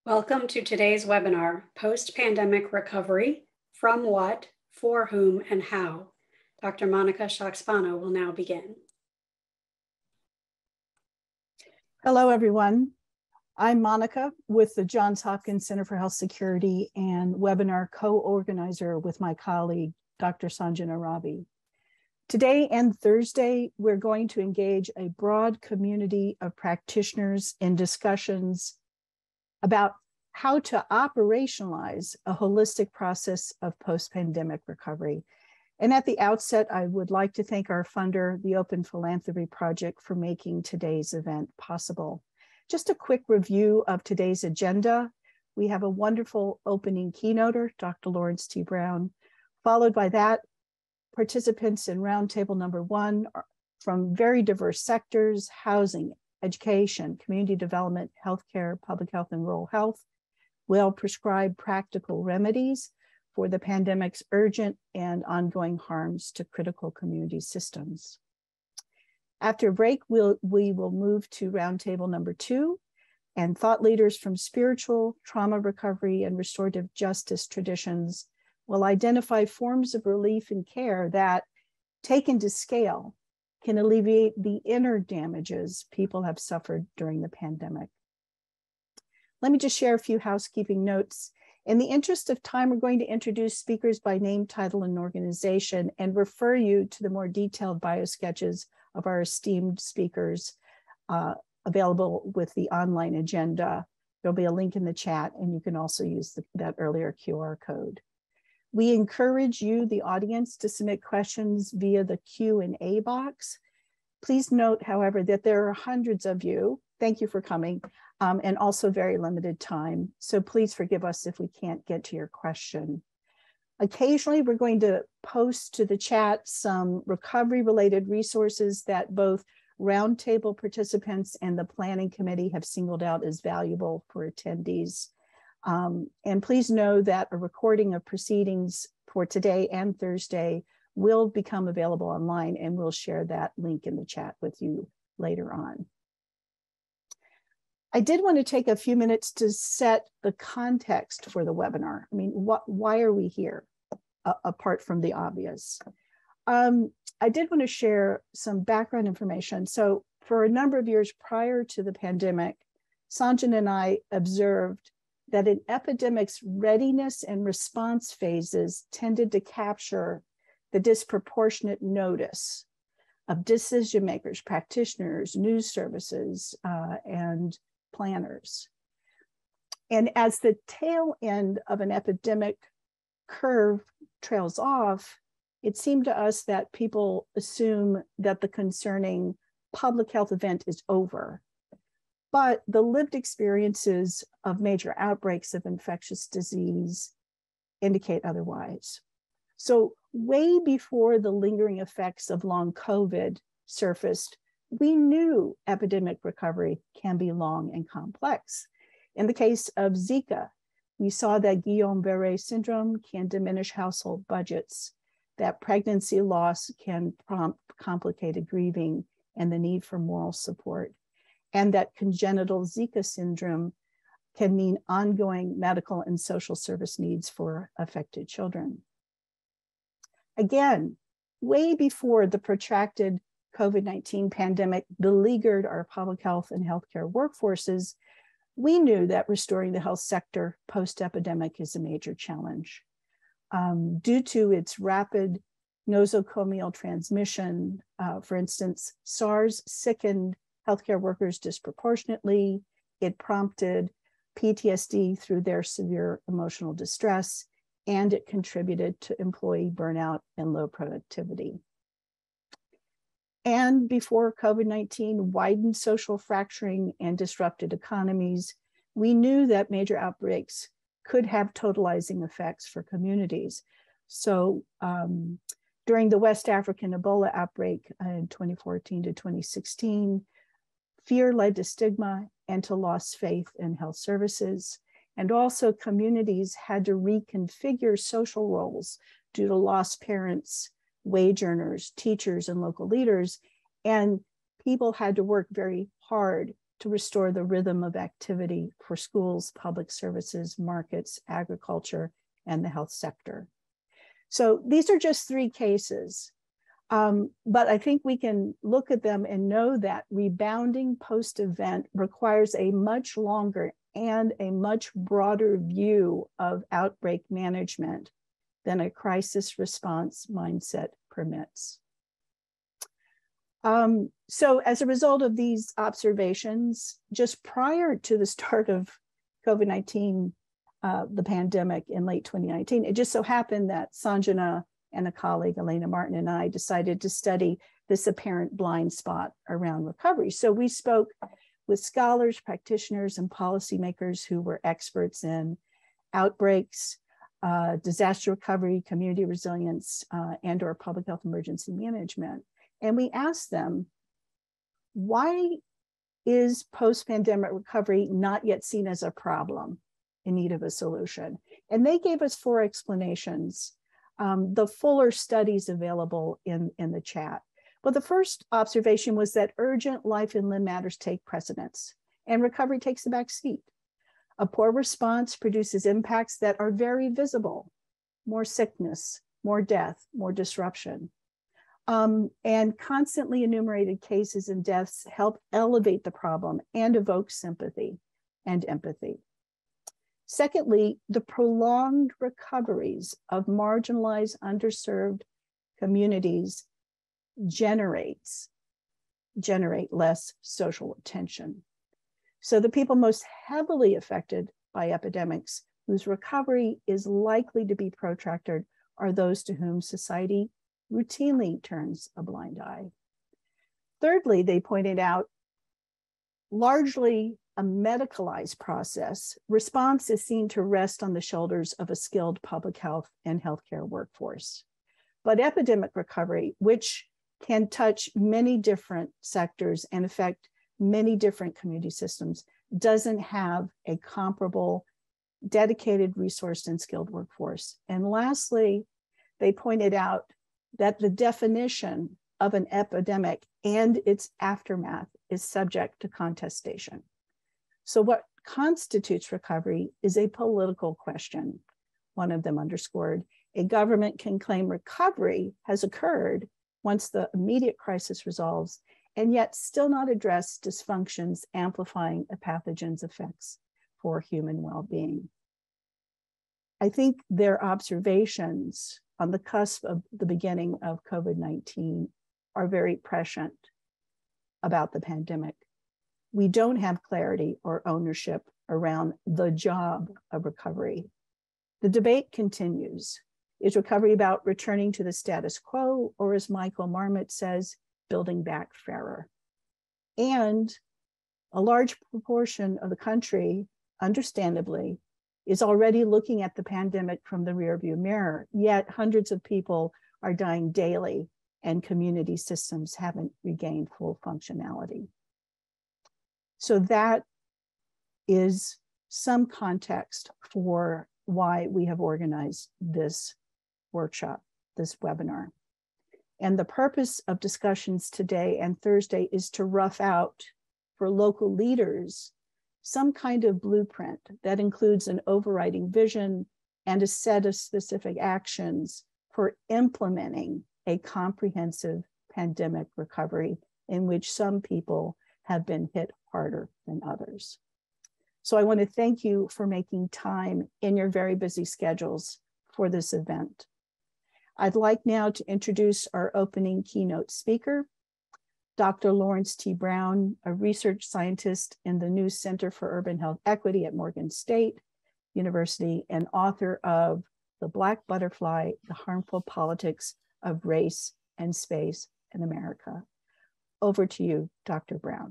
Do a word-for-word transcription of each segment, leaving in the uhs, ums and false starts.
Welcome to today's webinar, Post-Pandemic Recovery, From What, For Whom, and How. Doctor Monica Shaxpano will now begin. Hello, everyone. I'm Monica with the Johns Hopkins Center for Health Security and webinar co-organizer with my colleague, Doctor Sanjana Ravi. Today and Thursday, we're going to engage a broad community of practitioners in discussions about how to operationalize a holistic process of post-pandemic recovery. And at the outset, I would like to thank our funder, the Open Philanthropy Project, for making today's event possible. Just a quick review of today's agenda. We have a wonderful opening keynoter, Doctor Lawrence T. Brown. Followed by that, participants in roundtable number one are from very diverse sectors: housing, education, community development, healthcare, public health, and rural health will prescribe practical remedies for the pandemic's urgent and ongoing harms to critical community systems. After a break, we'll, we will move to roundtable number two, and thought leaders from spiritual, trauma recovery, and restorative justice traditions will identify forms of relief and care that, taken to scale, can alleviate the inner damages people have suffered during the pandemic. Let me just share a few housekeeping notes. In the interest of time, we're going to introduce speakers by name, title, and organization, and refer you to the more detailed bio sketches of our esteemed speakers uh, available with the online agenda. There'll be a link in the chat, and you can also use the, that earlier Q R code. We encourage you, the audience, to submit questions via the Q and A box. Please note, however, that there are hundreds of you. Thank you for coming, um, and also very limited time. So please forgive us if we can't get to your question. Occasionally, we're going to post to the chat some recovery-related resources that both roundtable participants and the planning committee have singled out as valuable for attendees. Um, and please know that a recording of proceedings for today and Thursday will become available online, and we'll share that link in the chat with you later on. I did want to take a few minutes to set the context for the webinar. I mean, what, why are we here, uh, apart from the obvious? Um, I did want to share some background information. So for a number of years prior to the pandemic, Sanjana and I observed that an epidemic's readiness and response phases tended to capture the disproportionate notice of decision makers, practitioners, news services, uh, and planners. And as the tail end of an epidemic curve trails off, it seemed to us that people assume that the concerning public health event is over. But the lived experiences of major outbreaks of infectious disease indicate otherwise. So way before the lingering effects of long COVID surfaced, we knew epidemic recovery can be long and complex. In the case of Zika, we saw that Guillain-Barré syndrome can diminish household budgets, that pregnancy loss can prompt complicated grieving and the need for moral support, and that congenital Zika syndrome can mean ongoing medical and social service needs for affected children. Again, way before the protracted COVID nineteen pandemic beleaguered our public health and healthcare workforces, we knew that restoring the health sector post-epidemic is a major challenge. Um, due to its rapid nosocomial transmission, uh, for instance, SARS sickened healthcare workers disproportionately. It prompted P T S D through their severe emotional distress, and it contributed to employee burnout and low productivity. And before COVID nineteen widened social fracturing and disrupted economies, we knew that major outbreaks could have totalizing effects for communities. So um, during the West African Ebola outbreak in twenty fourteen to twenty sixteen, fear led to stigma and to lost faith in health services. And also communities had to reconfigure social roles due to lost parents, wage earners, teachers, and local leaders. And people had to work very hard to restore the rhythm of activity for schools, public services, markets, agriculture, and the health sector. So these are just three cases, um, but I think we can look at them and know that rebounding post-event requires a much longer and a much broader view of outbreak management than a crisis response mindset permits. Um, so as a result of these observations, just prior to the start of COVID nineteen, uh, the pandemic in late twenty nineteen, it just so happened that Sanjana and a colleague, Elena Martin, and I decided to study this apparent blind spot around recovery. So we spoke with scholars, practitioners, and policymakers who were experts in outbreaks, uh, disaster recovery, community resilience, uh, and or public health emergency management. And we asked them, why is post-pandemic recovery not yet seen as a problem in need of a solution? And they gave us four explanations. Um, the fuller studies available in, in the chat. But the first observation was that urgent life and limb matters take precedence, and recovery takes the back seat. A poor response produces impacts that are very visible: more sickness, more death, more disruption. Um, and constantly enumerated cases and deaths help elevate the problem and evoke sympathy and empathy. Secondly, the prolonged recoveries of marginalized, underserved communities generates, generate less social attention. So the people most heavily affected by epidemics, whose recovery is likely to be protracted, are those to whom society routinely turns a blind eye. Thirdly, they pointed out, largely a medicalized process, response is seen to rest on the shoulders of a skilled public health and healthcare workforce. But epidemic recovery, which can touch many different sectors and affect many different community systems, doesn't have a comparable, dedicated, resourced, and skilled workforce. And lastly, they pointed out that the definition of an epidemic and its aftermath is subject to contestation. So what constitutes recovery is a political question. One of them underscored, a government can claim recovery has occurred once the immediate crisis resolves, and yet still not address dysfunctions amplifying a pathogen's effects for human well-being. I think their observations on the cusp of the beginning of COVID nineteen are very prescient about the pandemic. We don't have clarity or ownership around the job of recovery. The debate continues. Is recovery about returning to the status quo, or as Michael Marmot says, building back fairer? And a large proportion of the country, understandably, is already looking at the pandemic from the rearview mirror, yet hundreds of people are dying daily and community systems haven't regained full functionality. So that is some context for why we have organized this workshop, this webinar. And the purpose of discussions today and Thursday is to rough out for local leaders some kind of blueprint that includes an overriding vision and a set of specific actions for implementing a comprehensive pandemic recovery in which some people have been hit harder than others. So I want to thank you for making time in your very busy schedules for this event. I'd like now to introduce our opening keynote speaker, Doctor Lawrence T. Brown, a research scientist in the new Center for Urban Health Equity at Morgan State University and author of The Black Butterfly, The Harmful Politics of Race and Space in America. Over to you, Doctor Brown.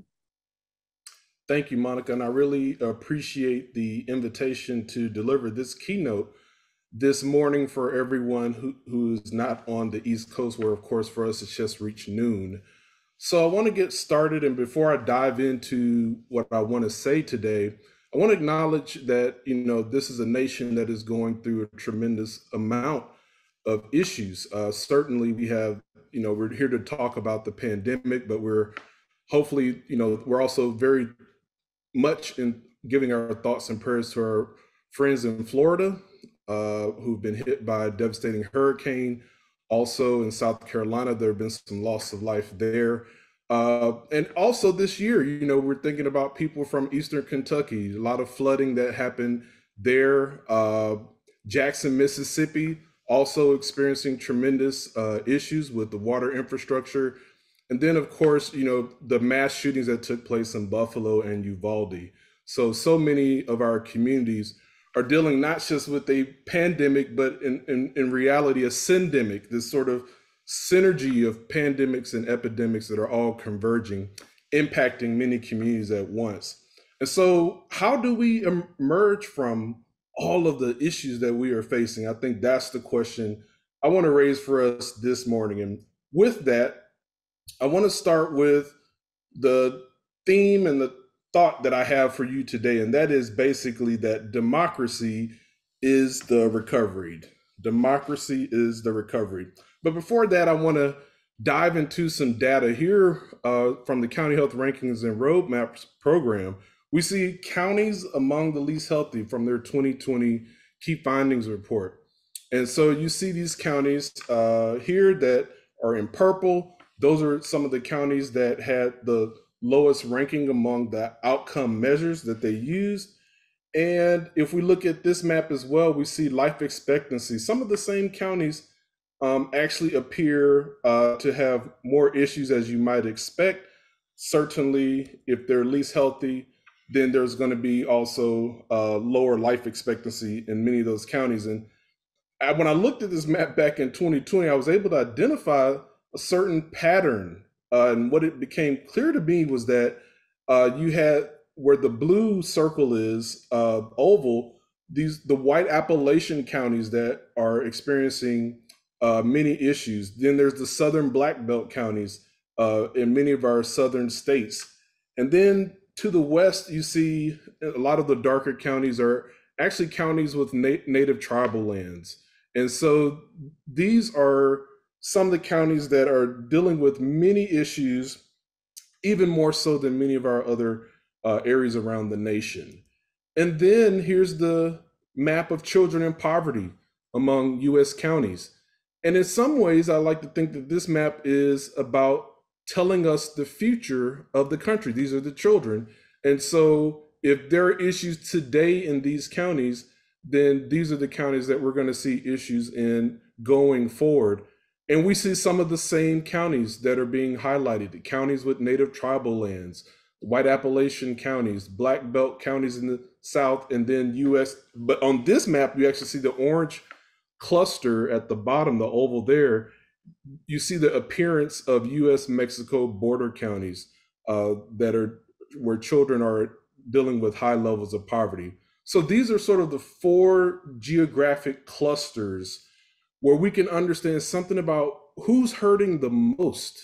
Thank you, Monica, and I really appreciate the invitation to deliver this keynote this morning for everyone who, who is not on the East Coast, where of course for us it's just reached noon. So I want to get started, and before I dive into what I want to say today, I want to acknowledge that, you know, this is a nation that is going through a tremendous amount of issues. Uh, certainly we have, you know, we're here to talk about the pandemic, but we're hopefully, you know, we're also very much in giving our thoughts and prayers to our friends in Florida uh, who've been hit by a devastating hurricane. Also in South Carolina, there have been some loss of life there. Uh, and also this year, you know, we're thinking about people from Eastern Kentucky, a lot of flooding that happened there. Uh, Jackson, Mississippi, also experiencing tremendous uh, issues with the water infrastructure. And then, of course, you know, the mass shootings that took place in Buffalo and Uvalde. So, so many of our communities are dealing not just with a pandemic, but in, in, in reality, a syndemic, this sort of synergy of pandemics and epidemics that are all converging, impacting many communities at once. And so how do we emerge from all of the issues that we are facing? I think that's the question I want to raise for us this morning. And with that, I want to start with the theme and the thought that I have for you today, and that is basically that democracy is the recovery. Democracy is the recovery. But before that, I want to dive into some data here uh, from the County Health Rankings and Roadmaps program. We see counties among the least healthy from their twenty twenty Key Findings Report. And so you see these counties uh, here that are in purple. Those are some of the counties that had the lowest ranking among the outcome measures that they used. And if we look at this map as well, we see life expectancy. Some of the same counties um, actually appear uh, to have more issues as you might expect. Certainly, if they're least healthy, then there's going to be also uh, lower life expectancy in many of those counties. And I, when I looked at this map back in twenty twenty, I was able to identify a certain pattern. Uh, and what it became clear to me was that uh, you had where the blue circle is uh, oval, these the white Appalachian counties that are experiencing uh, many issues. Then there's the southern Black Belt counties uh, in many of our southern states. And then to the west, you see a lot of the darker counties are actually counties with na- native tribal lands. And so these are some of the counties that are dealing with many issues, even more so than many of our other uh, areas around the nation. And then here's the map of children in poverty among U S counties. And in some ways, I like to think that this map is about telling us the future of the country. These are the children. And so if there are issues today in these counties, then these are the counties that we're going to see issues in going forward. And we see some of the same counties that are being highlighted, the counties with native tribal lands, white Appalachian counties, Black Belt counties in the South, and then U S. But on this map, you actually see the orange cluster at the bottom, the oval there. You see the appearance of U S Mexico border counties uh, that are where children are dealing with high levels of poverty. So these are sort of the four geographic clusters where we can understand something about who's hurting the most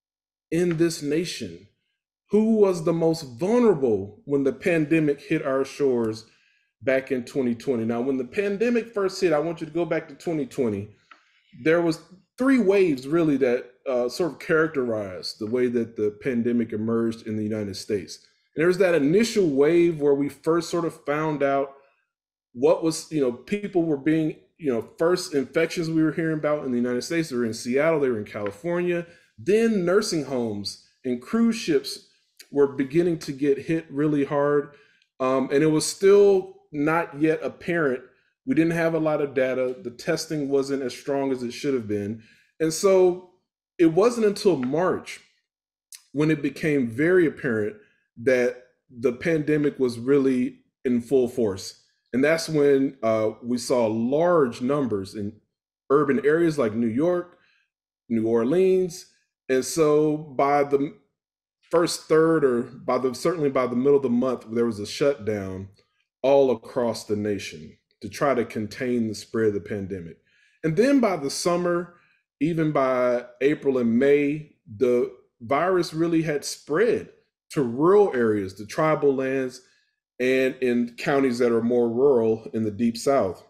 in this nation, who was the most vulnerable when the pandemic hit our shores back in twenty twenty. Now, when the pandemic first hit, I want you to go back to twenty twenty. There was three waves really that uh, sort of characterized the way that the pandemic emerged in the United States. And there's that initial wave where we first sort of found out what was, you know, people were being, you know, first infections we were hearing about in the United States, they were in Seattle, they were in California. Then nursing homes and cruise ships were beginning to get hit really hard. Um, and it was still not yet apparent. We didn't have a lot of data. The testing wasn't as strong as it should have been. And so it wasn't until March when it became very apparent that the pandemic was really in full force. And that's when uh, we saw large numbers in urban areas like New York, New Orleans. And so by the first third, or by the certainly by the middle of the month, there was a shutdown all across the nation to try to contain the spread of the pandemic. And then by the summer, even by April and May, the virus really had spread to rural areas, the tribal lands, and in counties that are more rural in the deep South.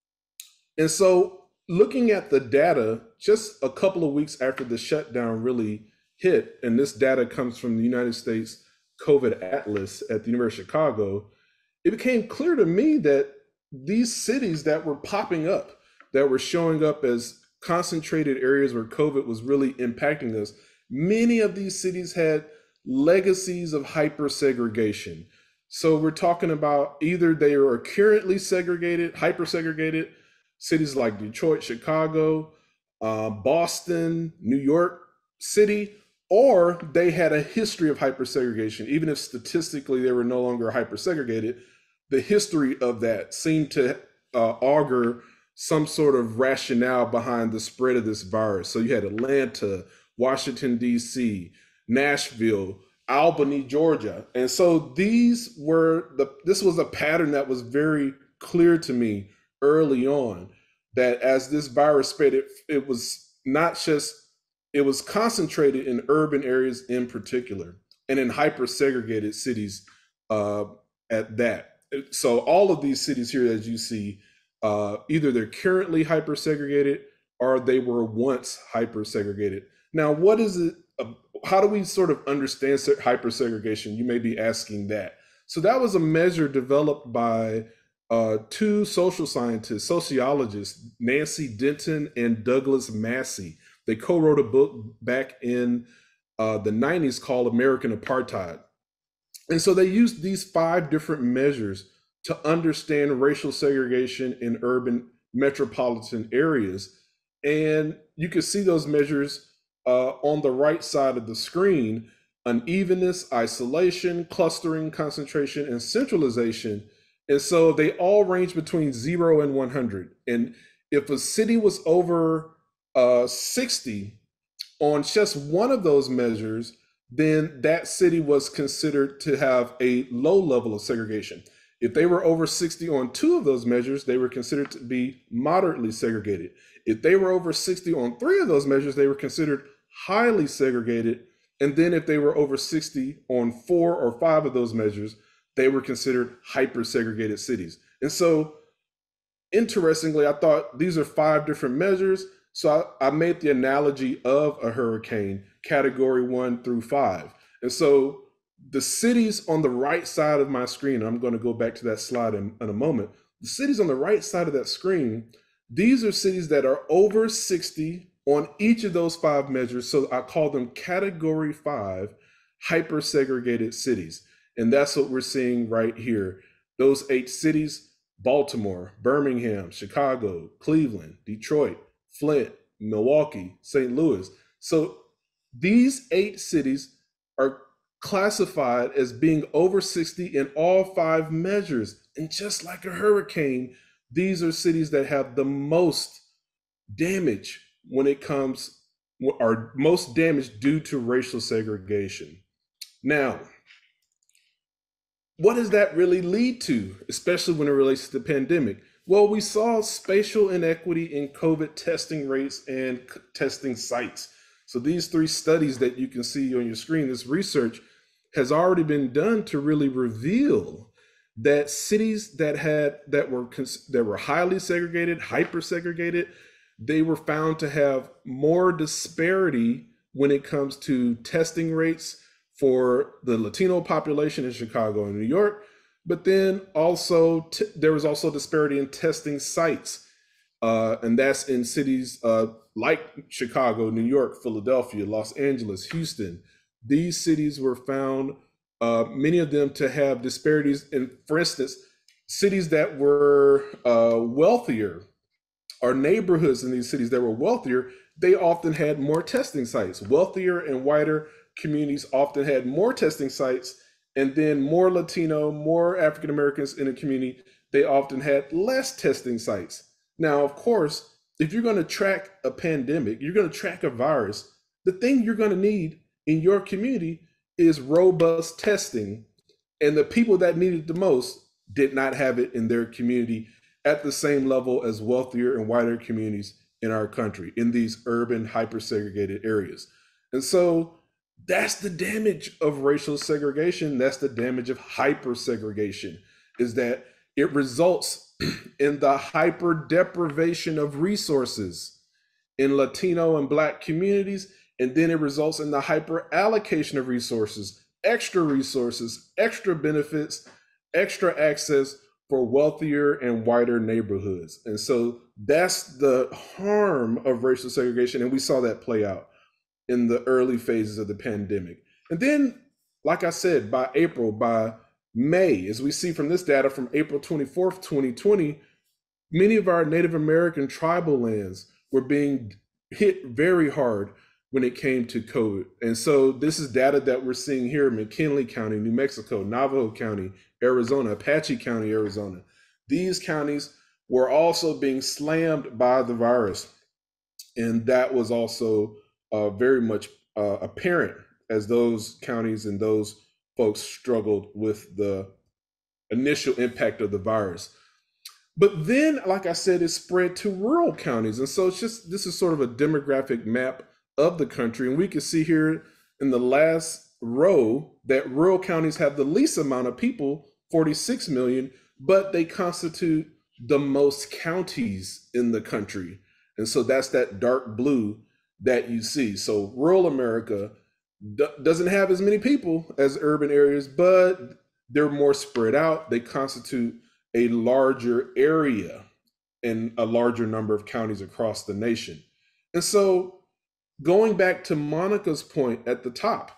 And so looking at the data, just a couple of weeks after the shutdown really hit, and this data comes from the United States COVID atlas at the University of Chicago, it became clear to me that these cities that were popping up, that were showing up as concentrated areas where COVID was really impacting us, many of these cities had legacies of hyper segregation. So we're talking about either they are currently segregated, hyper segregated, cities like Detroit, Chicago, uh, Boston, New York City, or they had a history of hyper segregation. Even if statistically they were no longer hyper segregated, the history of that seemed to uh, augur some sort of rationale behind the spread of this virus. So you had Atlanta, Washington, D C, Nashville, Albany, Georgia. And so these were the, this was a pattern that was very clear to me early on, that as this virus spread, it, it was not just, it was concentrated in urban areas in particular, and in hyper segregated cities uh, at that. So all of these cities here, as you see, uh, either they're currently hyper segregated or they were once hyper segregated. Now, what is it? Uh, how do we sort of understand hyper segregation? You may be asking that. So that was a measure developed by uh, two social scientists, sociologists, Nancy Denton and Douglas Massey. They co-wrote a book back in uh, the nineties called American Apartheid. And so they used these five different measures to understand racial segregation in urban metropolitan areas. And you can see those measures uh, on the right side of the screen: unevenness, isolation, clustering, concentration, and centralization. And so they all range between zero and one hundred. And if a city was over uh, sixty on just one of those measures, then that city was considered to have a low level of segregation. If they were over sixty on two of those measures, they were considered to be moderately segregated. If they were over sixty on three of those measures, they were considered highly segregated. And then if they were over sixty on four or five of those measures, they were considered hyper segregated cities. And so, interestingly, I thought these are five different measures. So I, I made the analogy of a hurricane, category one through five. And so the cities on the right side of my screen, I'm going to go back to that slide in, in a moment. The cities on the right side of that screen, these are cities that are over sixty on each of those five measures. So I call them category five hyper segregated cities. And that's what we're seeing right here. Those eight cities: Baltimore, Birmingham, Chicago, Cleveland, Detroit, Flint, Milwaukee, Saint Louis. So these eight cities are classified as being over sixty in all five measures. And just like a hurricane, these are cities that have the most damage when it comes, are most damage due to racial segregation. Now, what does that really lead to, especially when it relates to the pandemic? Well, we saw spatial inequity in COVID testing rates and testing sites. So these three studies that you can see on your screen, this research has already been done to really reveal that cities that had that were that were highly segregated, hyper segregated, they were found to have more disparity when it comes to testing rates for the Latino population in Chicago and New York. But then also t- there was also disparity in testing sites, uh, and that's in cities uh, like Chicago, New York, Philadelphia, Los Angeles, Houston. These cities were found, uh, many of them, to have disparities in, for instance, cities that were uh, wealthier, or neighborhoods in these cities that were wealthier, they often had more testing sites. Wealthier and whiter communities often had more testing sites, and then more Latino, more African Americans in a community, they often had less testing sites. Now, of course, if you're going to track a pandemic, you're going to track a virus, the thing you're going to need in your community is robust testing. And the people that need it the most did not have it in their community at the same level as wealthier and whiter communities in our country, in these urban hyper-segregated areas. And so that's the damage of racial segregation. That's the damage of hyper-segregation, is that it results in the hyper deprivation of resources in Latino and Black communities, and then it results in the hyper allocation of resources extra resources, extra benefits, extra access for wealthier and whiter neighborhoods. And so that's the harm of racial segregation. And we saw that play out in the early phases of the pandemic. And then, like I said, by April, by May, as we see from this data from April twenty-fourth, twenty twenty, many of our Native American tribal lands were being hit very hard when it came to COVID. And so this is data that we're seeing here in McKinley County, New Mexico, Navajo County, Arizona, Apache County, Arizona. These counties were also being slammed by the virus. And that was also uh, very much uh, apparent as those counties and those folks struggled with the initial impact of the virus. But then, like I said, it spread to rural counties. And so it's just, this is sort of a demographic map of the country. And we can see here in the last row that rural counties have the least amount of people, forty-six million, but they constitute the most counties in the country. And so that's that dark blue that you see. So rural America d- doesn't have as many people as urban areas, but they're more spread out. They constitute a larger area in a larger number of counties across the nation. And so going back to Monica's point at the top,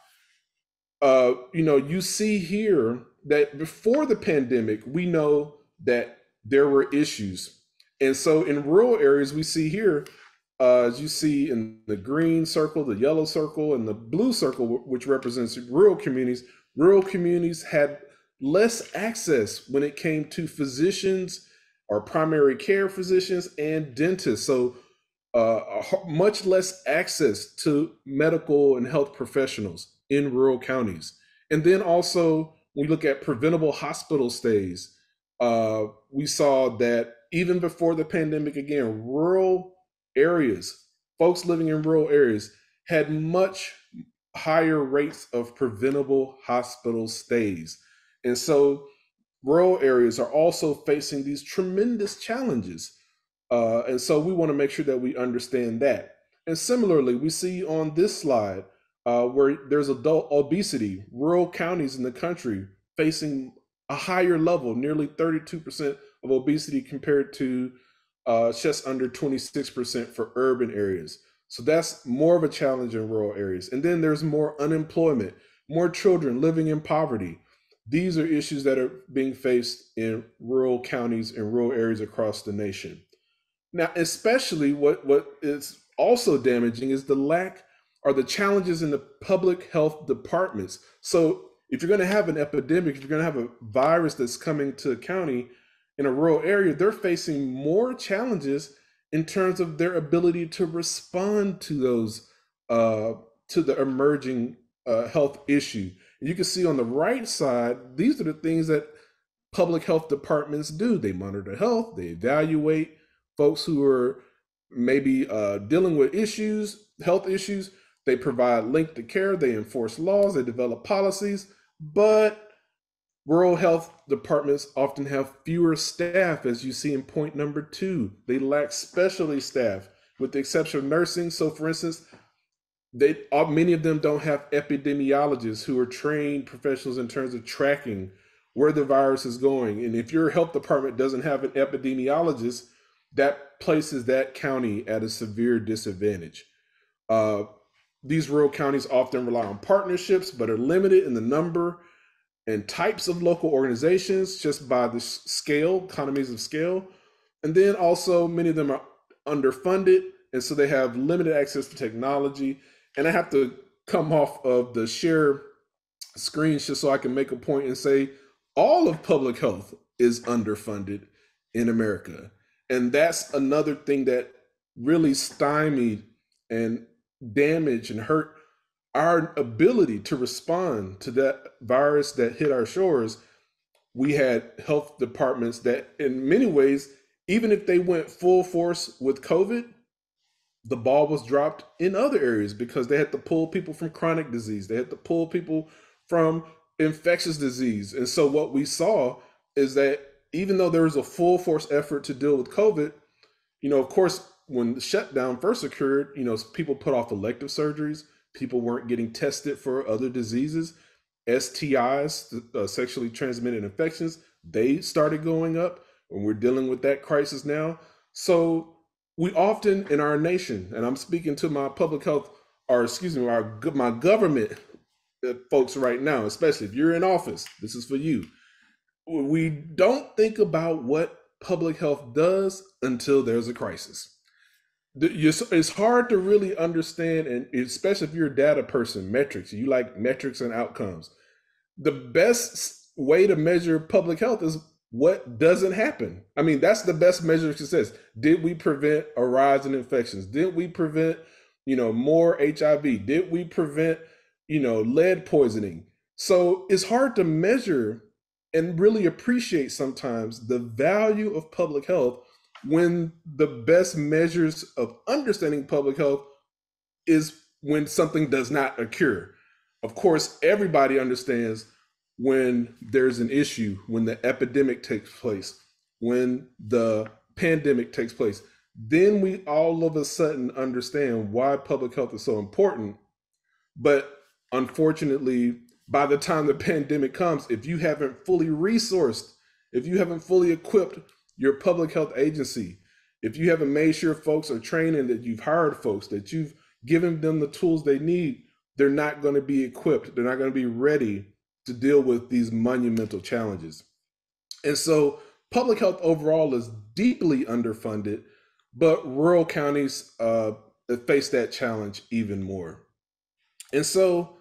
uh, you know, you see here that before the pandemic, we know that there were issues. And so in rural areas, we see here, uh, as you see in the green circle, the yellow circle, and the blue circle, which represents rural communities, rural communities had less access when it came to physicians or primary care physicians and dentists. So uh, much less access to medical and health professionals in rural counties. And then also, when we look at preventable hospital stays, uh, we saw that even before the pandemic, again, rural areas, folks living in rural areas had much higher rates of preventable hospital stays. And so rural areas are also facing these tremendous challenges. Uh, and so we want to make sure that we understand that. And similarly, we see on this slide uh, where there's adult obesity, rural counties in the country facing a higher level, nearly thirty-two percent of obesity compared to uh, just under twenty-six percent for urban areas. So that's more of a challenge in rural areas. And then there's more unemployment, more children living in poverty. These are issues that are being faced in rural counties and rural areas across the nation. Now, especially what, what is also damaging is the lack or the challenges in the public health departments. So if you're going to have an epidemic, if you're going to have a virus that's coming to a county in a rural area, they're facing more challenges in terms of their ability to respond to those, uh, to the emerging uh, health issue. And you can see on the right side, these are the things that public health departments do. They monitor health, they evaluate folks who are maybe uh, dealing with issues, health issues. They provide link to care, they enforce laws, they develop policies, but rural health departments often have fewer staff, as you see in point number two. They lack specialty staff, with the exception of nursing. So for instance, they many of them don't have epidemiologists who are trained professionals in terms of tracking where the virus is going. And if your health department doesn't have an epidemiologist, that places that county at a severe disadvantage. Uh, these rural counties often rely on partnerships, but are limited in the number and types of local organizations just by the scale, economies of scale. And then also many of them are underfunded, and so they have limited access to technology. And I have to come off of the share screen just so I can make a point and say all of public health is underfunded in America. And that's another thing that really stymied and damaged and hurt our ability to respond to that virus that hit our shores. We had health departments that in many ways, even if they went full force with COVID, the ball was dropped in other areas because they had to pull people from chronic disease. They had to pull people from infectious disease. And so what we saw is that even though there was a full force effort to deal with COVID, you know, of course, when the shutdown first occurred, you know, people put off elective surgeries. People weren't getting tested for other diseases. S T Is, uh, sexually transmitted infections, they started going up, and we're dealing with that crisis now. So we often in our nation, and I'm speaking to my public health, or excuse me, our my government folks right now, especially if you're in office, this is for you. We don't think about what public health does until there's a crisis. It's hard to really understand, and especially if you're a data person, metrics, you like metrics and outcomes. The best way to measure public health is what doesn't happen. I mean, that's the best measure of success. Did we prevent a rise in infections? Did we prevent, you know, more H I V? Did we prevent, you know, lead poisoning? So it's hard to measure and really appreciate sometimes the value of public health when the best measures of understanding public health is when something does not occur. Of course, everybody understands when there's an issue, when the epidemic takes place, when the pandemic takes place, then we all of a sudden understand why public health is so important. But unfortunately, by the time the pandemic comes, if you haven't fully resourced, if you haven't fully equipped your public health agency, if you haven't made sure folks are training, that you've hired folks, that you've given them the tools they need, they're not going to be equipped. They're not going to be ready to deal with these monumental challenges. And so public health overall is deeply underfunded, but rural counties uh, face that challenge even more. And so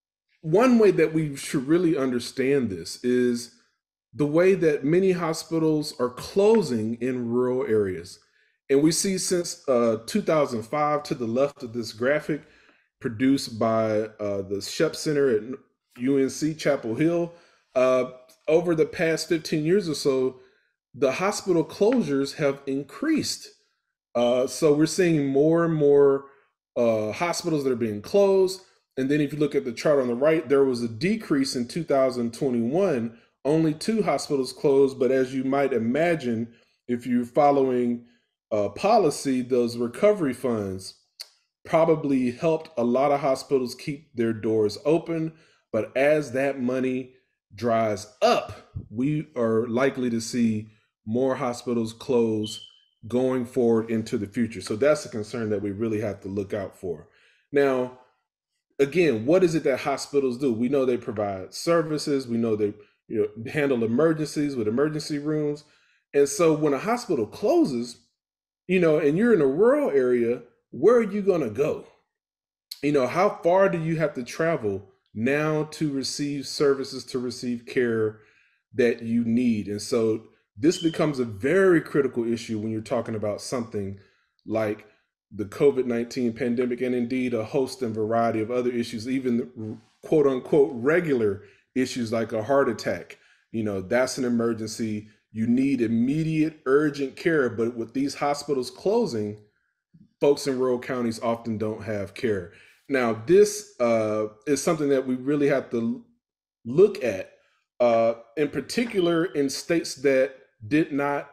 one way that we should really understand this is the way that many hospitals are closing in rural areas. And we see since uh, two thousand five, to the left of this graphic, produced by uh, the Shep Center at U N C Chapel Hill, uh, over the past fifteen years or so, the hospital closures have increased. Uh, so we're seeing more and more uh, hospitals that are being closed. And then if you look at the chart on the right, there was a decrease in two thousand twenty-one, only two hospitals closed. But as you might imagine, if you're following uh, policy, those recovery funds probably helped a lot of hospitals keep their doors open. But as that money dries up, we are likely to see more hospitals close going forward into the future. So that's a concern that we really have to look out for. Now, again, what is it that hospitals do? We know they provide services. We know they, you know, handle emergencies with emergency rooms. And so when a hospital closes, you know, and you're in a rural area, where are you going to go? You know, how far do you have to travel now to receive services, to receive care that you need? And so this becomes a very critical issue when you're talking about something like the COVID nineteen pandemic, and indeed a host and variety of other issues, even the quote unquote regular issues like a heart attack. You know, that's an emergency. You need immediate, urgent care. But with these hospitals closing, folks in rural counties often don't have care. Now, this uh, is something that we really have to look at, uh, in particular in states that did not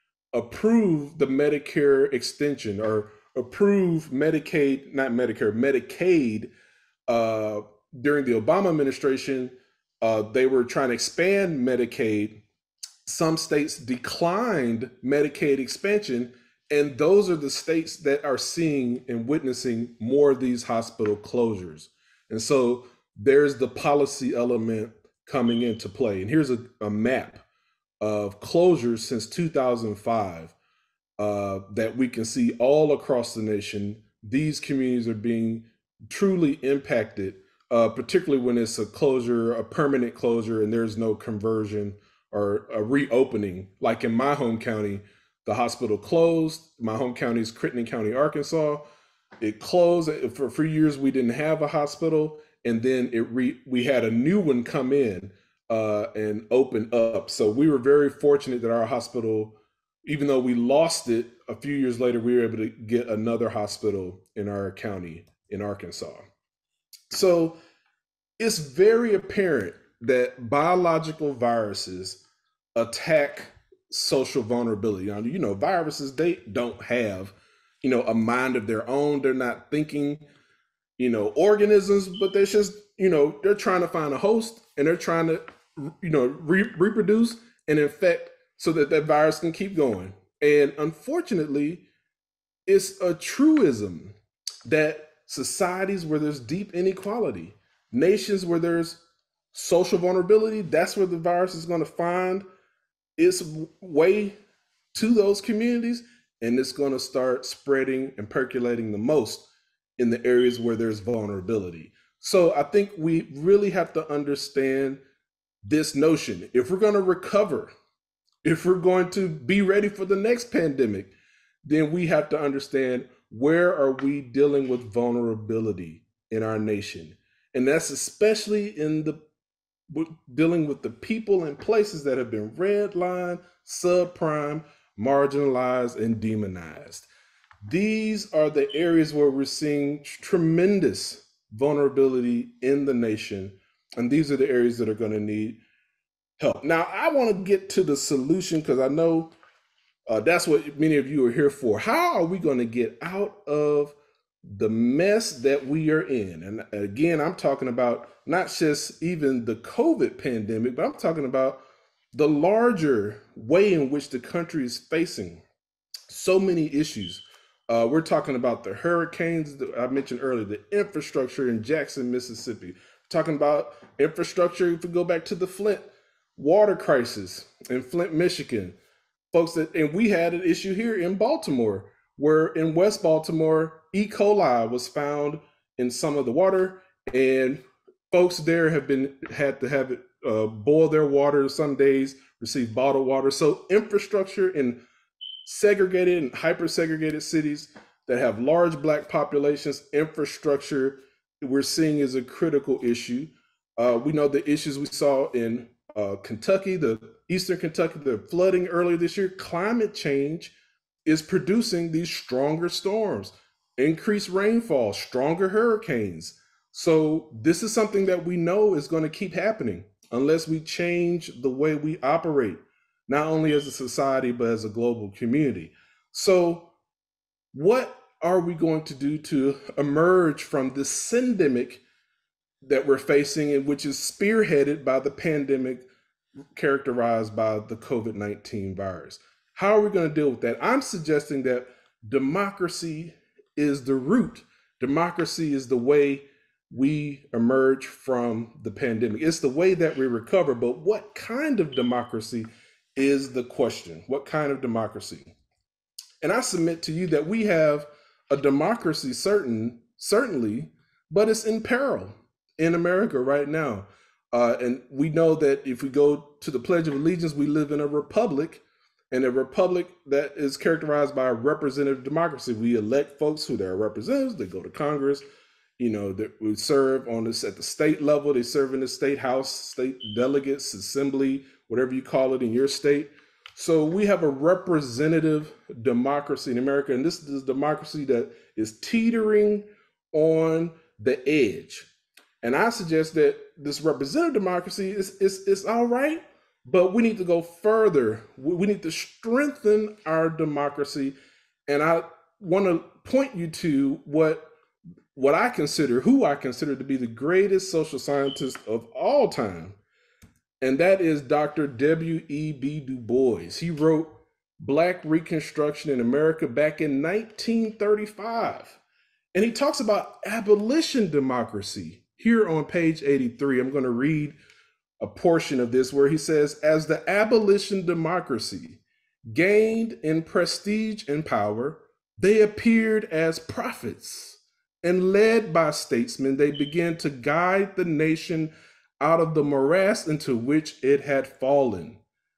approve the Medicare extension or approve Medicaid, not Medicare, Medicaid. Uh, during the Obama administration, uh, they were trying to expand Medicaid. Some states declined Medicaid expansion, and those are the states that are seeing and witnessing more of these hospital closures. And so there's the policy element coming into play. And here's a, a map of closures since two thousand five uh, that we can see all across the nation. These communities are being truly impacted, uh, particularly when it's a closure, a permanent closure, and there's no conversion or a reopening. Like in my home county, the hospital closed. My home county is Crittenden County, Arkansas. It closed. For a few years, we didn't have a hospital. And then it re we had a new one come in uh, and open up. So we were very fortunate that our hospital, even though we lost it, a few years later, we were able to get another hospital in our county in Arkansas. So it's very apparent that biological viruses attack social vulnerability. Now, you know, viruses, they don't have, you know, a mind of their own. They're not thinking, you know, organisms, but they're just, you know, they're trying to find a host and they're trying to, you know, re- reproduce and infect so that that virus can keep going. And unfortunately, it's a truism that societies where there's deep inequality, nations where there's social vulnerability, that's where the virus is going to find its way to those communities, and it's going to start spreading and percolating the most in the areas where there's vulnerability. So I think we really have to understand this notion. If we're going to recover, if we're going to be ready for the next pandemic, then we have to understand, where are we dealing with vulnerability in our nation? And that's especially in the dealing with the people and places that have been redlined, subprime, marginalized, and demonized. These are the areas where we're seeing tremendous vulnerability in the nation. And these are the areas that are going to need help. Now, I want to get to the solution, because I know uh, that's what many of you are here for. How are we going to get out of the mess that we are in? And again, I'm talking about not just even the COVID pandemic, but I'm talking about the larger way in which the country is facing so many issues. Uh, we're talking about the hurricanes that I mentioned earlier, the infrastructure in Jackson, Mississippi. Talking about infrastructure, if we go back to the Flint water crisis in Flint, Michigan, folks, that, and we had an issue here in Baltimore, where in West Baltimore, E. coli was found in some of the water, and folks there have been had to have it uh, boil their water some days, receive bottled water. So infrastructure in segregated and hyper segregated cities that have large Black populations, infrastructure we're seeing is a critical issue. Uh, we know the issues we saw in uh, Kentucky, the Eastern Kentucky, the flooding earlier this year. Climate change is producing these stronger storms, increased rainfall, stronger hurricanes. So this is something that we know is going to keep happening unless we change the way we operate, not only as a society, but as a global community. So what are we going to do to emerge from this syndemic that we're facing, and which is spearheaded by the pandemic characterized by the COVID nineteen virus? How are we going to deal with that? I'm suggesting that democracy is the root. Democracy is the way we emerge from the pandemic. It's the way that we recover. But what kind of democracy is the question? What kind of democracy? And I submit to you that we have a democracy, certain, certainly, but it's in peril in America right now. Uh, and we know that if we go to the Pledge of Allegiance, we live in a republic, and a republic that is characterized by a representative democracy. We elect folks who are representatives, they go to Congress, you know, that we serve on this at the state level, they serve in the state house, state delegates, assembly, whatever you call it in your state. So we have a representative democracy in America, and this is a democracy that is teetering on the edge. And I suggest that this representative democracy is, is, is all right, but we need to go further. We need to strengthen our democracy. And I want to point you to what, what I consider, who I consider to be the greatest social scientist of all time. And that is Doctor W E B Du Bois. He wrote Black Reconstruction in America back in nineteen thirty-five. And he talks about abolition democracy. Here on page eighty-three, I'm going to read a portion of this where he says, as the abolition democracy gained in prestige and power, they appeared as prophets, and led by statesmen, they began to guide the nation out of the morass into which it had fallen.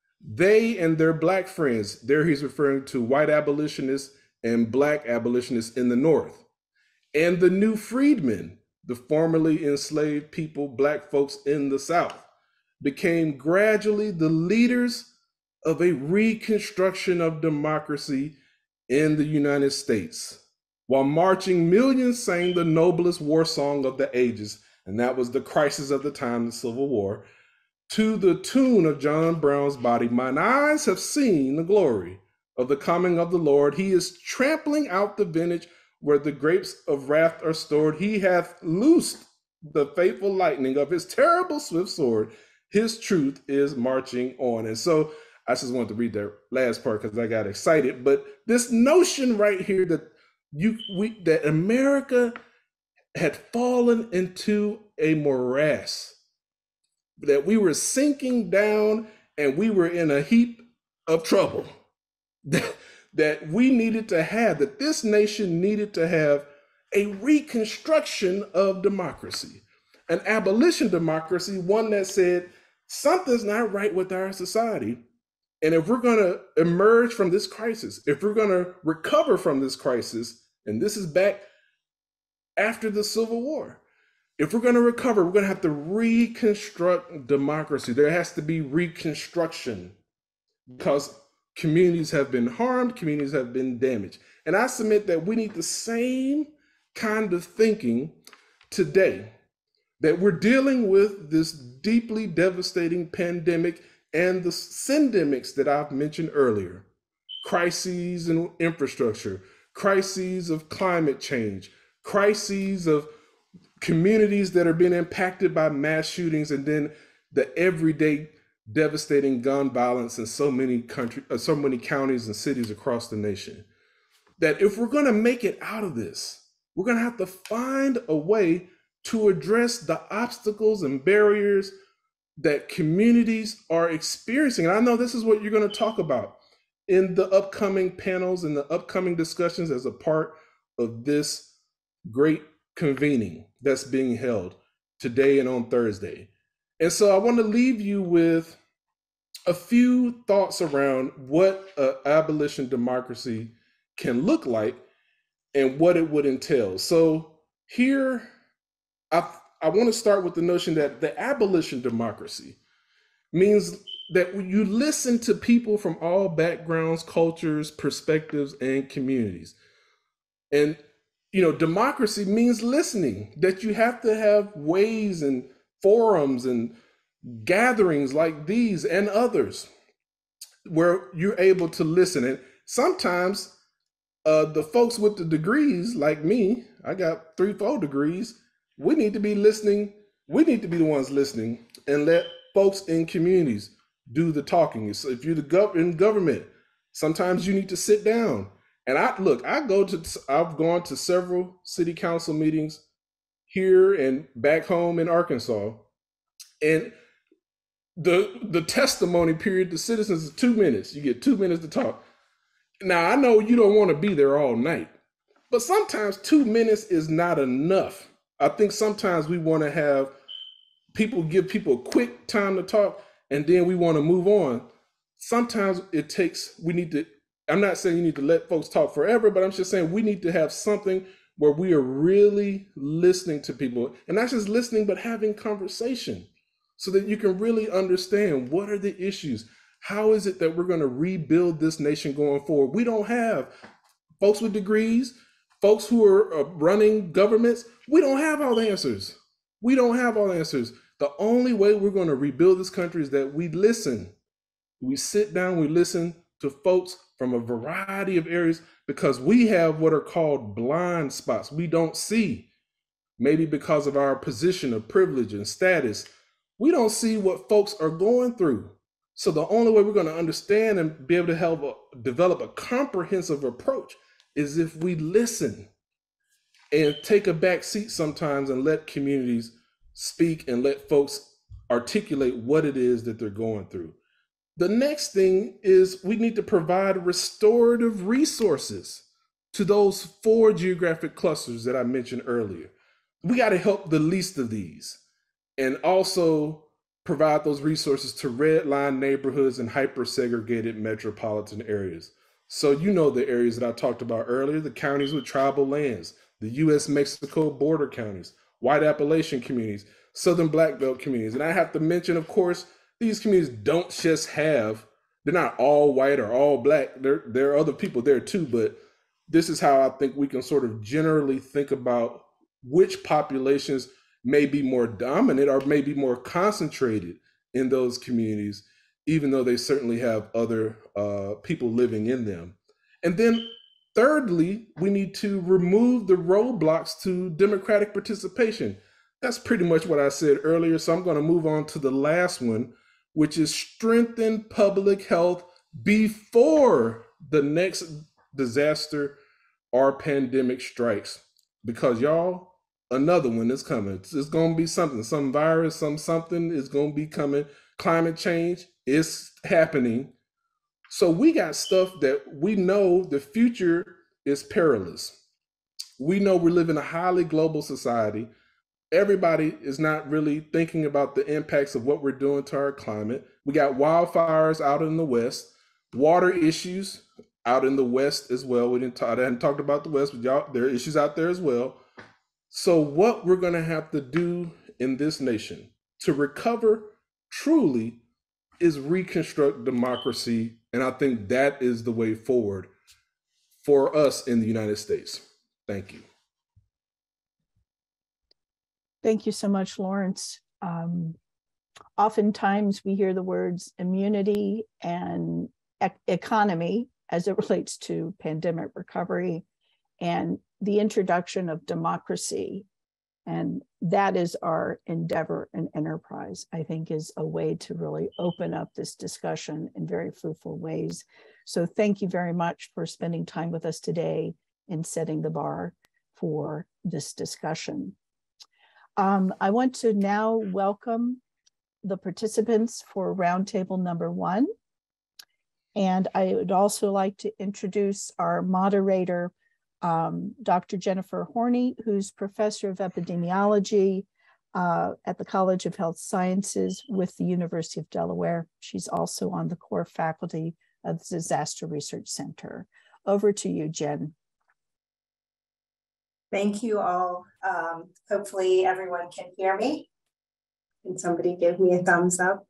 They and their Black friends, there he's referring to white abolitionists and Black abolitionists in the North, and the new freedmen, the formerly enslaved people, Black folks in the South, became gradually the leaders of a reconstruction of democracy in the United States. While marching, millions sang the noblest war song of the ages, and that was the crisis of the time, the Civil War, to the tune of John Brown's body. Mine eyes have seen the glory of the coming of the Lord. He is trampling out the vintage where the grapes of wrath are stored. He hath loosed the faithful lightning of his terrible swift sword. His truth is marching on. And so I just wanted to read that last part because I got excited. But this notion right here that you we that America had fallen into a morass, that we were sinking down and we were in a heap of trouble, that, that we needed to have, that this nation needed to have a reconstruction of democracy, an abolition democracy, one that said something's not right with our society. And if we're going to emerge from this crisis, if we're going to recover from this crisis, and this is back after the Civil War, if we're going to recover, we're going to have to reconstruct democracy. There has to be reconstruction because communities have been harmed, communities have been damaged. And I submit that we need the same kind of thinking today, that we're dealing with this deeply devastating pandemic and the syndemics that I've mentioned earlier, crises in infrastructure, crises of climate change, crises of communities that are being impacted by mass shootings, and then the everyday devastating gun violence in so many country, uh, so many counties and cities across the nation. That if we're going to make it out of this, we're going to have to find a way to address the obstacles and barriers that communities are experiencing. And I know this is what you're going to talk about in the upcoming panels and the upcoming discussions as a part of this great convening that's being held today and on Thursday. And so I want to leave you with a few thoughts around what an abolition democracy can look like and what it would entail. So here, I, I want to start with the notion that the abolition democracy means that when you listen to people from all backgrounds, cultures, perspectives, and communities. And, you know, democracy means listening, that you have to have ways and forums and gatherings like these and others where you're able to listen. And sometimes uh, the folks with the degrees like me, I got three, four degrees, we need to be listening. We need to be the ones listening and let folks in communities do the talking. So if you're the gov- in government, sometimes you need to sit down. And I look, I go to, I've gone to several city council meetings here and back home in Arkansas. And the the testimony period to citizens is two minutes. You get two minutes to talk. Now, I know you don't want to be there all night, but sometimes two minutes is not enough. I think sometimes we want to have people give people a quick time to talk and then we want to move on. Sometimes it takes, we need to, I'm not saying you need to let folks talk forever, but I'm just saying we need to have something where we are really listening to people, and not just listening, but having conversation so that you can really understand what are the issues. How is it that we're going to rebuild this nation going forward? We don't have folks with degrees, folks who are uh, running governments. We don't have all the answers. We don't have all the answers. The only way we're going to rebuild this country is that we listen. We sit down, we listen to folks from a variety of areas, because we have what are called blind spots. We don't see, maybe because of our position of privilege and status, we don't see what folks are going through. So the only way we're going to understand and be able to help a, develop a comprehensive approach is if we listen and take a back seat sometimes and let communities speak and let folks articulate what it is that they're going through. The next thing is we need to provide restorative resources to those four geographic clusters that I mentioned earlier. We got to help the least of these and also provide those resources to red line neighborhoods and hyper-segregated metropolitan areas. So you know the areas that I talked about earlier, the counties with tribal lands, the U S Mexico border counties, white Appalachian communities, Southern Black Belt communities. And I have to mention, of course, these communities don't just have, they're not all white or all black. There, there are other people there too, but this is how I think we can sort of generally think about which populations may be more dominant or may be more concentrated in those communities, even though they certainly have other uh, people living in them. And then Thirdly, we need to remove the roadblocks to democratic participation. That's pretty much what I said earlier. So I'm going to move on to the last one, which is strengthen public health before the next disaster or pandemic strikes. Because y'all, another one is coming. It's, it's going to be something, some virus, some something is going to be coming. Climate change is happening. So we got stuff that we know the future is perilous. We know we live in a highly global society. Everybody is not really thinking about the impacts of what we're doing to our climate. We got wildfires out in the West, water issues out in the West as well. We didn't talk, I hadn't talked about the West, but y'all, there are issues out there as well. So what we're going to have to do in this nation to recover truly is reconstruct democracy. And I think that is the way forward for us in the United States. Thank you. Thank you so much, Lawrence. Um, oftentimes we hear the words immunity and e- economy as it relates to pandemic recovery and the introduction of democracy. And that is our endeavor and enterprise, I think, is a way to really open up this discussion in very fruitful ways. So thank you very much for spending time with us today and setting the bar for this discussion. Um, I want to now welcome the participants for roundtable number one. And I would also like to introduce our moderator, um, Doctor Jennifer Horney, who's professor of epidemiology uh, at the College of Health Sciences with the University of Delaware. She's also on the core faculty of the Disaster Research Center. Over to you, Jen. Thank you all. Um, hopefully everyone can hear me. Can somebody give me a thumbs up?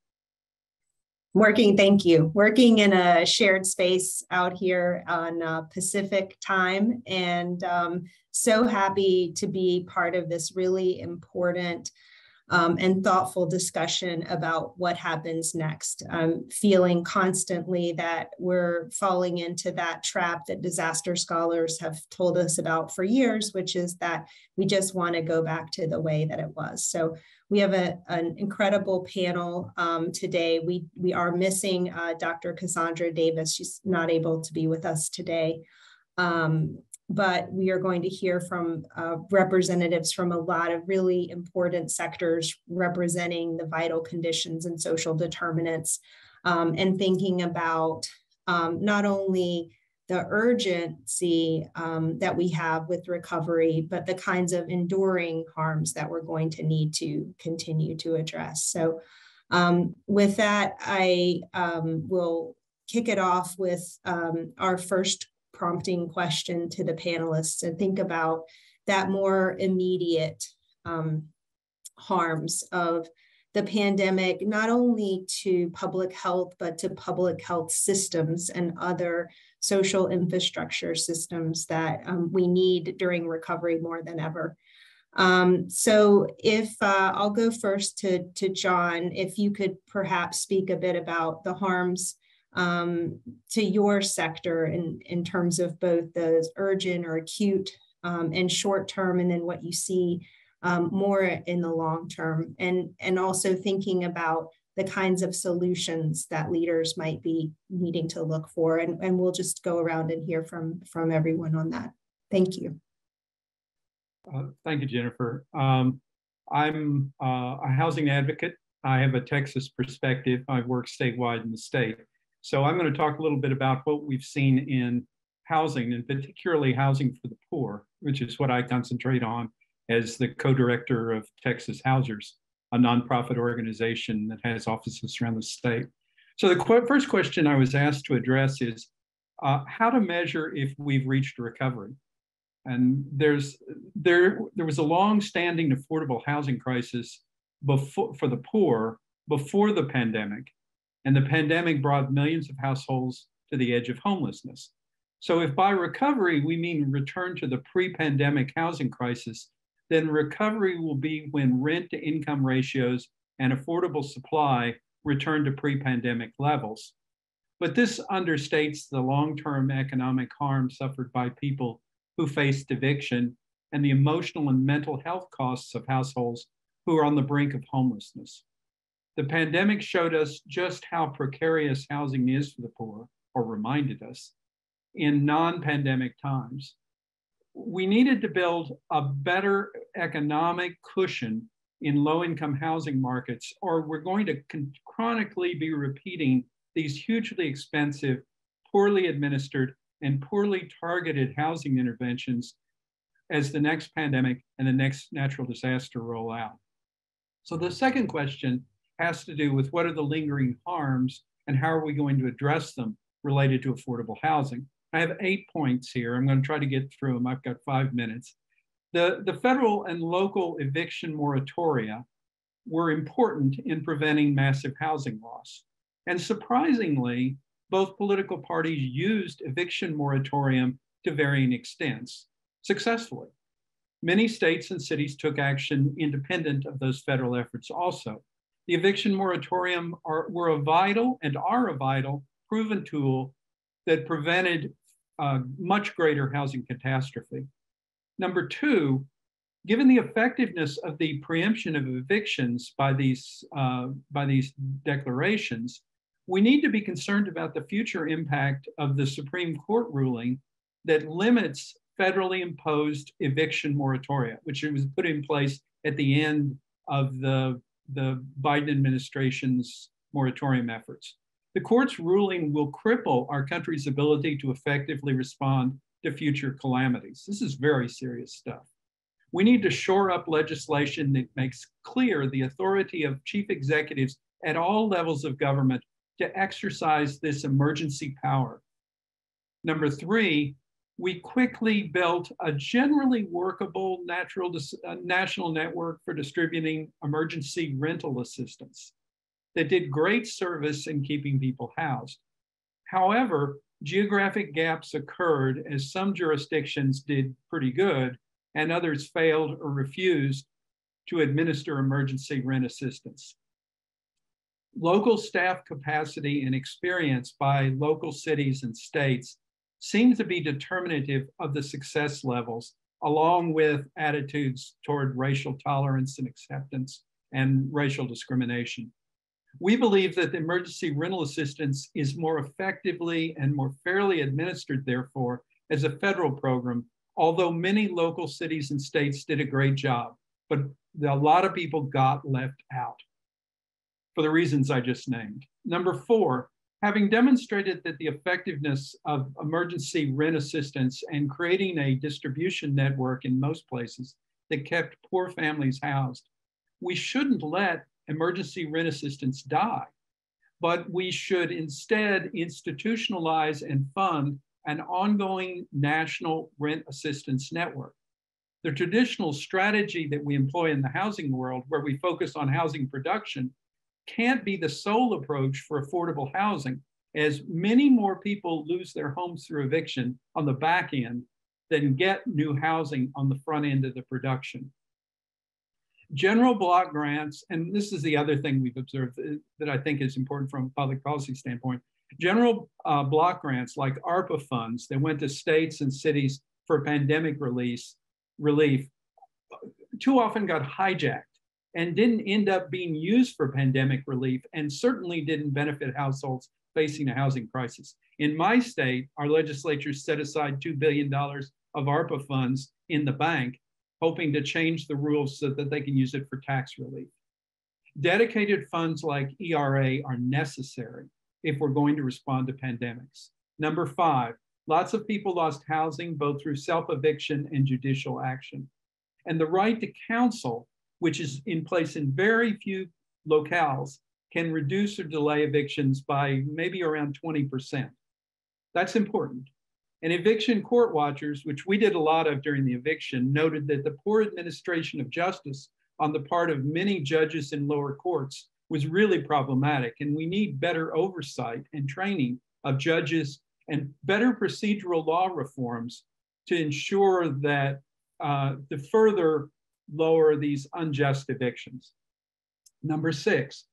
Working, thank you. Working in a shared space out here on uh, Pacific time, and um, so happy to be part of this really important um, and thoughtful discussion about what happens next. I'm feeling constantly that we're falling into that trap that disaster scholars have told us about for years, which is that we just want to go back to the way that it was. So we have a, an incredible panel um, today. We, we are missing uh, Doctor Cassandra Davis. She's not able to be with us today. Um, but we are going to hear from uh, representatives from a lot of really important sectors representing the vital conditions and social determinants, um, and thinking about um, not only the urgency um, that we have with recovery, but the kinds of enduring harms that we're going to need to continue to address. So um, with that, I um, will kick it off with um, our first prompting question to the panelists, and think about that more immediate um, harms of the pandemic, not only to public health, but to public health systems and other social infrastructure systems that um, we need during recovery more than ever. Um, so if uh, I'll go first to, to John, if you could perhaps speak a bit about the harms um, to your sector in, in terms of both the urgent or acute um, and short term, and then what you see um, more in the long term, and, and also thinking about the kinds of solutions that leaders might be needing to look for. And, and we'll just go around and hear from, from everyone on that. Thank you. Uh, thank you, Jennifer. Um, I'm uh, a housing advocate. I have a Texas perspective. I work statewide in the state. So I'm going to talk a little bit about what we've seen in housing, and particularly housing for the poor, which is what I concentrate on as the co-director of Texas Housers, a nonprofit organization that has offices around the state. So the qu- first question I was asked to address is uh, how to measure if we've reached recovery. And there's there there was a long-standing affordable housing crisis before for the poor before the pandemic, and the pandemic brought millions of households to the edge of homelessness. So if by recovery we mean return to the pre-pandemic housing crisis, then recovery will be when rent-to-income ratios and affordable supply return to pre-pandemic levels. But this understates the long-term economic harm suffered by people who faced eviction and the emotional and mental health costs of households who are on the brink of homelessness. The pandemic showed us just how precarious housing is for the poor, or reminded us, in non-pandemic times. We needed to build a better economic cushion in low-income housing markets, or we're going to chronically be repeating these hugely expensive, poorly administered, and poorly targeted housing interventions as the next pandemic and the next natural disaster roll out. So the second question has to do with what are the lingering harms and how are we going to address them related to affordable housing. I have eight points here. I'm going to try to get through them. I've got five minutes. The, the federal and local eviction moratoria were important in preventing massive housing loss. And surprisingly, both political parties used eviction moratorium to varying extents successfully. Many states and cities took action independent of those federal efforts also. The eviction moratorium are, were a vital and are a vital proven tool that prevented uh, much greater housing catastrophe. Number two, given the effectiveness of the preemption of evictions by these, uh, by these declarations, we need to be concerned about the future impact of the Supreme Court ruling that limits federally imposed eviction moratoria, which was put in place at the end of the, the Biden administration's moratorium efforts. The court's ruling will cripple our country's ability to effectively respond to future calamities. This is very serious stuff. We need to shore up legislation that makes clear the authority of chief executives at all levels of government to exercise this emergency power. Number three, we quickly built a generally workable natural uh, national network for distributing emergency rental assistance that did great service in keeping people housed. However, geographic gaps occurred as some jurisdictions did pretty good and others failed or refused to administer emergency rent assistance. Local staff capacity and experience by local cities and states seem to be determinative of the success levels, along with attitudes toward racial tolerance and acceptance and racial discrimination. We believe that the emergency rental assistance is more effectively and more fairly administered, therefore, as a federal program, although many local cities and states did a great job, but a lot of people got left out for the reasons I just named. Number four, having demonstrated that the effectiveness of emergency rent assistance and creating a distribution network in most places that kept poor families housed, we shouldn't let emergency rent assistance die, but we should instead institutionalize and fund an ongoing national rent assistance network. The traditional strategy that we employ in the housing world, where we focus on housing production, can't be the sole approach for affordable housing, as many more people lose their homes through eviction on the back end than get new housing on the front end of the production. General block grants, and this is the other thing we've observed that I think is important from a public policy standpoint, general uh, block grants like ARPA funds that went to states and cities for pandemic release, relief too often got hijacked and didn't end up being used for pandemic relief, and certainly didn't benefit households facing a housing crisis. In my state, our legislature set aside two billion dollars of ARPA funds in the bank, hoping to change the rules so that they can use it for tax relief. Dedicated funds like E R A are necessary if we're going to respond to pandemics. Number five, lots of people lost housing both through self-eviction and judicial action. And the right to counsel, which is in place in very few locales, can reduce or delay evictions by maybe around twenty percent. That's important. And eviction court watchers, which we did a lot of during the eviction, noted that the poor administration of justice on the part of many judges in lower courts was really problematic. And we need better oversight and training of judges and better procedural law reforms to ensure that uh, to further lower these unjust evictions. Number six,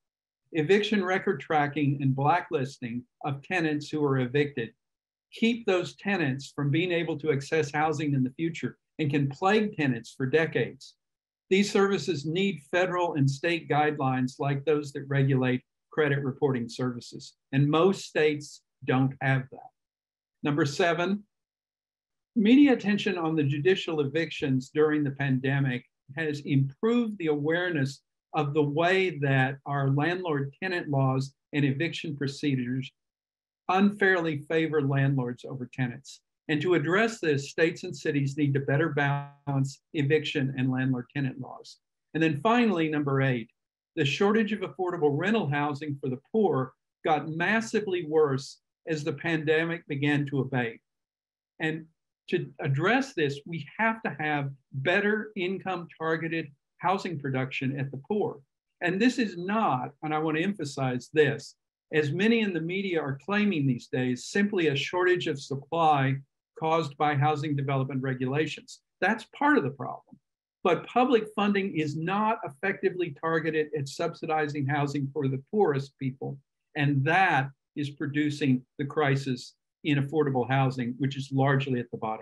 Eviction record tracking and blacklisting of tenants who are evicted keep those tenants from being able to access housing in the future and can plague tenants for decades. These services need federal and state guidelines like those that regulate credit reporting services, and most states don't have that. Number seven, media attention on the judicial evictions during the pandemic has improved the awareness of the way that our landlord-tenant laws and eviction procedures unfairly favor landlords over tenants. And to address this, states and cities need to better balance eviction and landlord-tenant laws. And then finally, number eight, the shortage of affordable rental housing for the poor got massively worse as the pandemic began to abate. And to address this, we have to have better income-targeted housing production at the poor. And this is not, and I want to emphasize this, as many in the media are claiming these days, simply a shortage of supply caused by housing development regulations. That's part of the problem. But public funding is not effectively targeted at subsidizing housing for the poorest people. And that is producing the crisis in affordable housing, which is largely at the bottom.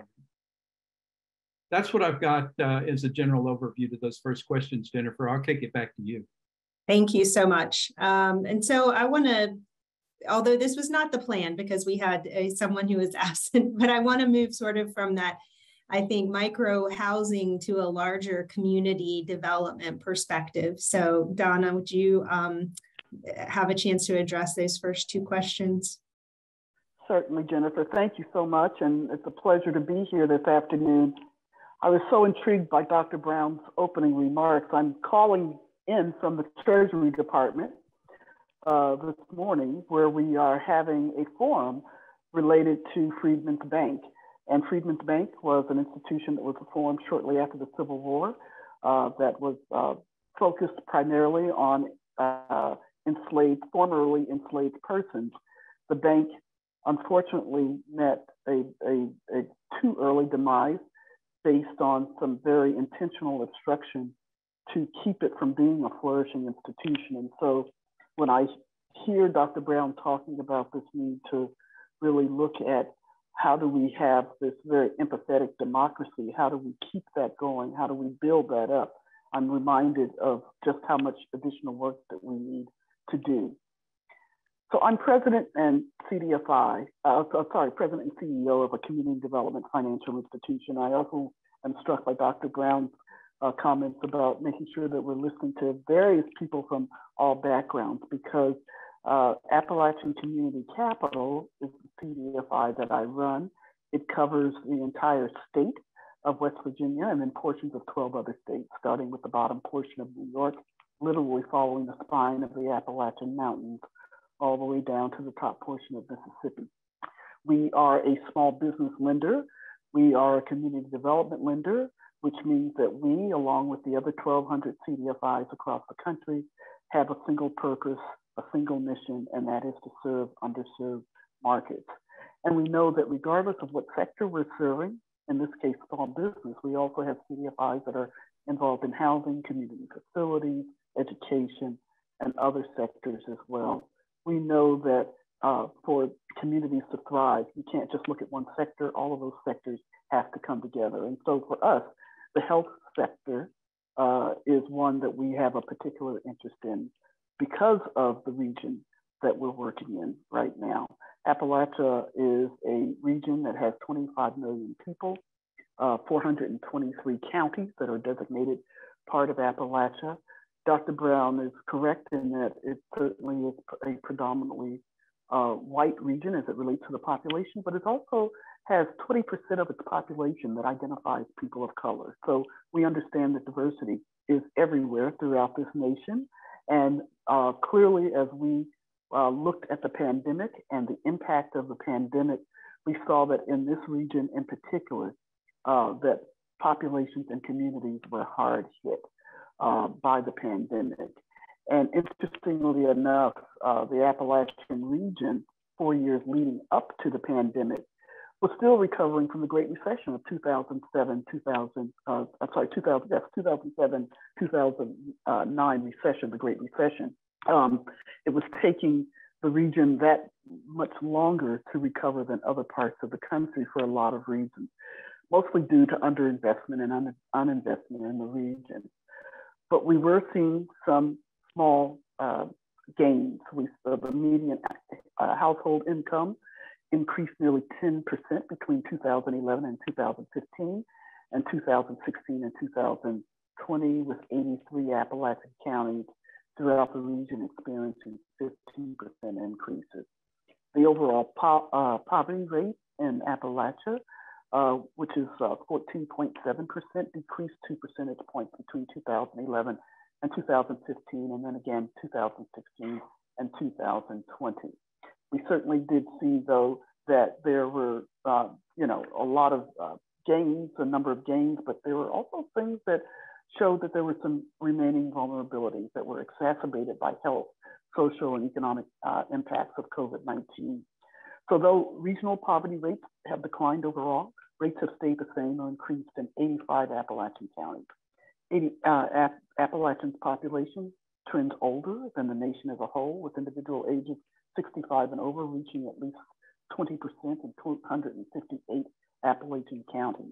That's what I've got uh, as a general overview to those first questions, Jennifer. I'll kick it back to you. Thank you so much. Um, and so I want to, although this was not the plan because we had a, someone who was absent, but I want to move sort of from that, I think, micro housing to a larger community development perspective. So Donna, would you um, have a chance to address those first two questions? Certainly, Jennifer. Thank you so much. And it's a pleasure to be here this afternoon. I was so intrigued by Doctor Brown's opening remarks. I'm calling in from the Treasury Department uh, this morning, where we are having a forum related to Freedmen's Bank. And Freedmen's Bank was an institution that was formed shortly after the Civil War uh, that was uh, focused primarily on uh, enslaved, formerly enslaved persons. The bank unfortunately met a, a, a too early demise based on some very intentional obstruction to keep it from being a flourishing institution. And so when I hear Doctor Brown talking about this need to really look at how do we have this very empathetic democracy, how do we keep that going, how do we build that up, I'm reminded of just how much additional work that we need to do. So I'm president and C D F I, uh, sorry, president and C E O of a community development financial institution. I also am struck by Doctor Brown's uh, comments about making sure that we're listening to various people from all backgrounds, because uh, Appalachian Community Capital is the C D F I that I run. It covers the entire state of West Virginia and then portions of twelve other states, starting with the bottom portion of New York, literally following the spine of the Appalachian Mountains, all the way down to the top portion of Mississippi. We are a small business lender. We are a community development lender, which means that we, along with the other twelve hundred C D F Is across the country, have a single purpose, a single mission, and that is to serve underserved markets. And we know that regardless of what sector we're serving, in this case, small business, we also have C D F Is that are involved in housing, community facilities, education, and other sectors as well. We know that uh, for communities to thrive, you can't just look at one sector, all of those sectors have to come together. And so for us, the health sector uh, is one that we have a particular interest in because of the region that we're working in right now. Appalachia is a region that has twenty-five million people, uh, four hundred twenty-three counties that are designated part of Appalachia. Doctor Brown is correct in that it certainly is a predominantly uh, white region as it relates to the population, but it also has twenty percent of its population that identifies people of color. So we understand that diversity is everywhere throughout this nation. And uh, clearly, as we uh, looked at the pandemic and the impact of the pandemic, we saw that in this region in particular, uh, that populations and communities were hard hit Uh, by the pandemic. And interestingly enough, uh, the Appalachian region, four years leading up to the pandemic, was still recovering from the Great Recession of two thousand seven, two thousand, uh, I'm sorry, two thousand, yes, two thousand seven, two thousand nine recession, the Great Recession. Um, it was taking the region that much longer to recover than other parts of the country for a lot of reasons, mostly due to underinvestment and un uninvestment in the region. But we were seeing some small uh, gains. We saw the median uh, household income increased nearly ten percent between two thousand eleven and two thousand fifteen, and two thousand sixteen and two thousand twenty, with eighty-three Appalachian counties throughout the region experiencing fifteen percent increases. The overall po uh, poverty rate in Appalachia, uh, which is uh, fourteen point seven percent, decreased two percentage points between two thousand eleven and two thousand fifteen, and then again two thousand sixteen and two thousand twenty. We certainly did see, though, that there were, uh, you know, a lot of uh, gains, a number of gains, but there were also things that showed that there were some remaining vulnerabilities that were exacerbated by health, social, and economic uh, impacts of COVID nineteen. So though regional poverty rates have declined overall, rates have stayed the same or increased in eighty-five Appalachian counties. eighty, uh, App Appalachian's population trends older than the nation as a whole, with individual ages sixty-five and over reaching at least twenty percent in two hundred fifty-eight Appalachian counties.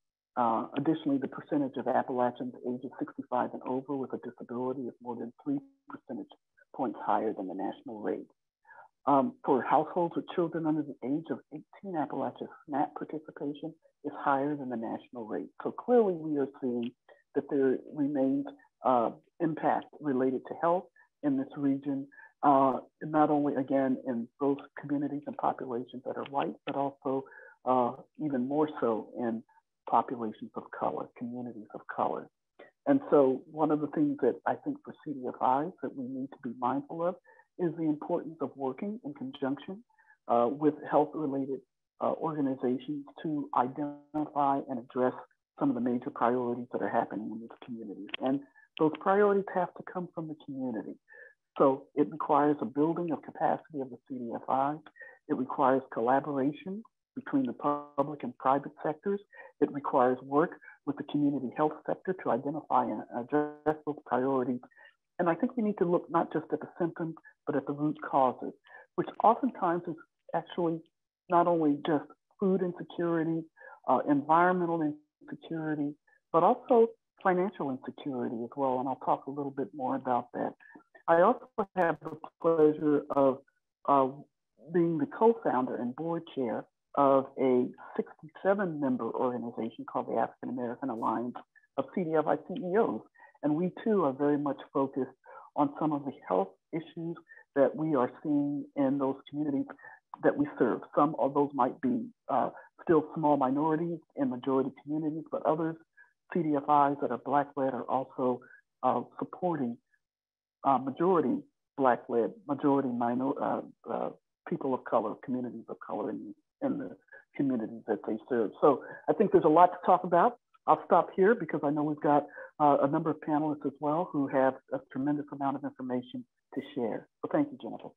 Uh, additionally, the percentage of Appalachians ages sixty-five and over with a disability is more than three percentage points higher than the national rate. Um, for households with children under the age of eighteen, Appalachia's SNAP participation is higher than the national rate. So clearly we are seeing that there remains uh, impact related to health in this region, uh, not only again in those communities and populations that are white, but also uh, even more so in populations of color, communities of color. And so one of the things that I think for C D F Is that we need to be mindful of is the importance of working in conjunction uh, with health-related uh, organizations to identify and address some of the major priorities that are happening in these communities. And those priorities have to come from the community. So it requires a building of capacity of the C D F Is. It requires collaboration between the public and private sectors. It requires work with the community health sector to identify and address those priorities. And I think we need to look not just at the symptoms, but at the root causes, which oftentimes is actually not only just food insecurity, uh, environmental insecurity, but also financial insecurity as well. And I'll talk a little bit more about that. I also have the pleasure of uh, being the co-founder and board chair of a sixty-seven member organization called the African American Alliance of C D F I C E Os. And we too are very much focused on some of the health issues that we are seeing in those communities that we serve. Some of those might be uh, still small minorities in majority communities, but others, C D F Is that are Black-led, are also uh, supporting uh, majority Black-led, majority minor, uh, uh, people of color, communities of color in, in the communities that they serve. So I think there's a lot to talk about. I'll stop here because I know we've got uh, a number of panelists as well who have a tremendous amount of information to share. So thank you, Jennifer.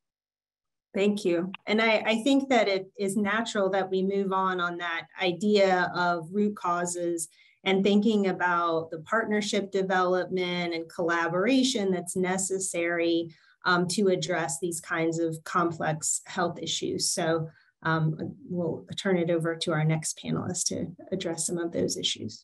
Thank you. And I, I think that it is natural that we move on on that idea of root causes and thinking about the partnership development and collaboration that's necessary um, to address these kinds of complex health issues. So um, we'll turn it over to our next panelist to address some of those issues.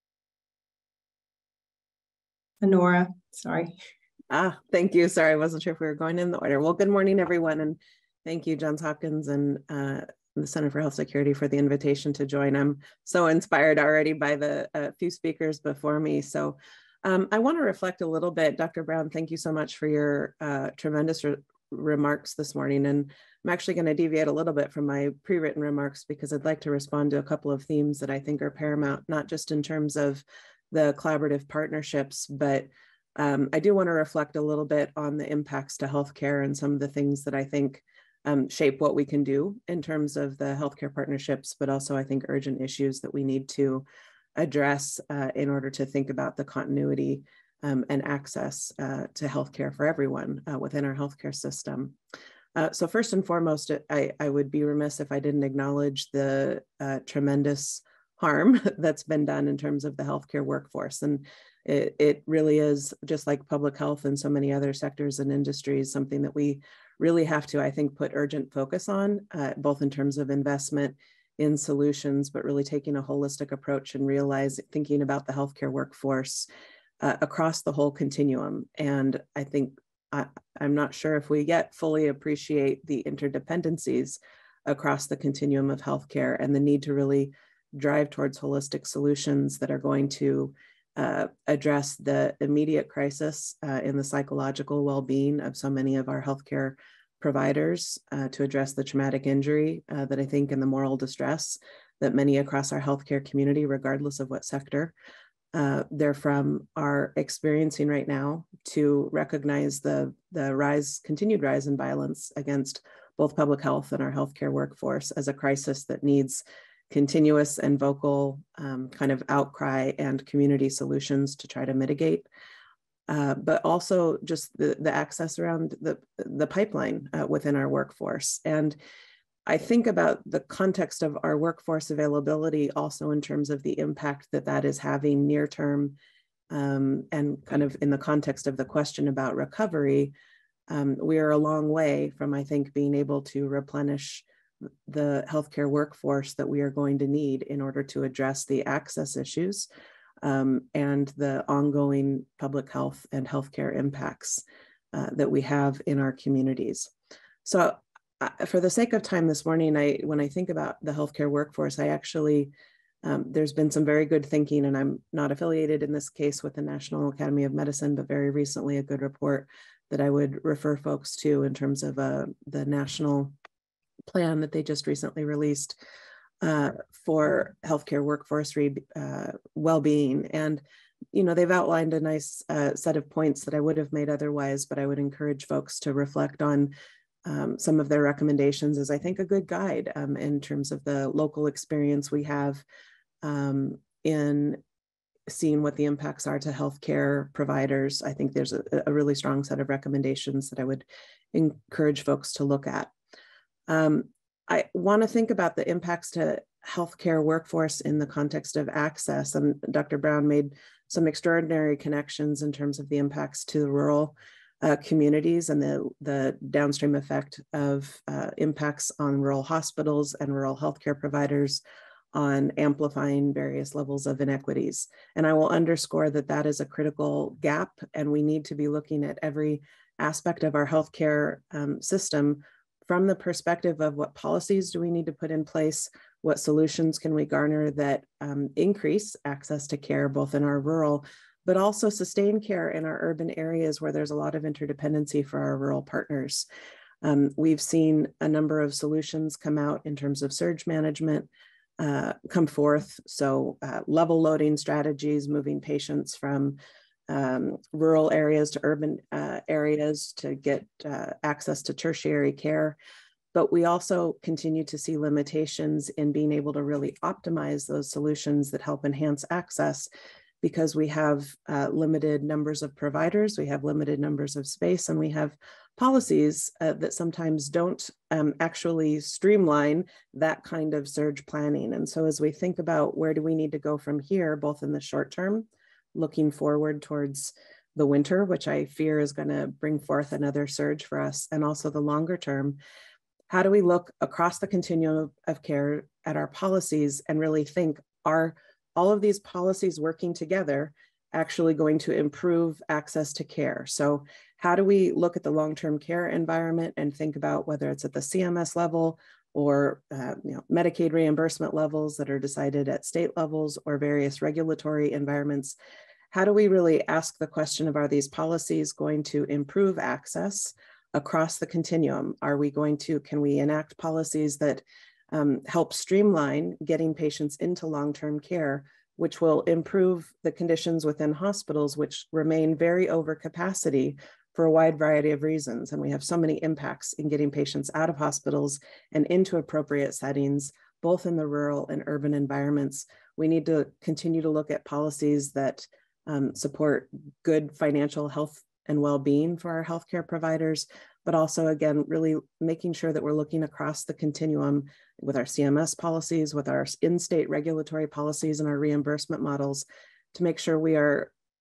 Honora, sorry. Ah, thank you. Sorry, I wasn't sure if we were going in the order. Well, good morning, everyone. And thank you, Johns Hopkins and uh, the Center for Health Security for the invitation to join. I'm so inspired already by the uh, few speakers before me. So um, I want to reflect a little bit. Doctor Brown, thank you so much for your uh, tremendous re remarks this morning. And I'm actually going to deviate a little bit from my pre-written remarks because I'd like to respond to a couple of themes that I think are paramount, not just in terms of the collaborative partnerships, but um, I do want to reflect a little bit on the impacts to healthcare and some of the things that I think um, shape what we can do in terms of the healthcare partnerships, but also I think urgent issues that we need to address uh, in order to think about the continuity um, and access uh, to healthcare for everyone uh, within our healthcare system. Uh, so first and foremost, I, I would be remiss if I didn't acknowledge the uh, tremendous harm that's been done in terms of the healthcare workforce. And It, it really is, just like public health and so many other sectors and industries, something that we really have to, I think, put urgent focus on, uh, both in terms of investment in solutions, but really taking a holistic approach and realize, thinking about the healthcare workforce uh, across the whole continuum. And I think, I, I'm not sure if we yet fully appreciate the interdependencies across the continuum of healthcare and the need to really drive towards holistic solutions that are going to Uh, address the immediate crisis uh, in the psychological well-being of so many of our healthcare providers, uh, to address the traumatic injury uh, that I think and the moral distress that many across our healthcare community, regardless of what sector uh, they're from, are experiencing right now, to recognize the, the rise, continued rise in violence against both public health and our healthcare workforce as a crisis that needs continuous and vocal um, kind of outcry and community solutions to try to mitigate, uh, but also just the, the access around the, the pipeline uh, within our workforce. And I think about the context of our workforce availability also in terms of the impact that that is having near term, um, and kind of in the context of the question about recovery. Um, we are a long way from, I think, being able to replenish the healthcare workforce that we are going to need in order to address the access issues um, and the ongoing public health and healthcare impacts uh, that we have in our communities. So uh, for the sake of time this morning, I, when I think about the healthcare workforce, I actually, um, there's been some very good thinking, and I'm not affiliated in this case with the National Academy of Medicine, but very recently a good report that I would refer folks to in terms of uh, the national plan that they just recently released uh, for healthcare workforce re uh, well-being. And, you know, they've outlined a nice uh, set of points that I would have made otherwise, but I would encourage folks to reflect on um, some of their recommendations as, I think, a good guide um, in terms of the local experience we have um, in seeing what the impacts are to healthcare providers. I think there's a, a really strong set of recommendations that I would encourage folks to look at. Um, I want to think about the impacts to healthcare workforce in the context of access, and Doctor Brown made some extraordinary connections in terms of the impacts to the rural uh, communities and the, the downstream effect of uh, impacts on rural hospitals and rural healthcare providers on amplifying various levels of inequities. And I will underscore that that is a critical gap, and we need to be looking at every aspect of our healthcare um, system from the perspective of what policies do we need to put in place, what solutions can we garner that um, increase access to care, both in our rural, but also sustain care in our urban areas where there's a lot of interdependency for our rural partners. Um, we've seen a number of solutions come out in terms of surge management uh, come forth. So uh, level loading strategies, moving patients from Um, rural areas to urban uh, areas to get uh, access to tertiary care. But we also continue to see limitations in being able to really optimize those solutions that help enhance access, because we have uh, limited numbers of providers, we have limited numbers of space, and we have policies uh, that sometimes don't um, actually streamline that kind of surge planning. And so as we think about where do we need to go from here, both in the short term, looking forward towards the winter, which I fear is going to bring forth another surge for us, and also the longer term, how do we look across the continuum of care at our policies and really think, are all of these policies working together actually going to improve access to care? So how do we look at the long-term care environment and think about whether it's at the C M S level or uh, you know, Medicaid reimbursement levels that are decided at state levels or various regulatory environments? How do we really ask the question of, are these policies going to improve access across the continuum? Are we going to, can we enact policies that um, help streamline getting patients into long-term care, which will improve the conditions within hospitals, which remain very over capacity for a wide variety of reasons. And we have so many impacts in getting patients out of hospitals and into appropriate settings, both in the rural and urban environments. We need to continue to look at policies that um, support good financial health and well-being for our healthcare providers, but also, again, really making sure that we're looking across the continuum with our C M S policies, with our in-state regulatory policies and our reimbursement models to make sure we are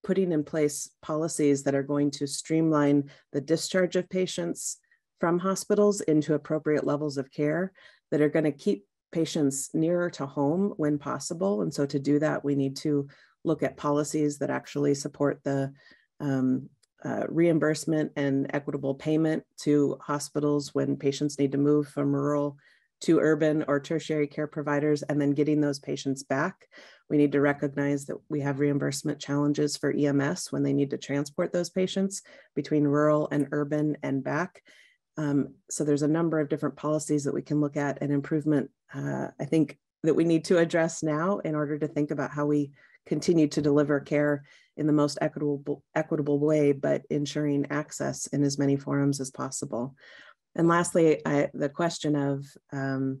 putting in place policies that are going to streamline the discharge of patients from hospitals into appropriate levels of care that are going to keep patients nearer to home when possible. And so to do that, we need to look at policies that actually support the um, uh, reimbursement and equitable payment to hospitals when patients need to move from rural to urban or tertiary care providers, and then getting those patients back. We need to recognize that we have reimbursement challenges for E M S when they need to transport those patients between rural and urban and back. Um, so there's a number of different policies that we can look at and improvement, uh, I think, that we need to address now in order to think about how we continue to deliver care in the most equitable, equitable way, but ensuring access in as many forums as possible. And lastly, I, the question of um,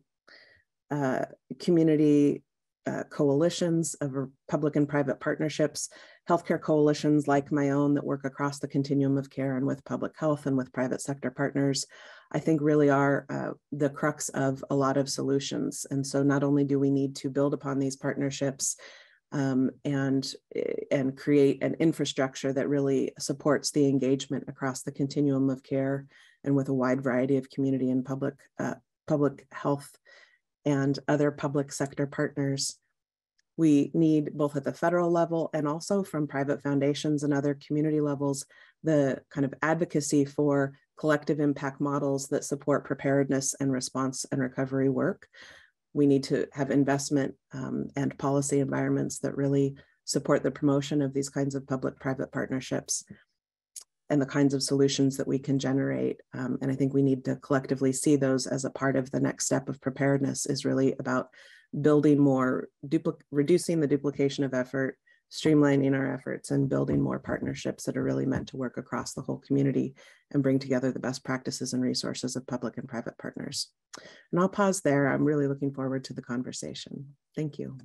uh, community uh, coalitions of public and private partnerships, healthcare coalitions like my own that work across the continuum of care and with public health and with private sector partners, I think really are uh, the crux of a lot of solutions. And so not only do we need to build upon these partnerships um, and, and create an infrastructure that really supports the engagement across the continuum of care and with a wide variety of community and public, uh, public health and other public sector partners. We need, both at the federal level and also from private foundations and other community levels, the kind of advocacy for collective impact models that support preparedness and response and recovery work. We need to have investment um, and policy environments that really support the promotion of these kinds of public-private partnerships and the kinds of solutions that we can generate. Um, and I think we need to collectively see those as a part of the next step of preparedness, is really about building more, reducing the duplication of effort, streamlining our efforts, and building more partnerships that are really meant to work across the whole community and bring together the best practices and resources of public and private partners. And I'll pause there. I'm really looking forward to the conversation. Thank you.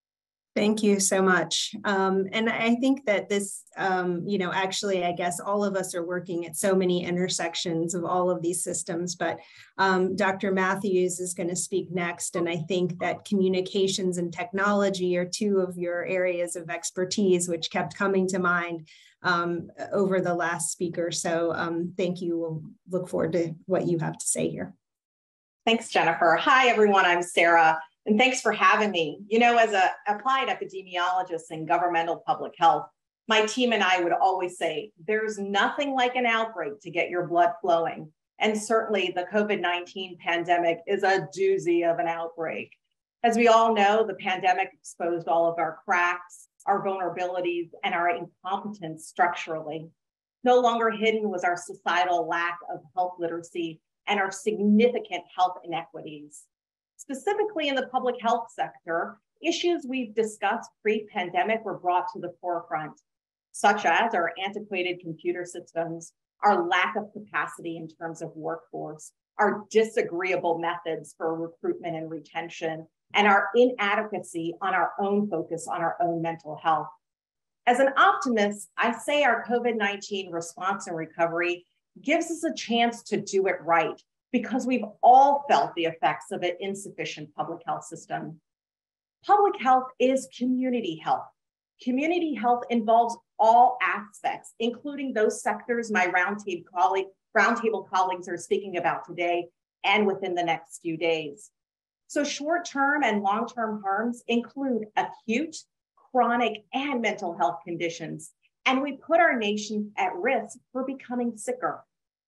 Thank you so much. Um, and I think that this, um, you know, actually, I guess all of us are working at so many intersections of all of these systems, but um, Doctor Matthews is going to speak next. And I think that communications and technology are two of your areas of expertise, which kept coming to mind um, over the last speaker. So um, thank you. We'll look forward to what you have to say here. Thanks, Jennifer. Hi, everyone. I'm Sarah. And thanks for having me. You know, as an applied epidemiologist in governmental public health, my team and I would always say, there's nothing like an outbreak to get your blood flowing. And certainly the COVID nineteen pandemic is a doozy of an outbreak. As we all know, the pandemic exposed all of our cracks, our vulnerabilities, and our incompetence structurally. No longer hidden was our societal lack of health literacy and our significant health inequities. Specifically in the public health sector, issues we've discussed pre-pandemic were brought to the forefront, such as our antiquated computer systems, our lack of capacity in terms of workforce, our disagreeable methods for recruitment and retention, and our inadequacy on our own focus on our own mental health. As an optimist, I say our COVID nineteen response and recovery gives us a chance to do it right, because we've all felt the effects of an insufficient public health system. Public health is community health. Community health involves all aspects, including those sectors my roundtable colleague, roundtable colleagues are speaking about today and within the next few days. So short-term and long-term harms include acute, chronic, and mental health conditions, and we put our nation at risk for becoming sicker.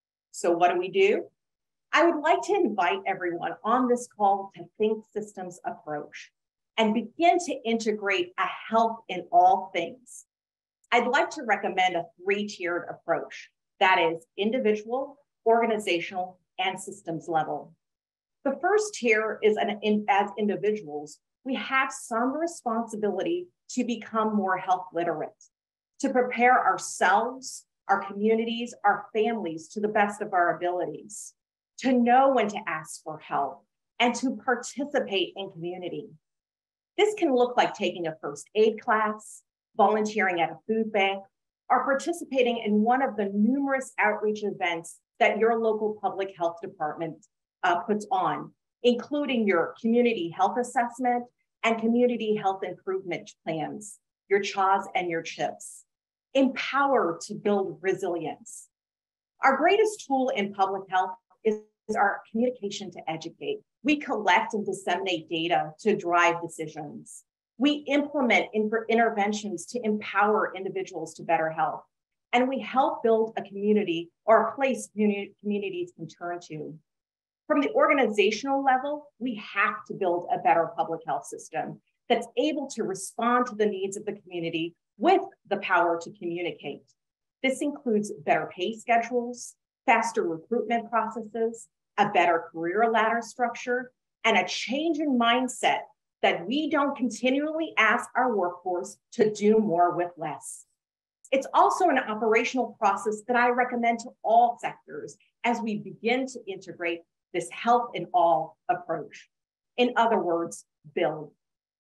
So what do we do? I would like to invite everyone on this call to think systems approach and begin to integrate a health in all things. I'd like to recommend a three-tiered approach, that is individual, organizational, and systems level. The first tier is an, in, as individuals, we have some responsibility to become more health literate, to prepare ourselves, our communities, our families to the best of our abilities, to know when to ask for help, and to participate in community. This can look like taking a first aid class, volunteering at a food bank, or participating in one of the numerous outreach events that your local public health department uh, puts on, including your community health assessment and community health improvement plans, your C H AWs and your CHIPS. empower to build resilience. Our greatest tool in public health is our communication to educate. We collect and disseminate data to drive decisions. We implement interventions to empower individuals to better health. And we help build a community or a place communities can turn to. From the organizational level, we have to build a better public health system that's able to respond to the needs of the community with the power to communicate. This includes better pay schedules, faster recruitment processes, a better career ladder structure, and a change in mindset that we don't continually ask our workforce to do more with less. It's also an operational process that I recommend to all sectors as we begin to integrate this health in all approach. In other words, build.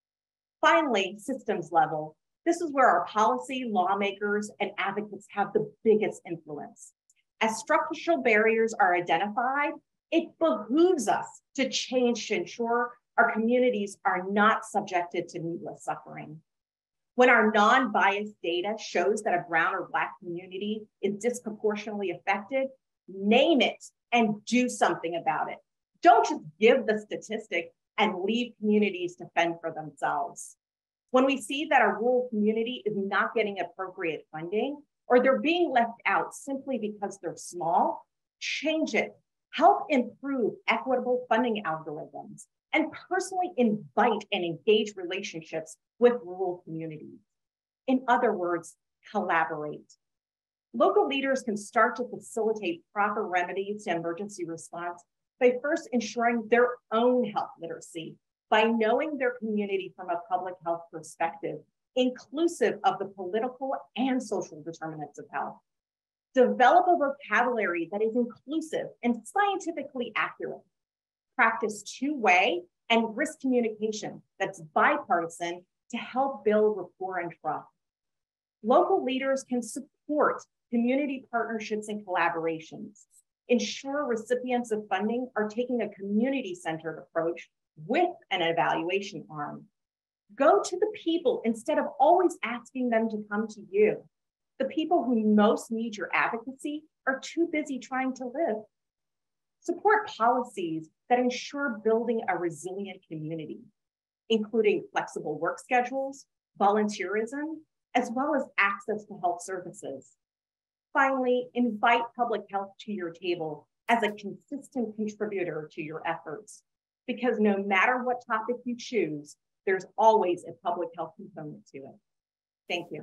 Finally, systems level. This is where our policy, lawmakers, and advocates have the biggest influence. As structural barriers are identified, it behooves us to change to ensure our communities are not subjected to needless suffering. When our non-biased data shows that a brown or Black community is disproportionately affected, name it and do something about it. Don't just give the statistic and leave communities to fend for themselves. When we see that a rural community is not getting appropriate funding, or they're being left out simply because they're small, change it. Help improve equitable funding algorithms, and personally invite and engage relationships with rural communities. In other words, collaborate. Local leaders can start to facilitate proper remedies to emergency response by first ensuring their own health literacy, by knowing their community from a public health perspective, inclusive of the political and social determinants of health. Develop a vocabulary that is inclusive and scientifically accurate. Practice two-way and risk communication that's bipartisan to help build rapport and trust. Local leaders can support community partnerships and collaborations. Ensure recipients of funding are taking a community-centered approach with an evaluation arm. Go to the people instead of always asking them to come to you. The people who most need your advocacy are too busy trying to live. Support policies that ensure building a resilient community, including flexible work schedules, volunteerism, as well as access to health services. Finally, invite public health to your table as a consistent contributor to your efforts, because no matter what topic you choose, there's always a public health component to it. Thank you.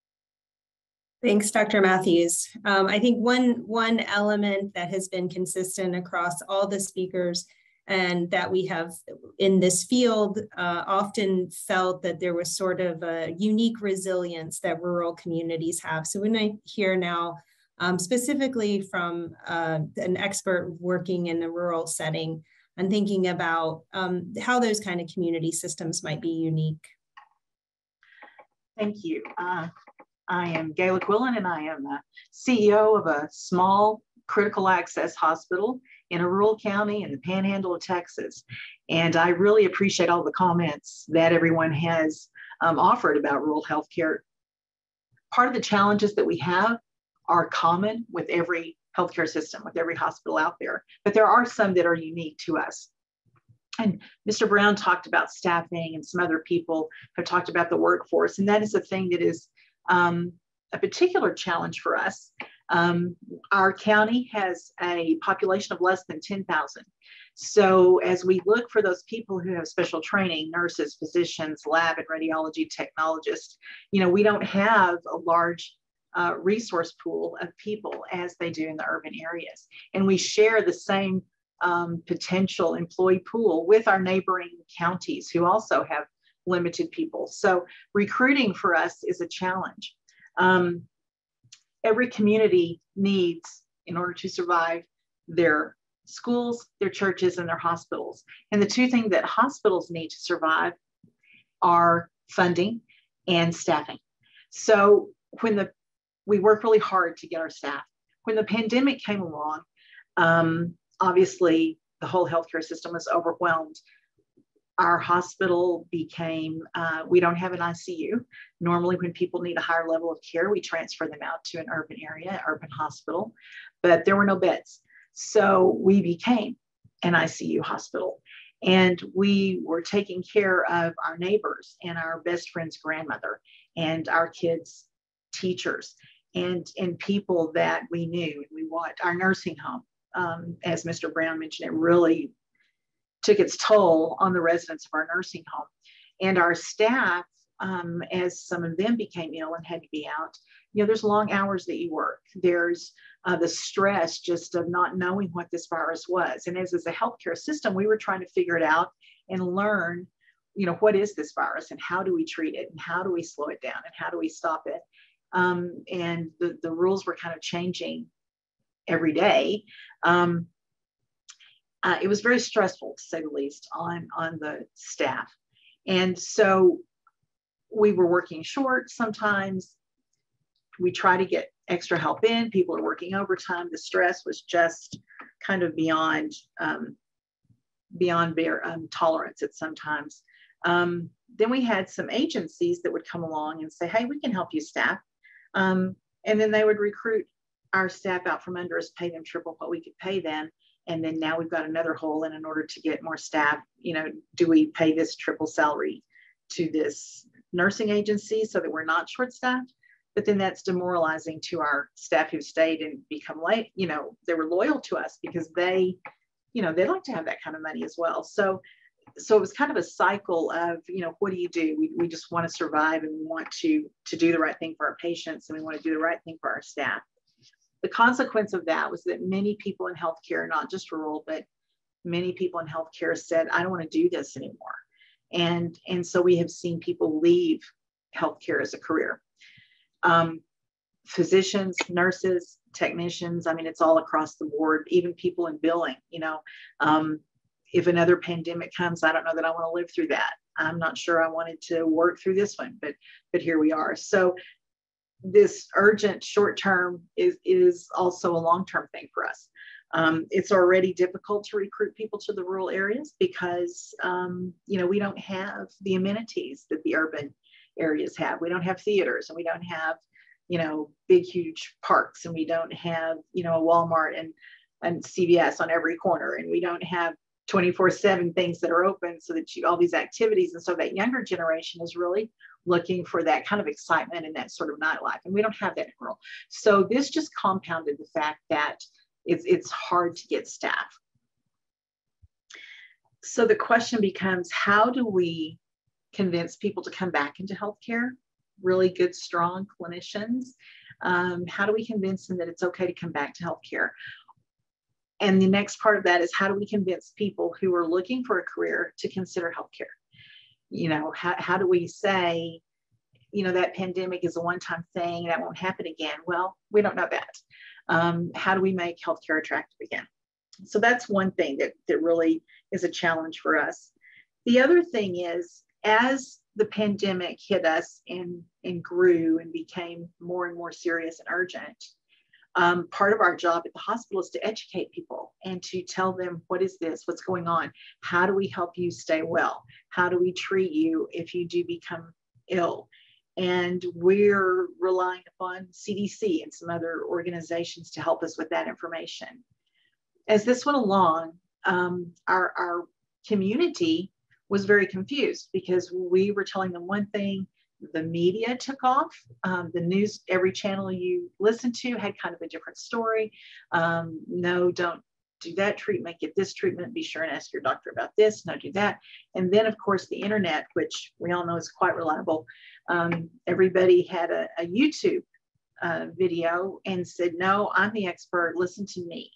Thanks, Doctor Matthews. Um, I think one, one element that has been consistent across all the speakers and that we have in this field uh, often felt that there was sort of a unique resilience that rural communities have. So when I hear now um, specifically from uh, an expert working in a rural setting, I'm thinking about um, how those kind of community systems might be unique. Thank you. Uh, I am Gayla Quillen, and I am a C E O of a small critical access hospital in a rural county in the panhandle of Texas. And I really appreciate all the comments that everyone has um, offered about rural healthcare. Part of the challenges that we have are common with every healthcare system, with every hospital out there, but there are some that are unique to us. And Mister Brown talked about staffing, and some other people have talked about the workforce, and that is a thing that is um, a particular challenge for us. Um, our county has a population of less than ten thousand. So as we look for those people who have special training, nurses, physicians, lab and radiology technologists, you know, we don't have a large uh, resource pool of people as they do in the urban areas. And we share the same um, potential employee pool with our neighboring counties who also have limited people. So recruiting for us is a challenge. Um, every community needs, in order to survive, their schools, their churches, and their hospitals. And the two things that hospitals need to survive are funding and staffing. So when the, we work really hard to get our staff. When the pandemic came along, um, obviously the whole healthcare system was overwhelmed. our hospital became, uh, we don't have an I C U. Normally when people need a higher level of care, we transfer them out to an urban area, urban hospital, but there were no beds. So we became an I C U hospital. And we were taking care of our neighbors and our best friend's grandmother and our kids' teachers and, and people that we knew. And we watched our nursing home, um, as Mister Brown mentioned, it really took its toll on the residents of our nursing home. And our staff, um, as some of them became ill and had to be out, you know, there's long hours that you work. There's uh, the stress just of not knowing what this virus was. And as, as a healthcare system, we were trying to figure it out and learn, you know, what is this virus and how do we treat it and how do we slow it down and how do we stop it? Um, and the, the rules were kind of changing every day. Um, Uh, it was very stressful, to say the least, on, on the staff. And so we were working short sometimes. We try to get extra help in. People are working overtime. The stress was just kind of beyond, um, beyond their um, tolerance at sometimes. Um, then we had some agencies that would come along and say, hey, we can help you staff. Um, and then they would recruit our staff out from under us, pay them triple what we could pay them. And then now we've got another hole, and in order to get more staff, you know, do we pay this triple salary to this nursing agency so that we're not short-staffed? But then that's demoralizing to our staff who stayed and become late, you know, they were loyal to us because they, you know, they like to have that kind of money as well. So, so it was kind of a cycle of, you know, what do you do? We, we just want to survive and we want to, to do the right thing for our patients and we want to do the right thing for our staff. The consequence of that was that many people in healthcare, not just rural, but many people in healthcare said, I don't want to do this anymore. And, and so we have seen people leave healthcare as a career. Um, physicians, nurses, technicians, I mean, it's all across the board, even people in billing, you know, um, if another pandemic comes, I don't know that I want to live through that. I'm not sure I wanted to work through this one, but, but here we are. So this urgent short term is, is also a long-term thing for us. Um, it's already difficult to recruit people to the rural areas because, um, you know, we don't have the amenities that the urban areas have. We don't have theaters and we don't have, you know, big, huge parks, and we don't have, you know, a Walmart and, and C V S on every corner. And we don't have twenty-four seven things that are open so that you, all these activities. And so that younger generation is really looking for that kind of excitement and that sort of nightlife. And we don't have that in rural. So this just compounded the fact that it's, it's hard to get staff. So the question becomes, how do we convince people to come back into healthcare? Really good, strong clinicians. Um, how do we convince them that it's okay to come back to healthcare? And the next part of that is, how do we convince people who are looking for a career to consider healthcare? You know, how, how do we say, you know, that pandemic is a one-time thing, that won't happen again? Well, we don't know that. Um, how do we make healthcare attractive again? So that's one thing that, that really is a challenge for us. The other thing is, as the pandemic hit us and, and grew and became more and more serious and urgent, Um, part of our job at the hospital is to educate people and to tell them, what is this? What's going on? How do we help you stay well? How do we treat you if you do become ill? And we're relying upon C D C and some other organizations to help us with that information. As this went along, um, our, our community was very confused because we were telling them one thing. The media took off. Um, the news, every channel you listen to had kind of a different story. Um, no, don't do that treatment, get this treatment, be sure and ask your doctor about this, no, do that. And then of course the internet, which we all know is quite reliable. Um, everybody had a, a YouTube uh, video and said, no, I'm the expert, listen to me.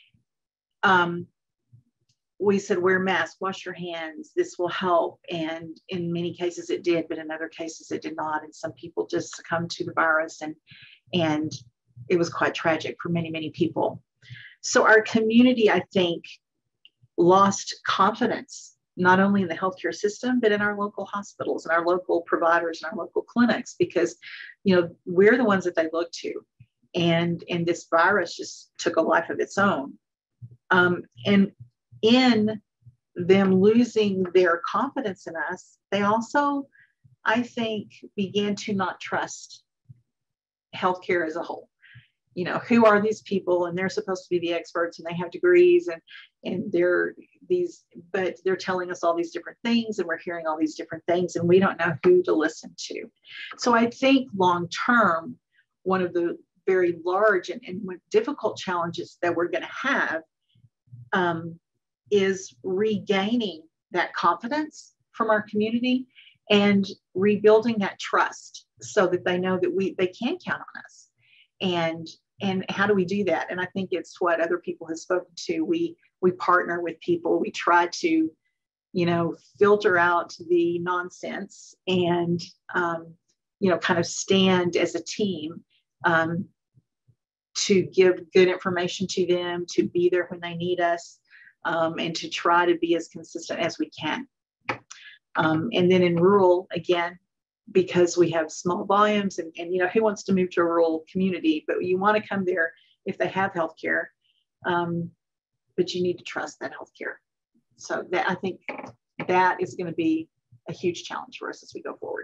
Um, we said, wear a mask, wash your hands, this will help. And in many cases it did, but in other cases it did not. And some people just succumbed to the virus, and, and it was quite tragic for many, many people. So our community, I think, lost confidence, not only in the healthcare system, but in our local hospitals and our local providers and our local clinics, because, you know, we're the ones that they look to. And, and this virus just took a life of its own. Um, and in them losing their confidence in us, they also, I think, began to not trust healthcare as a whole. You know, who are these people? And they're supposed to be the experts, and they have degrees, and and they're these, but they're telling us all these different things, and we're hearing all these different things, and we don't know who to listen to. So I think long term, one of the very large and, and difficult challenges that we're going to have um, is regaining that confidence from our community and rebuilding that trust so that they know that we they can count on us. And and how do we do that? And I think it's what other people have spoken to. We we partner with people. We try to, you know, filter out the nonsense and, um, you know, kind of stand as a team um, to give good information to them, to be there when they need us, um, and to try to be as consistent as we can. Um, and then in rural, again, because we have small volumes and, and, you know, who wants to move to a rural community, but you want to come there if they have healthcare, um, but you need to trust that healthcare. So that, I think that is going to be a huge challenge for us as we go forward.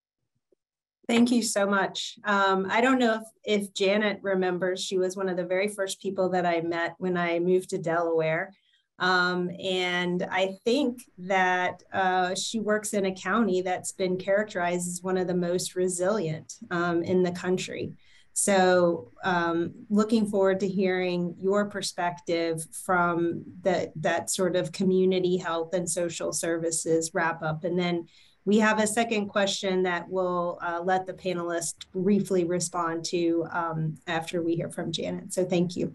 Thank you so much. Um, I don't know if, if Janet remembers, she was one of the very first people that I met when I moved to Delaware. Um, and I think that uh, she works in a county that's been characterized as one of the most resilient um, in the country. So um, looking forward to hearing your perspective from the, that sort of community health and social services wrap up. And then we have a second question that we'll uh, let the panelists briefly respond to um, after we hear from Janet. So thank you.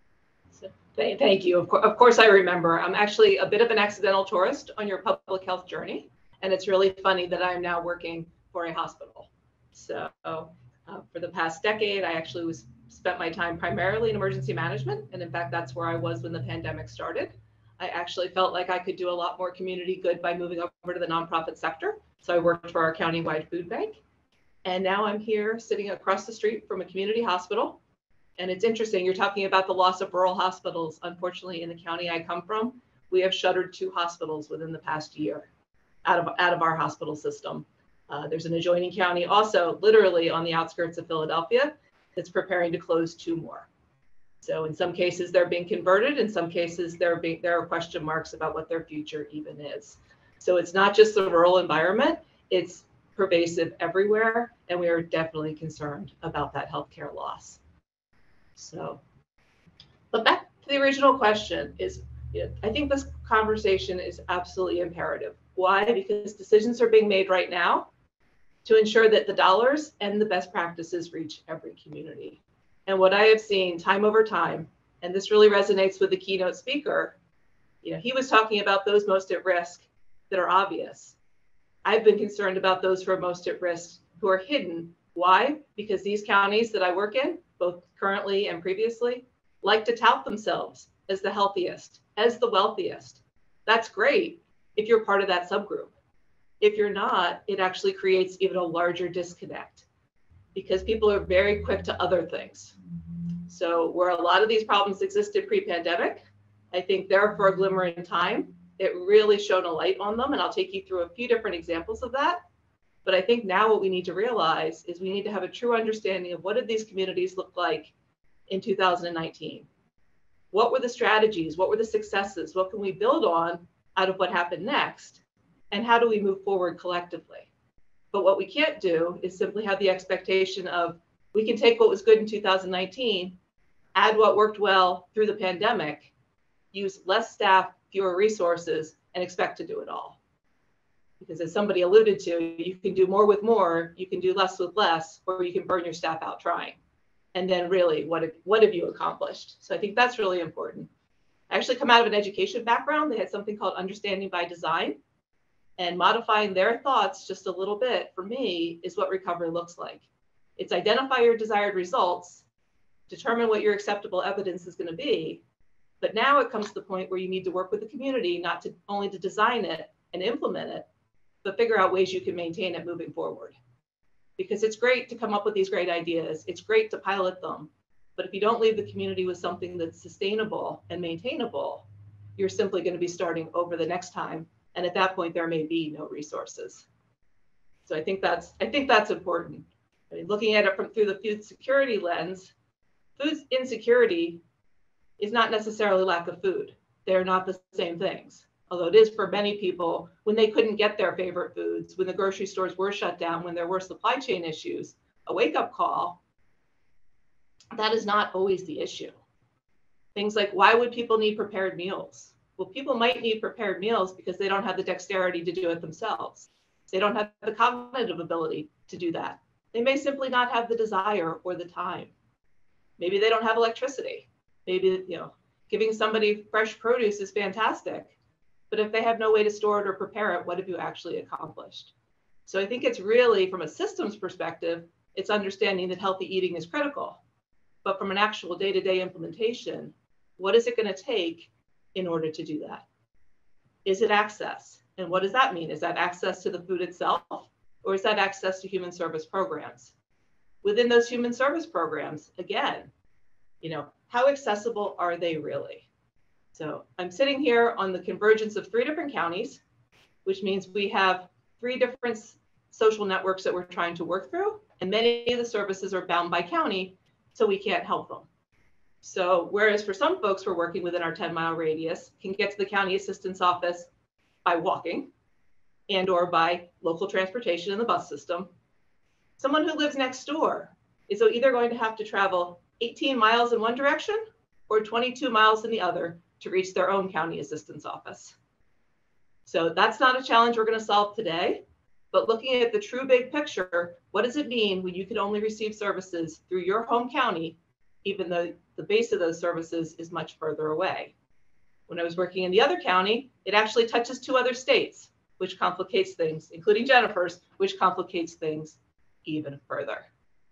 Thank you. Of, co of course, I remember. I'm actually a bit of an accidental tourist on your public health journey, and it's really funny that I'm now working for a hospital. So uh, for the past decade, I actually was spent my time primarily in emergency management, and in fact, that's where I was when the pandemic started. I actually felt like I could do a lot more community good by moving over to the nonprofit sector. So I worked for our county-wide food bank, and now I'm here sitting across the street from a community hospital. And it's interesting, you're talking about the loss of rural hospitals. Unfortunately, in the county I come from, we have shuttered two hospitals within the past year out of, out of our hospital system. Uh, there's an adjoining county also literally on the outskirts of Philadelphia that's preparing to close two more. So in some cases, they're being converted. In some cases, there, being, there are question marks about what their future even is. So it's not just the rural environment, it's pervasive everywhere. And we are definitely concerned about that healthcare loss. So, but back to the original question is, you know, I think this conversation is absolutely imperative. Why? Because decisions are being made right now to ensure that the dollars and the best practices reach every community. And what I have seen time over time, and this really resonates with the keynote speaker, you know, he was talking about those most at risk that are obvious. I've been concerned about those who are most at risk who are hidden. Why? Because these counties that I work in, both currently and previously, like to tout themselves as the healthiest, as the wealthiest. That's great if you're part of that subgroup. If you're not, it actually creates even a larger disconnect because people are very quick to other things. So where a lot of these problems existed pre-pandemic, I think there for a glimmer in time, it really shone a light on them. And I'll take you through a few different examples of that. But I think now what we need to realize is we need to have a true understanding of what did these communities look like in two thousand nineteen? What were the strategies? What were the successes? What can we build on out of what happened next? And how do we move forward collectively? But what we can't do is simply have the expectation of we can take what was good in two thousand nineteen, add what worked well through the pandemic, use less staff, fewer resources, and expect to do it all. Because as somebody alluded to, you can do more with more, you can do less with less, or you can burn your staff out trying. And then really, what have, what have you accomplished? So I think that's really important. I actually come out of an education background. They had something called understanding by design. And modifying their thoughts just a little bit, for me, is what recovery looks like. It's identify your desired results, determine what your acceptable evidence is going to be. But now it comes to the point where you need to work with the community, not to only to design it and implement it, but figure out ways you can maintain it moving forward. Because it's great to come up with these great ideas. It's great to pilot them. But if you don't leave the community with something that's sustainable and maintainable, you're simply going to be starting over the next time. And at that point, there may be no resources. So I think that's, I think that's important. I mean, looking at it from through the food security lens, food insecurity is not necessarily lack of food. They're not the same things. Although it is for many people, when they couldn't get their favorite foods, when the grocery stores were shut down, when there were supply chain issues, a wake-up call, that is not always the issue. Things like, why would people need prepared meals? Well, people might need prepared meals because they don't have the dexterity to do it themselves. They don't have the cognitive ability to do that. They may simply not have the desire or the time. Maybe they don't have electricity. Maybe, you know, giving somebody fresh produce is fantastic, but if they have no way to store it or prepare it, what have you actually accomplished? So I think it's really, from a systems perspective, it's understanding that healthy eating is critical. But from an actual day-to-day implementation, what is it going to take in order to do that? Is it access? And what does that mean? Is that access to the food itself, or is that access to human service programs? Within those human service programs, again, you know, how accessible are they really? So I'm sitting here on the convergence of three different counties, which means we have three different social networks that we're trying to work through, and many of the services are bound by county, so we can't help them. So whereas for some folks we're working within our ten mile radius, can get to the county assistance office by walking and or by local transportation in the bus system, someone who lives next door is either going to have to travel eighteen miles in one direction or twenty-two miles in the other to reach their own county assistance office. So that's not a challenge we're going to solve today, but looking at the true big picture, what does it mean when you can only receive services through your home county, even though the base of those services is much further away? When I was working in the other county, it actually touches two other states, which complicates things, including Jennifer's, which complicates things even further.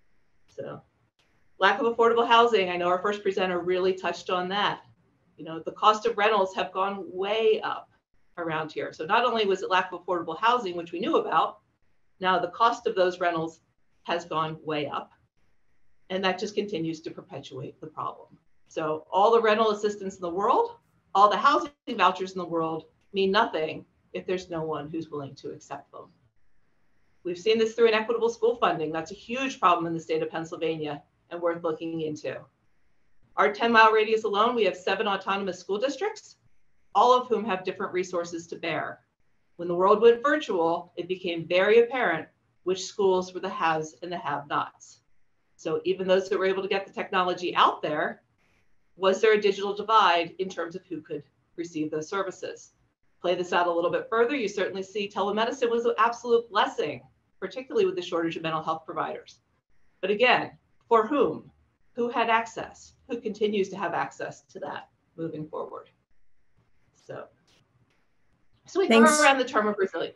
So lack of affordable housing, I know our first presenter really touched on that. You know, the cost of rentals have gone way up around here. So not only was it lack of affordable housing, which we knew about, now the cost of those rentals has gone way up. And that just continues to perpetuate the problem. So all the rental assistance in the world, all the housing vouchers in the world mean nothing if there's no one who's willing to accept them. We've seen this through inequitable school funding. That's a huge problem in the state of Pennsylvania and worth looking into. Our ten mile radius alone, we have seven autonomous school districts, all of whom have different resources to bear. When the world went virtual, it became very apparent which schools were the haves and the have-nots. So even those that were able to get the technology out there, was there a digital divide in terms of who could receive those services? Play this out a little bit further, you certainly see telemedicine was an absolute blessing, particularly with the shortage of mental health providers. But again, for whom? Who had access? Who continues to have access to that moving forward? So, so we throw around the term of resilience.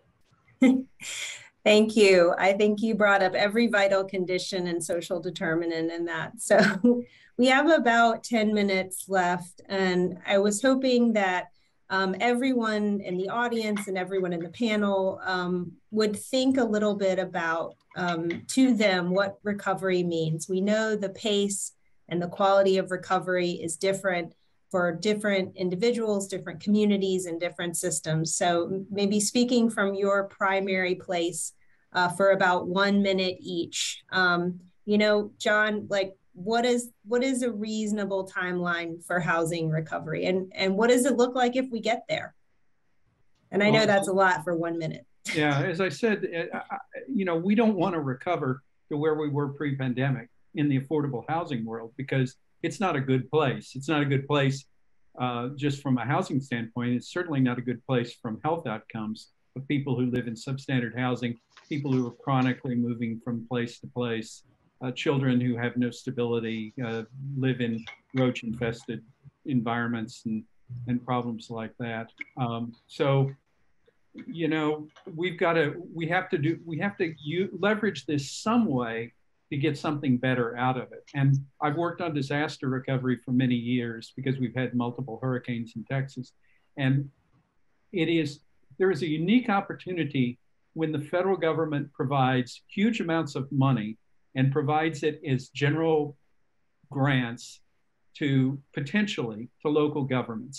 Thank you. I think you brought up every vital condition and social determinant in that. So we have about ten minutes left, and I was hoping that um, everyone in the audience and everyone in the panel um, would think a little bit about, um, to them, what recovery means. We know the pace and the quality of recovery is different for different individuals, different communities, and different systems. So maybe speaking from your primary place uh, for about one minute each. Um, you know, John, like what is what is a reasonable timeline for housing recovery, and and what does it look like if we get there? And I know well, that's a lot for one minute. Yeah, as I said, you know, we don't want to recover to where we were pre-pandemic in the affordable housing world, because it's not a good place. It's not a good place uh, just from a housing standpoint. It's certainly not a good place from health outcomes of people who live in substandard housing, people who are chronically moving from place to place, uh, children who have no stability, uh, live in roach-infested environments and, and problems like that. Um, so, you know, we've got to, we have to do, we have to u- leverage this some way to get something better out of it. And I've worked on disaster recovery for many years because we've had multiple hurricanes in Texas. And it is, there is a unique opportunity when the federal government provides huge amounts of money and provides it as general grants to potentially to local governments.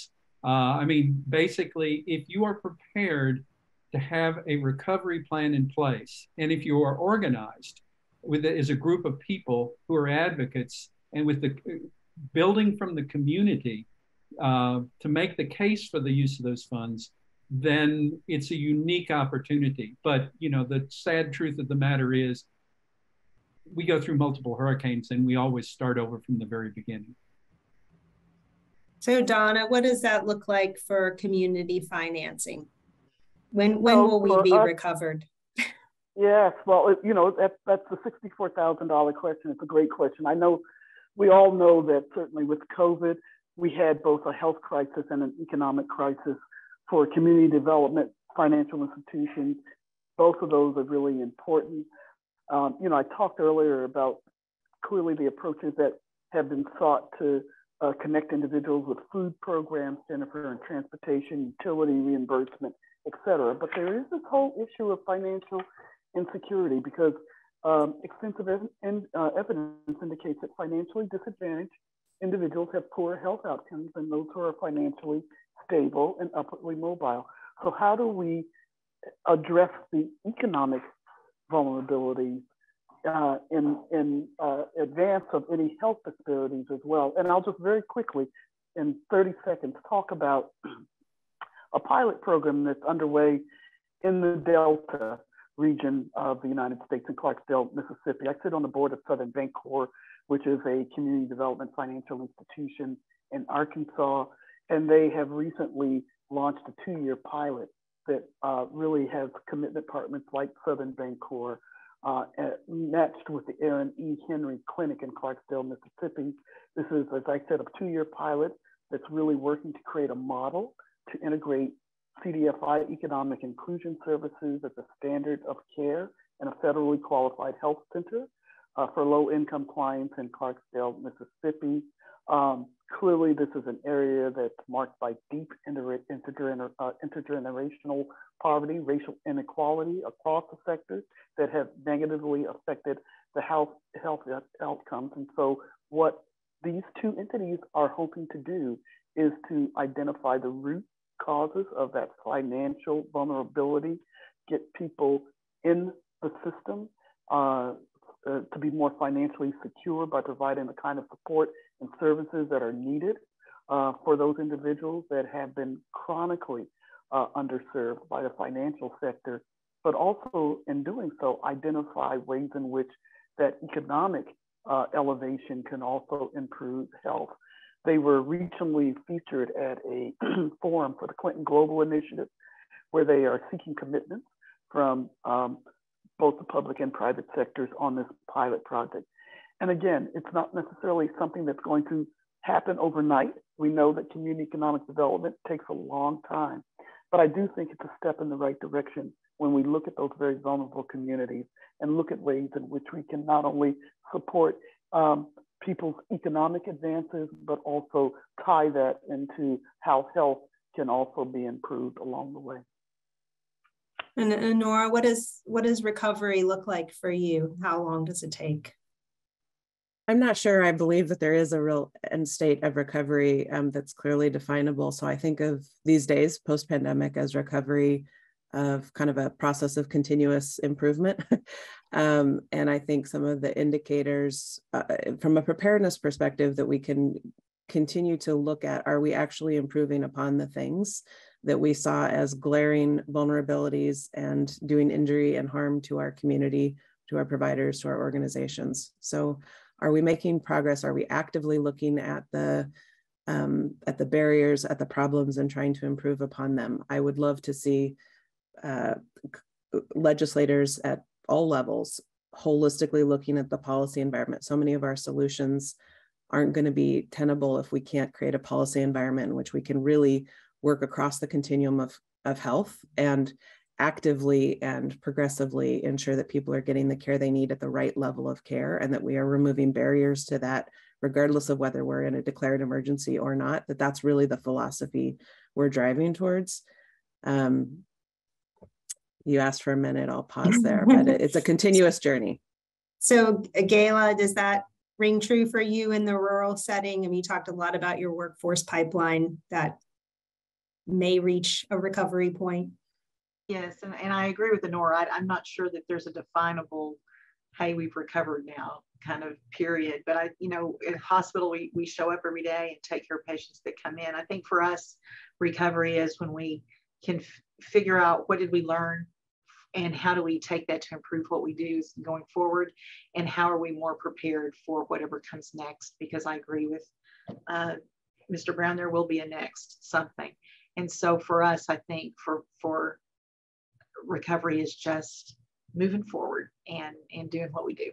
Uh, I mean, basically, if you are prepared to have a recovery plan in place, and if you are organized with it as a group of people who are advocates and with the building from the community uh, to make the case for the use of those funds, then it's a unique opportunity. But, you know, the sad truth of the matter is we go through multiple hurricanes and we always start over from the very beginning. So Donna, what does that look like for community financing? When when will we be us, recovered? Yes, well, it, you know, that, that's the sixty-four thousand dollar question. It's a great question. I know we all know that certainly with COVID, we had both a health crisis and an economic crisis for community development, financial institutions. Both of those are really important. Um, you know, I talked earlier about clearly the approaches that have been sought to uh, connect individuals with food programs, Jennifer, and transportation, utility reimbursement, et cetera. But there is this whole issue of financial insecurity because um, extensive ev in, uh, evidence indicates that financially disadvantaged individuals have poor health outcomes than those who are financially stable and upwardly mobile. So how do we address the economic vulnerabilities uh, in, in uh, advance of any health disparities as well? And I'll just very quickly, in thirty seconds, talk about a pilot program that's underway in the Delta region of the United States in Clarksdale, Mississippi. I sit on the board of Southern Bancorp, which is a community development financial institution in Arkansas. And they have recently launched a two-year pilot that uh, really has commitment partners like Southern Bancorp, uh, matched with the Aaron E. Henry Clinic in Clarksdale, Mississippi. This is, as I said, a two-year pilot that's really working to create a model to integrate C D F I economic inclusion services as a standard of care in a federally qualified health center uh, for low-income clients in Clarksdale, Mississippi. Um, clearly, this is an area that's marked by deep inter intergener uh, intergenerational poverty, racial inequality across the sector that have negatively affected the health, health outcomes. And so what these two entities are hoping to do is to identify the root causes of that financial vulnerability, get people in the system uh, uh, to be more financially secure by providing the kind of support and services that are needed uh, for those individuals that have been chronically uh, underserved by the financial sector, but also in doing so, identify ways in which that economic uh, elevation can also improve health. They were recently featured at a forum for the Clinton Global Initiative, where they are seeking commitments from um, both the public and private sectors on this pilot project. And again, it's not necessarily something that's going to happen overnight. We know that community economic development takes a long time, but I do think it's a step in the right direction when we look at those very vulnerable communities and look at ways in which we can not only support um, people's economic advances, but also tie that into how health can also be improved along the way. And, and Nora, what is what does recovery look like for you? How long does it take? I'm not sure. I believe that there is a real end state of recovery um, that's clearly definable. So I think of these days post-pandemic as recovery of kind of a process of continuous improvement. um, and I think some of the indicators uh, from a preparedness perspective that we can continue to look at, are we actually improving upon the things that we saw as glaring vulnerabilities and doing injury and harm to our community, to our providers, to our organizations? So are we making progress? Are we actively looking at the um, at the barriers, at the problems, and trying to improve upon them? I would love to see Uh, legislators at all levels holistically looking at the policy environment. So many of our solutions aren't going to be tenable if we can't create a policy environment in which we can really work across the continuum of, of health and actively and progressively ensure that people are getting the care they need at the right level of care, and that we are removing barriers to that, regardless of whether we're in a declared emergency or not, that that's really the philosophy we're driving towards. Um, You asked for a minute, I'll pause there, but it's a continuous journey. So Gayla, does that ring true for you in the rural setting? I mean, you talked a lot about your workforce pipeline that may reach a recovery point. Yes, and, and I agree with Nora. I, I'm not sure that there's a definable, hey, we've recovered now kind of period. But I, you know, in hospital, we, we show up every day and take care of patients that come in. I think for us, recovery is when we can f- figure out what did we learn and how do we take that to improve what we do going forward, and how are we more prepared for whatever comes next. Because I agree with uh, Mister Brown, there will be a next something. And so for us, I think for, for recovery is just moving forward and, and doing what we do.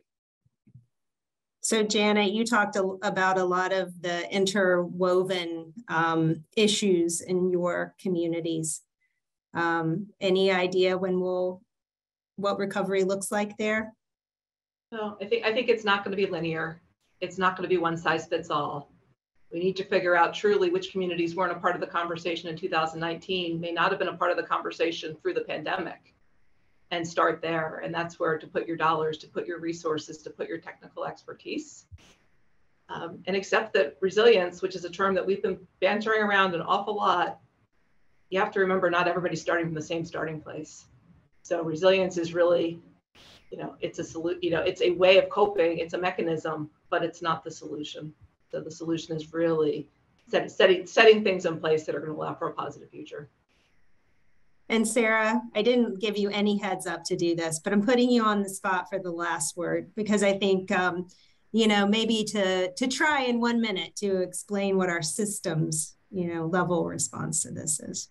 So Janet, you talked a, about a lot of the interwoven um, issues in your communities. Um, any idea when we'll, what recovery looks like there? No, I think I think it's not going to be linear. It's not going to be one size fits all. We need to figure out truly which communities weren't a part of the conversation in two thousand nineteen, may not have been a part of the conversation through the pandemic, and start there. And that's where to put your dollars, to put your resources, to put your technical expertise. Um, and accept that resilience, which is a term that we've been bantering around an awful lot, you have to remember not everybody's starting from the same starting place. So resilience is really, you know, it's a solution, you know, it's a way of coping, it's a mechanism, but it's not the solution. So the solution is really set, setting, setting things in place that are going to allow for a positive future. And Sarah, I didn't give you any heads up to do this, but I'm putting you on the spot for the last word, because I think, um, you know, maybe to, to try in one minute to explain what our systems, you know, level response to this is.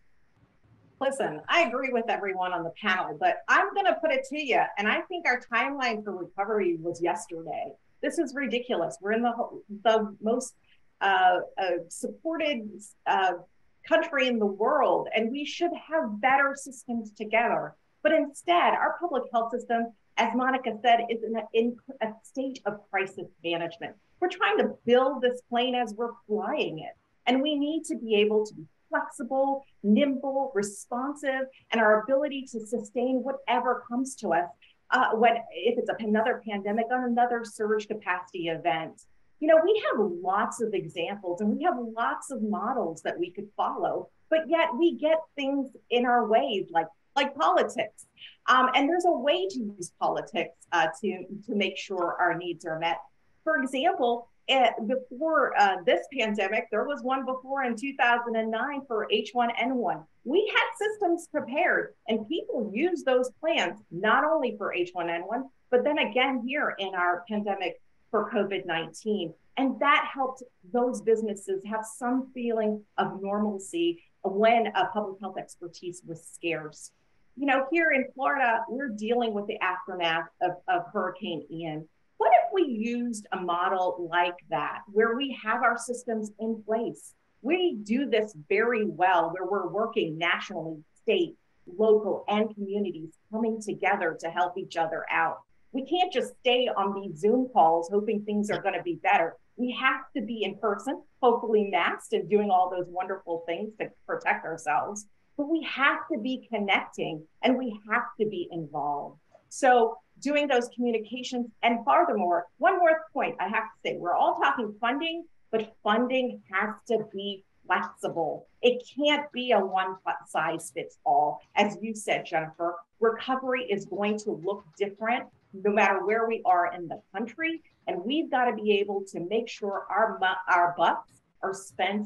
Listen, I agree with everyone on the panel, but I'm going to put it to you. And I think our timeline for recovery was yesterday. This is ridiculous. We're in the, the most uh, uh, supported uh, country in the world, and we should have better systems together. But instead, our public health system, as Monica said, is in a, in a state of crisis management. We're trying to build this plane as we're flying it. And we need to be able to be flexible, nimble, responsive, and our ability to sustain whatever comes to us, uh, when, if it's another pandemic or another surge capacity event. You know, we have lots of examples and we have lots of models that we could follow, but yet we get things in our ways, like, like politics. Um, and there's a way to use politics uh, to, to make sure our needs are met. For example, Uh, before uh, this pandemic, there was one before in two thousand nine for H one N one. We had systems prepared and people used those plans, not only for H one N one, but then again here in our pandemic for COVID nineteen. And that helped those businesses have some feeling of normalcy when a public health expertise was scarce. You know, here in Florida, we're dealing with the aftermath of, of Hurricane Ian. What if we used a model like that, where we have our systems in place? We do this very well, where we're working nationally, state, local, and communities coming together to help each other out. We can't just stay on these Zoom calls hoping things are going to be better. We have to be in person, hopefully masked and doing all those wonderful things to protect ourselves. But we have to be connecting and we have to be involved. So doing those communications, and furthermore, one more point I have to say, we're all talking funding, but funding has to be flexible. It can't be a one size fits all. As you said, Jennifer, recovery is going to look different no matter where we are in the country. And we've got to be able to make sure our, our bucks are spent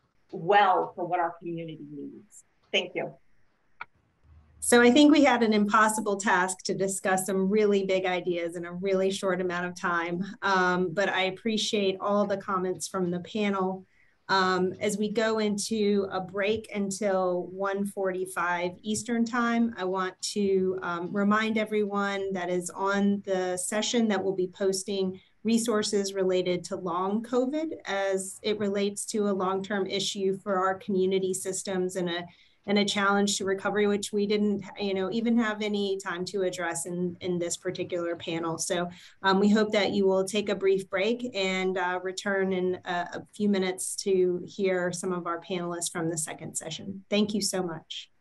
well for what our community needs. Thank you. So I think we had an impossible task to discuss some really big ideas in a really short amount of time. Um, but I appreciate all the comments from the panel. Um, as we go into a break until one forty-five Eastern time, I want to um, remind everyone that is on the session that we'll be posting resources related to long COVID as it relates to a long-term issue for our community systems and a and a challenge to recovery, which we didn't, you know, even have any time to address in, in this particular panel. So um, we hope that you will take a brief break and uh, return in a, a few minutes to hear some of our panelists from the second session. Thank you so much.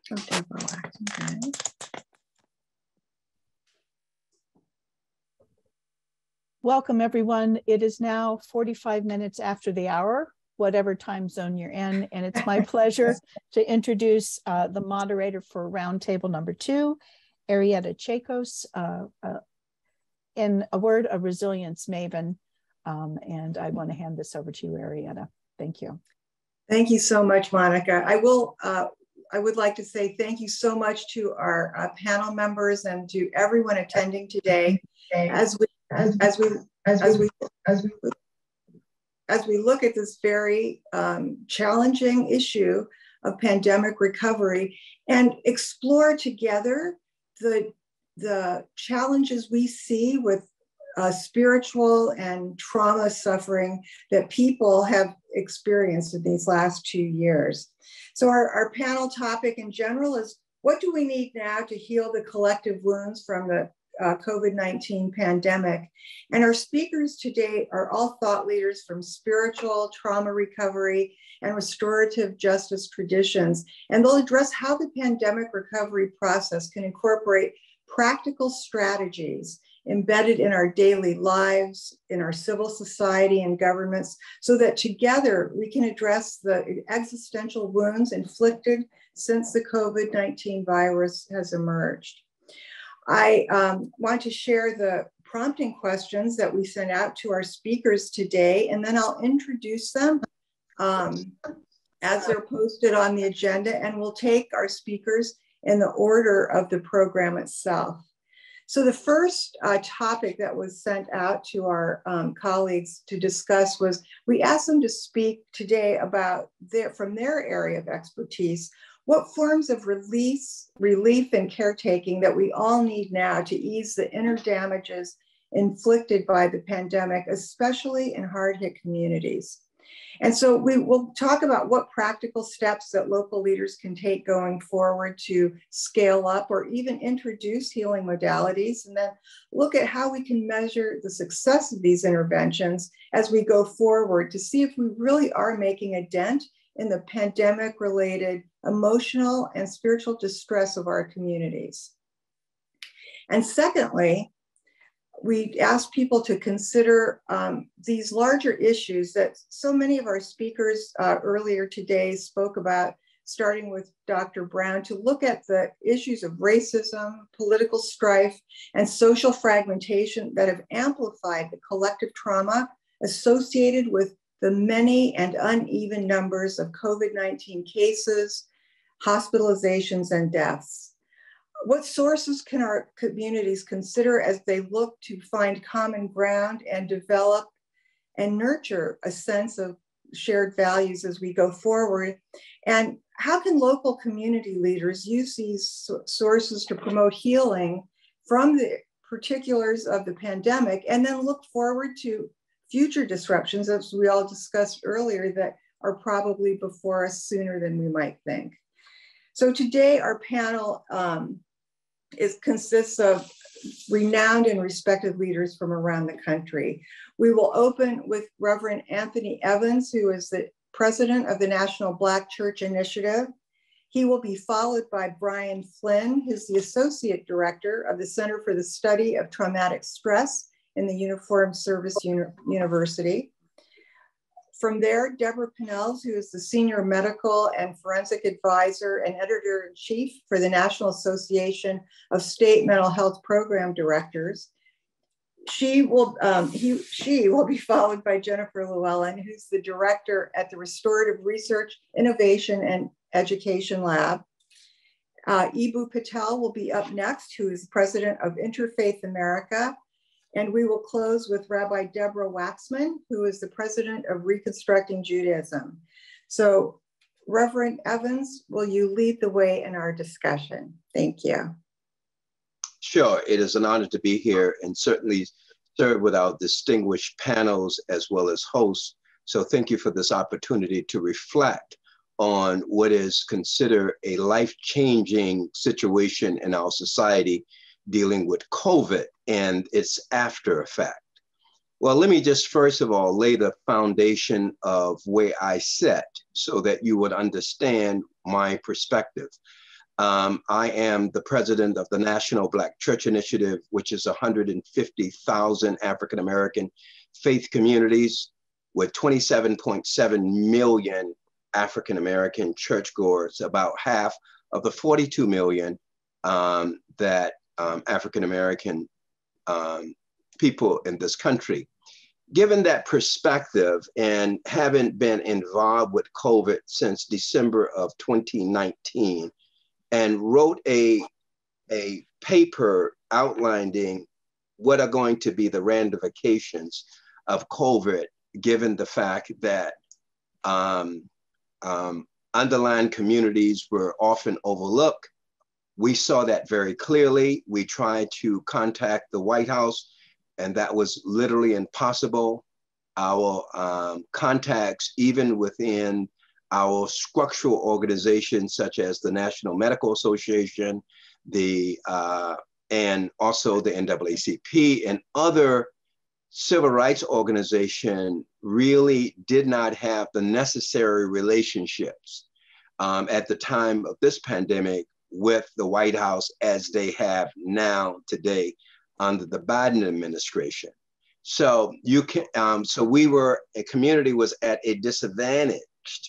Okay. Welcome, everyone. It is now forty-five minutes after the hour, whatever time zone you're in, and it's my pleasure to introduce uh, the moderator for roundtable number two, Arietta Chakos, uh, uh, in a word, a resilience maven. Um, and I want to hand this over to you, Arietta. Thank you. Thank you so much, Monica. I will. Uh, I would like to say thank you so much to our uh, panel members and to everyone attending today. As we as, as we as, as we as we as we look at this very um, challenging issue of pandemic recovery and explore together the the challenges we see with uh, spiritual and trauma suffering that people have experienced in these last two years. So our, our panel topic in general is, what do we need now to heal the collective wounds from the uh, COVID nineteen pandemic? And our speakers today are all thought leaders from spiritual, trauma recovery, and restorative justice traditions. And they'll address how the pandemic recovery process can incorporate practical strategies embedded in our daily lives, in our civil society and governments, so that together we can address the existential wounds inflicted since the COVID nineteen virus has emerged. I um, want to share the prompting questions that we sent out to our speakers today, and then I'll introduce them um, as they're posted on the agenda, and we'll take our speakers in the order of the program itself. So the first uh, topic that was sent out to our um, colleagues to discuss was, we asked them to speak today about their, from their area of expertise, what forms of release, relief and caretaking that we all need now to ease the inner damages inflicted by the pandemic, especially in hard-hit communities. And so we will talk about what practical steps that local leaders can take going forward to scale up or even introduce healing modalities, and then look at how we can measure the success of these interventions as we go forward to see if we really are making a dent in the pandemic-related emotional and spiritual distress of our communities. And secondly, we asked people to consider um, these larger issues that so many of our speakers uh, earlier today spoke about, starting with Doctor Brown, to look at the issues of racism, political strife, and social fragmentation that have amplified the collective trauma associated with the many and uneven numbers of COVID nineteen cases, hospitalizations, and deaths. What sources can our communities consider as they look to find common ground and develop and nurture a sense of shared values as we go forward? And how can local community leaders use these sources to promote healing from the particulars of the pandemic, and then look forward to future disruptions, as we all discussed earlier, that are probably before us sooner than we might think? So today our panel um, is consists of renowned and respected leaders from around the country. We will open with Reverend Anthony Evans, who is the president of the National Black Church Initiative. He will be followed by Brian Flynn, who's the associate director of the Center for the Study of Traumatic Stress in the Uniformed Service Uni University. From there, Deborah Pinnells, who is the Senior Medical and Forensic Advisor and Editor-in-Chief for the National Association of State Mental Health Program Directors. She will, um, he, she will be followed by Jennifer Llewellyn, who's the Director at the Restorative Research, Innovation, and Education Lab. Uh, Ibu Patel will be up next, who is President of Interfaith America. And we will close with Rabbi Deborah Waxman, who is the president of Reconstructing Judaism. So, Reverend Evans, will you lead the way in our discussion? Thank you. Sure, it is an honor to be here and certainly serve with our distinguished panels as well as hosts. So thank you for this opportunity to reflect on what is considered a life-changing situation in our society dealing with COVID and its after effect. Well, let me just first of all lay the foundation of where I sit so that you would understand my perspective. Um, I am the president of the National Black Church Initiative, which is one hundred fifty thousand African-American faith communities with twenty-seven point seven million African-American churchgoers, about half of the forty-two million um, that um, African-American um, people in this country. Given that perspective and having been involved with COVID since December of twenty nineteen, and wrote a, a paper outlining what are going to be the ramifications of COVID, given the fact that um, um, underlying communities were often overlooked. We saw that very clearly. We tried to contact the White House, and that was literally impossible. Our um, contacts, even within our structural organizations, such as the National Medical Association, the uh, and also the N double A C P and other civil rights organizations, really did not have the necessary relationships um, at the time of this pandemic with the White House as they have now today under the Biden administration. So you can, um, so we were, a community was at a disadvantage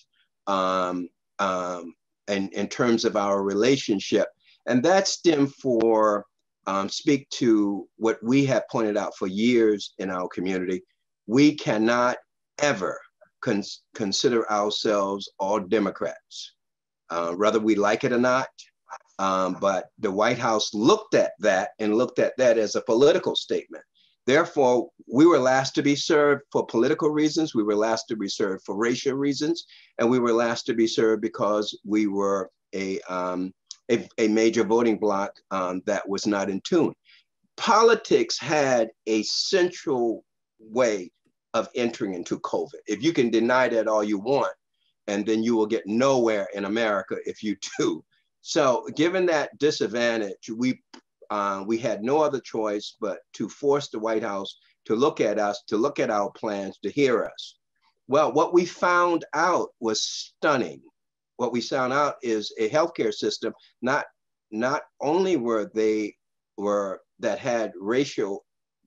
um, um, in, in terms of our relationship. And that stemmed for, um, speak to what we have pointed out for years in our community. We cannot ever cons consider ourselves all Democrats, uh, whether we like it or not. Um, but the White House looked at that and looked at that as a political statement. Therefore, we were last to be served for political reasons. We were last to be served for racial reasons. And we were last to be served because we were a, um, a, a major voting bloc um, that was not in tune. Politics had a central way of entering into COVID. If you can deny that all you want, and then you will get nowhere in America if you do. So given that disadvantage, we Uh, we had no other choice but to force the White House to look at us, to look at our plans, to hear us. Well, what we found out was stunning. What we found out is a healthcare system, not, not only were they were that had racial,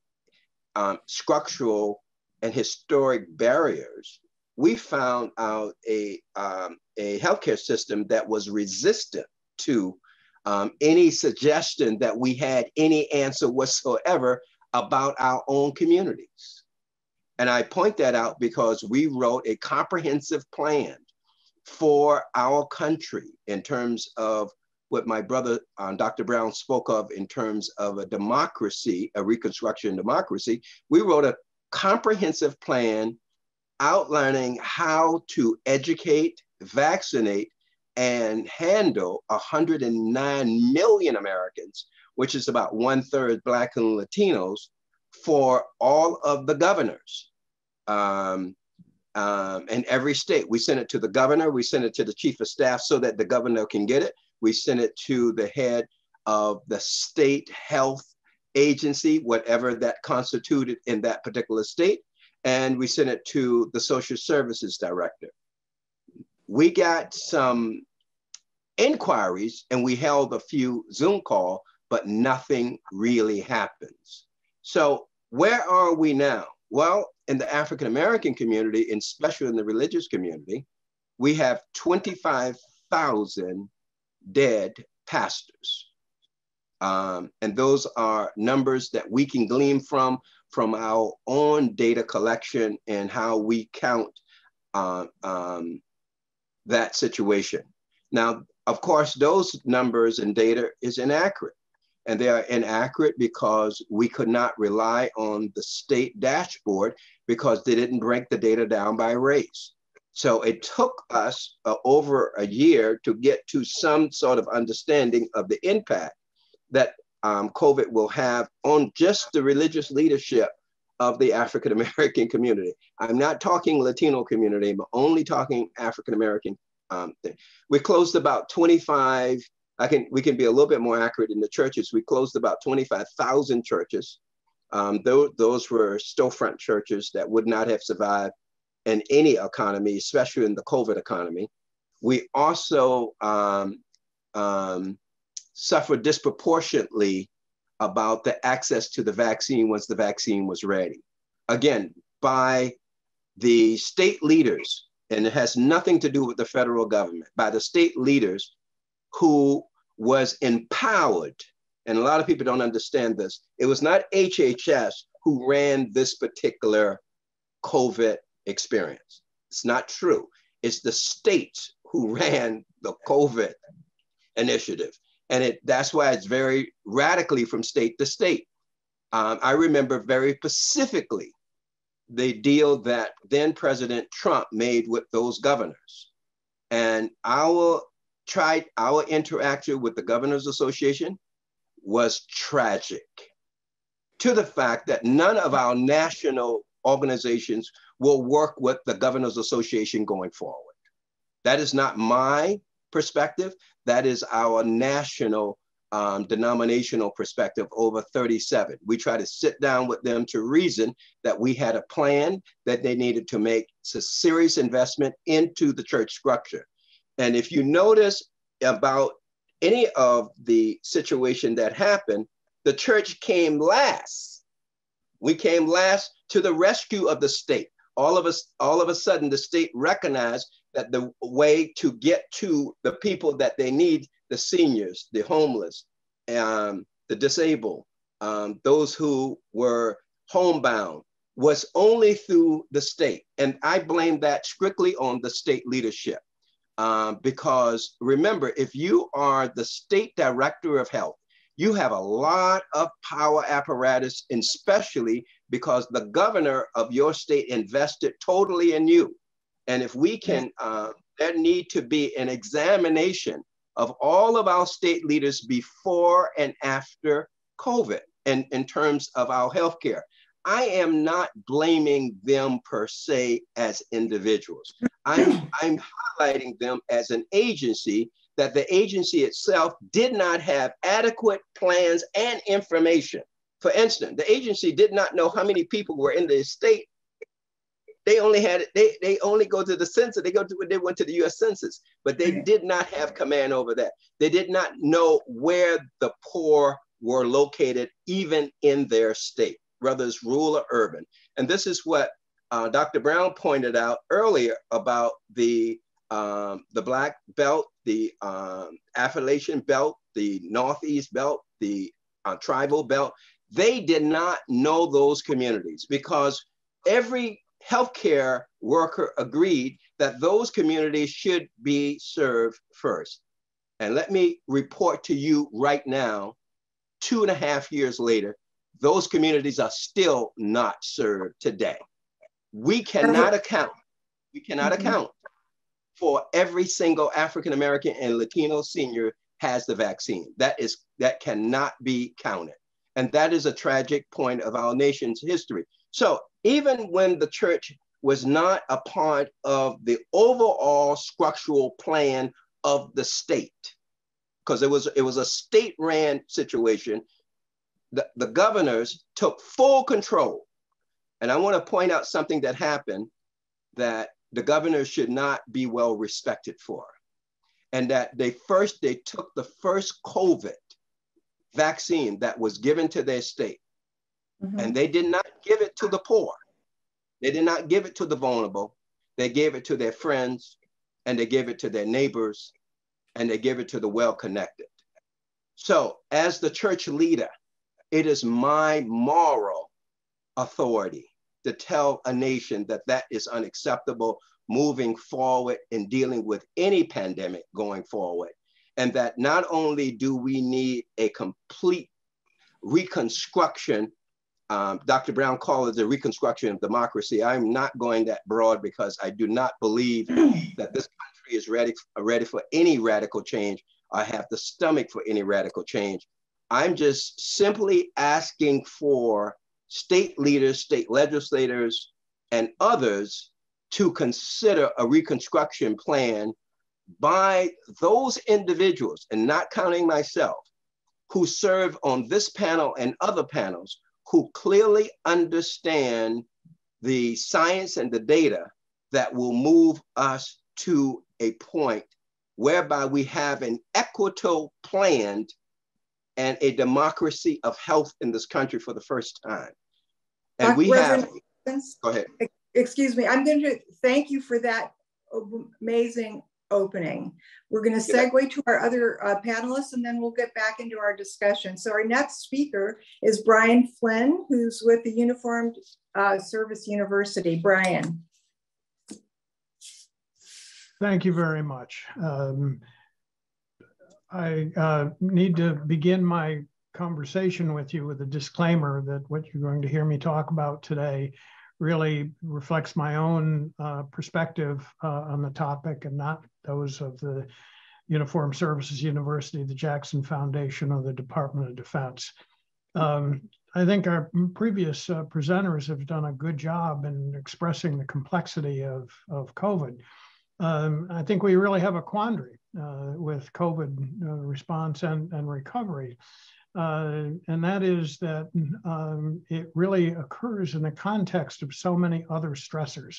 um, structural, and historic barriers, we found out a, um, a healthcare system that was resistant to Um, any suggestion that we had any answer whatsoever about our own communities. And I point that out because we wrote a comprehensive plan for our country in terms of what my brother, uh, Doctor Brown, spoke of in terms of a democracy, a Reconstruction democracy. We wrote a comprehensive plan outlining how to educate, vaccinate, and handle one hundred nine million Americans, which is about one third Black and Latinos, for all of the governors um, um, in every state. We sent it to the governor, we sent it to the chief of staff so that the governor can get it. We sent it to the head of the state health agency, whatever that constituted in that particular state. And we sent it to the social services director. We got some inquiries and we held a few Zoom calls, but nothing really happens. So where are we now? Well, in the African-American community, and especially in the religious community, we have twenty-five thousand dead pastors. Um, and those are numbers that we can glean from, from our own data collection and how we count uh, um, that situation. Now, of course, those numbers and data is inaccurate. And they are inaccurate because we could not rely on the state dashboard because they didn't break the data down by race. So it took us uh, over a year to get to some sort of understanding of the impact that um, COVID will have on just the religious leadership of the African-American community. I'm not talking Latino community, I'm only talking African-American um, thing. We closed about twenty-five, I can, we can be a little bit more accurate in the churches. We closed about twenty-five thousand churches. Um, those, those were storefront churches that would not have survived in any economy, especially in the COVID economy. We also um, um, suffered disproportionately about the access to the vaccine once the vaccine was ready. Again, by the state leaders, and it has nothing to do with the federal government, by the state leaders who was empowered, and a lot of people don't understand this, it was not H H S who ran this particular COVID experience. It's not true. It's the states who ran the COVID initiative. And it, that's why it's very radically from state to state. Um, I remember very specifically the deal that then President Trump made with those governors. And our tried our interaction with the Governors Association was tragic, to the fact that none of our national organizations will work with the Governors Association going forward. That is not my perspective. That is our national um, denominational perspective over thirty-seven. We try to sit down with them to reason that we had a plan, that they needed to make a serious investment into the church structure. And if you notice about any of the situation that happened, the church came last. We came last to the rescue of the state. All of us, all of a sudden, the state recognized that the way to get to the people that they need, the seniors, the homeless, um, the disabled, um, those who were homebound, was only through the state. And I blame that strictly on the state leadership. Um, because remember, if you are the state director of health, you have a lot of power apparatus, especially because the governor of your state invested totally in you. And if we can, uh, there need to be an examination of all of our state leaders before and after COVID, and in terms of our healthcare. I am not blaming them per se as individuals. I'm, I'm highlighting them as an agency, that the agency itself did not have adequate plans and information. For instance, the agency did not know how many people were in the state. They only had, they, they only go to the census, they go to, they went to the U S Census, but they did not have command over that. They did not know where the poor were located, even in their state, whether it's rural or urban. And this is what uh, Doctor Brown pointed out earlier about the, um, the Black Belt, the um, Appalachian Belt, the Northeast Belt, the uh, Tribal Belt. They did not know those communities, because every healthcare worker agreed that those communities should be served first. And let me report to you right now, two and a half years later, those communities are still not served today. We cannot account, we cannot mm-hmm. account for every single African-American and Latino senior has the vaccine. That is, that cannot be counted. And that is a tragic point of our nation's history. So even when the church was not a part of the overall structural plan of the state, because it was, it was a state-ran situation, the, the governors took full control. And I want to point out something that happened that the governors should not be well respected for. And that they first, they took the first COVID vaccine that was given to their state. Mm-hmm. And they did not give it to the poor. They did not give it to the vulnerable. They gave it to their friends, and they gave it to their neighbors, and they gave it to the well-connected. So as the church leader, it is my moral authority to tell a nation that that is unacceptable moving forward in dealing with any pandemic going forward. And that not only do we need a complete reconstruction, um, Doctor Brown called it the reconstruction of democracy. I'm not going that broad, because I do not believe that this country is ready, ready for any radical change. I have the stomach for any radical change. I'm just simply asking for state leaders, state legislators, and others to consider a reconstruction plan by those individuals, and not counting myself, who serve on this panel and other panels, who clearly understand the science and the data that will move us to a point whereby we have an equitable plan and a democracy of health in this country for the first time. And we Reverend have, Evans, go ahead. Excuse me, I'm going to thank you for that amazing opening. We're going to segue to our other uh, panelists, and then we'll get back into our discussion. So our next speaker is Brian Flynn, who's with the Uniformed uh, Service University. Brian. Thank you very much. Um, I uh, need to begin my conversation with you with a disclaimer that what you're going to hear me talk about today really reflects my own uh, perspective uh, on the topic and not those of the Uniformed Services University, the Jackson Foundation, or the Department of Defense. Um, I think our previous uh, presenters have done a good job in expressing the complexity of, of COVID. Um, I think we really have a quandary uh, with COVID uh, response and, and recovery. Uh, and that is that um, it really occurs in the context of so many other stressors.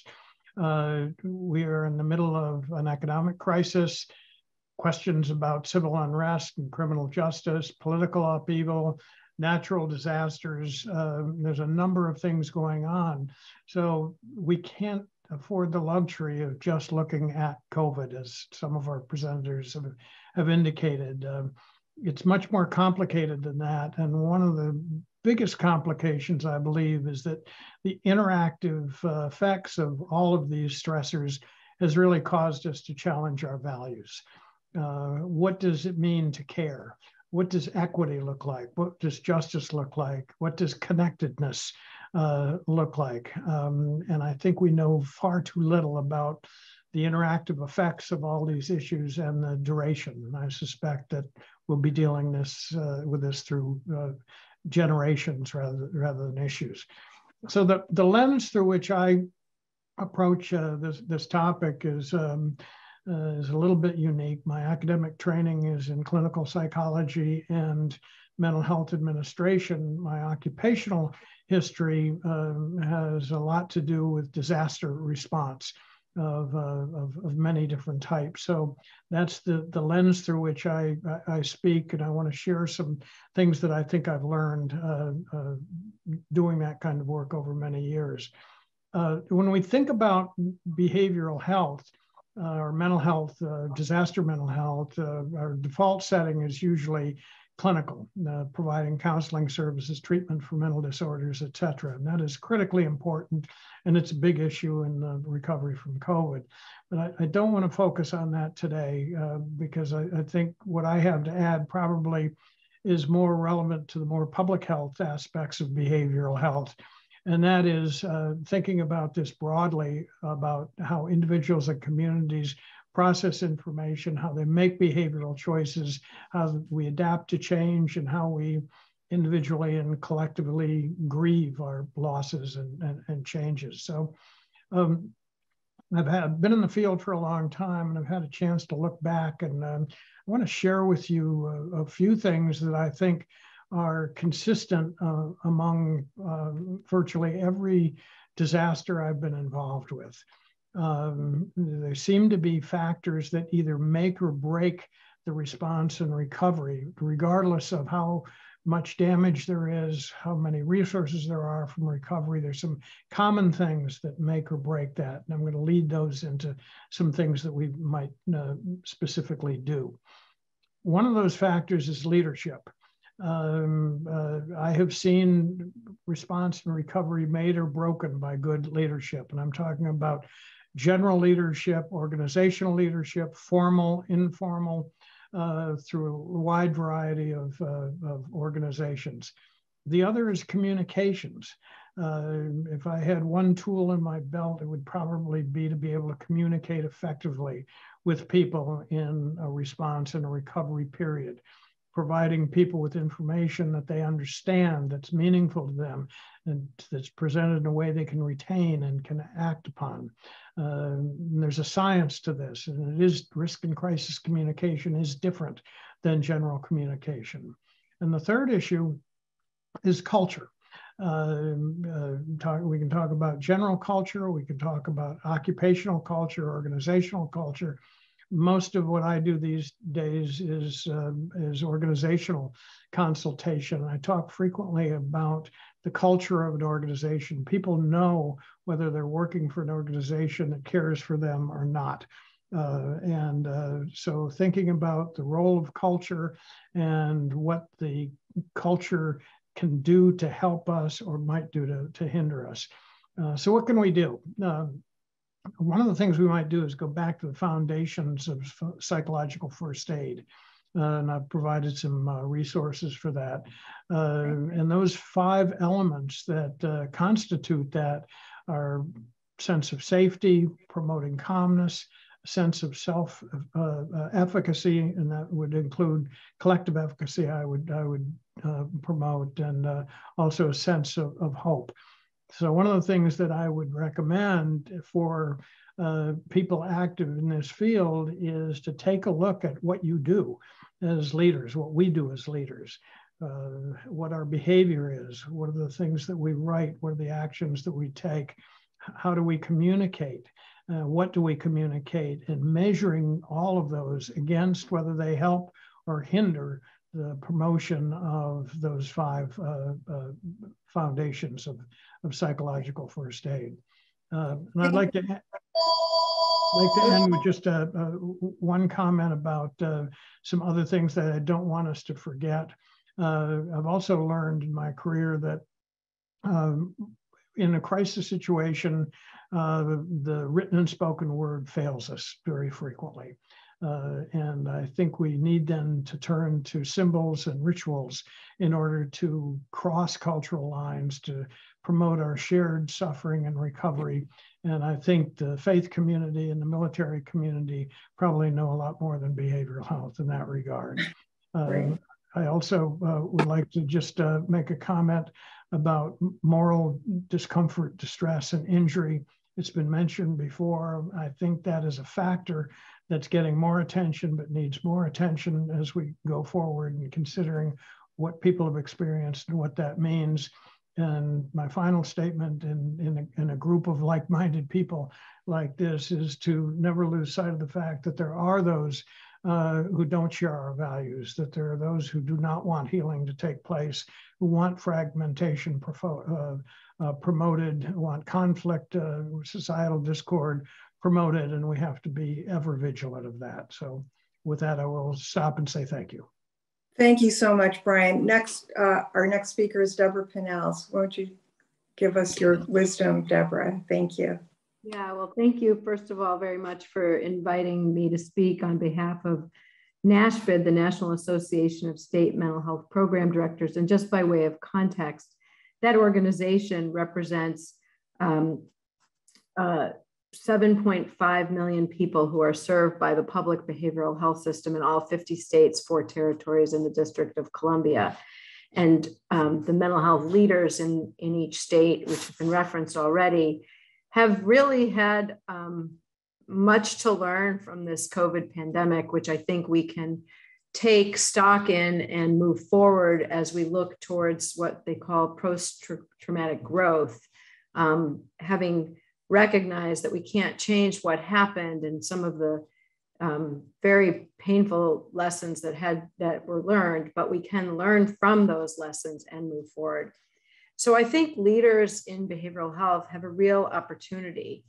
Uh, we are in the middle of an economic crisis, questions about civil unrest and criminal justice, political upheaval, natural disasters. Uh, there's a number of things going on. So we can't afford the luxury of just looking at COVID, as some of our presenters have, have indicated. Uh, It's much more complicated than that. And one of the biggest complications, I believe, is that the interactive uh, effects of all of these stressors has really caused us to challenge our values. Uh, what does it mean to care? What does equity look like? What does justice look like? What does connectedness uh, look like? Um, and I think we know far too little about the interactive effects of all these issues and the duration. And I suspect that we'll be dealing this uh, with this through uh, generations rather, rather than issues. So the, the lens through which I approach uh, this, this topic is, um, uh, is a little bit unique. My academic training is in clinical psychology and mental health administration. My occupational history um, has a lot to do with disaster response of, uh, of, of many different types. So that's the, the lens through which I, I speak, and I want to share some things that I think I've learned uh, uh, doing that kind of work over many years. Uh, when we think about behavioral health, uh, or mental health, uh, disaster mental health, uh, our default setting is usually clinical, uh, providing counseling services, treatment for mental disorders, et cetera. And that is critically important, and it's a big issue in the recovery from COVID. But I, I don't want to focus on that today uh, because I, I think what I have to add probably is more relevant to the more public health aspects of behavioral health. And that is uh, thinking about this broadly, about how individuals and communities process information, how they make behavioral choices, how we adapt to change, and how we individually and collectively grieve our losses and, and, and changes. So um, I've had, been in the field for a long time, and I've had a chance to look back, and um, I want to share with you a, a few things that I think are consistent uh, among uh, virtually every disaster I've been involved with. Um, there seem to be factors that either make or break the response and recovery, regardless of how much damage there is, how many resources there are from recovery. There's some common things that make or break that. And I'm going to lead those into some things that we might uh, specifically do. One of those factors is leadership. Um, uh, I have seen response and recovery made or broken by good leadership. And I'm talking about general leadership, organizational leadership, formal, informal, uh, through a wide variety of, uh, of organizations. The other is communications. Uh, if I had one tool in my belt, it would probably be to be able to communicate effectively with people in a response and a recovery period, providing people with information that they understand, that's meaningful to them, and that's presented in a way they can retain and can act upon. Uh, there's a science to this, and it is risk and crisis communication is different than general communication. And the third issue is culture. Uh, uh, talk, we can talk about general culture, we can talk about occupational culture, organizational culture, most of what I do these days is, uh, is organizational consultation. I talk frequently about the culture of an organization. People know whether they're working for an organization that cares for them or not. Uh, and uh, so thinking about the role of culture and what the culture can do to help us or might do to, to hinder us. Uh, so what can we do? Uh, one of the things we might do is go back to the foundations of psychological first aid. Uh, and I've provided some uh, resources for that. Uh, and those five elements that uh, constitute that are sense of safety, promoting calmness, sense of self uh, uh, efficacy, and that would include collective efficacy. I would I would uh, promote, and uh, also a sense of, of hope. So one of the things that I would recommend for uh, people active in this field is to take a look at what you do as leaders, what we do as leaders, uh, what our behavior is, what are the things that we write, what are the actions that we take, how do we communicate, uh, what do we communicate, and measuring all of those against whether they help or hinder the promotion of those five uh, uh, foundations of, of psychological first aid. Uh, and I'd like to, like to end with just a, a, one comment about uh, some other things that I don't want us to forget. Uh, I've also learned in my career that um, in a crisis situation, uh, the, the written and spoken word fails us very frequently. Uh, and I think we need then to turn to symbols and rituals in order to cross cultural lines to promote our shared suffering and recovery. And I think the faith community and the military community probably know a lot more than behavioral health in that regard. Um, I also uh, would like to just uh, make a comment about moral discomfort, distress, and injury. It's been mentioned before. I think that is a factor that's getting more attention, but needs more attention as we go forward and considering what people have experienced and what that means. And my final statement in, in, a, in a group of like-minded people like this is to never lose sight of the fact that there are those uh, who don't share our values, that there are those who do not want healing to take place, who want fragmentation uh, uh, promoted, who want conflict, uh, societal discord promoted, and we have to be ever vigilant of that. So with that, I will stop and say thank you. Thank you so much, Brian. Next, uh, our next speaker is Deborah Pinels. Won't you give us your wisdom, Deborah? Thank you. Yeah, well, thank you, first of all, very much for inviting me to speak on behalf of NASHPID, the National Association of State Mental Health Program Directors. And just by way of context, that organization represents um, uh, seven point five million people who are served by the public behavioral health system in all fifty states, four territories, and the District of Columbia. And um, the mental health leaders in, in each state, which have been referenced already, have really had um, much to learn from this COVID pandemic, which I think we can take stock in and move forward as we look towards what they call post-traumatic growth, um, having recognized that we can't change what happened and some of the um, very painful lessons that had that were learned, but we can learn from those lessons and move forward. So I think leaders in behavioral health have a real opportunity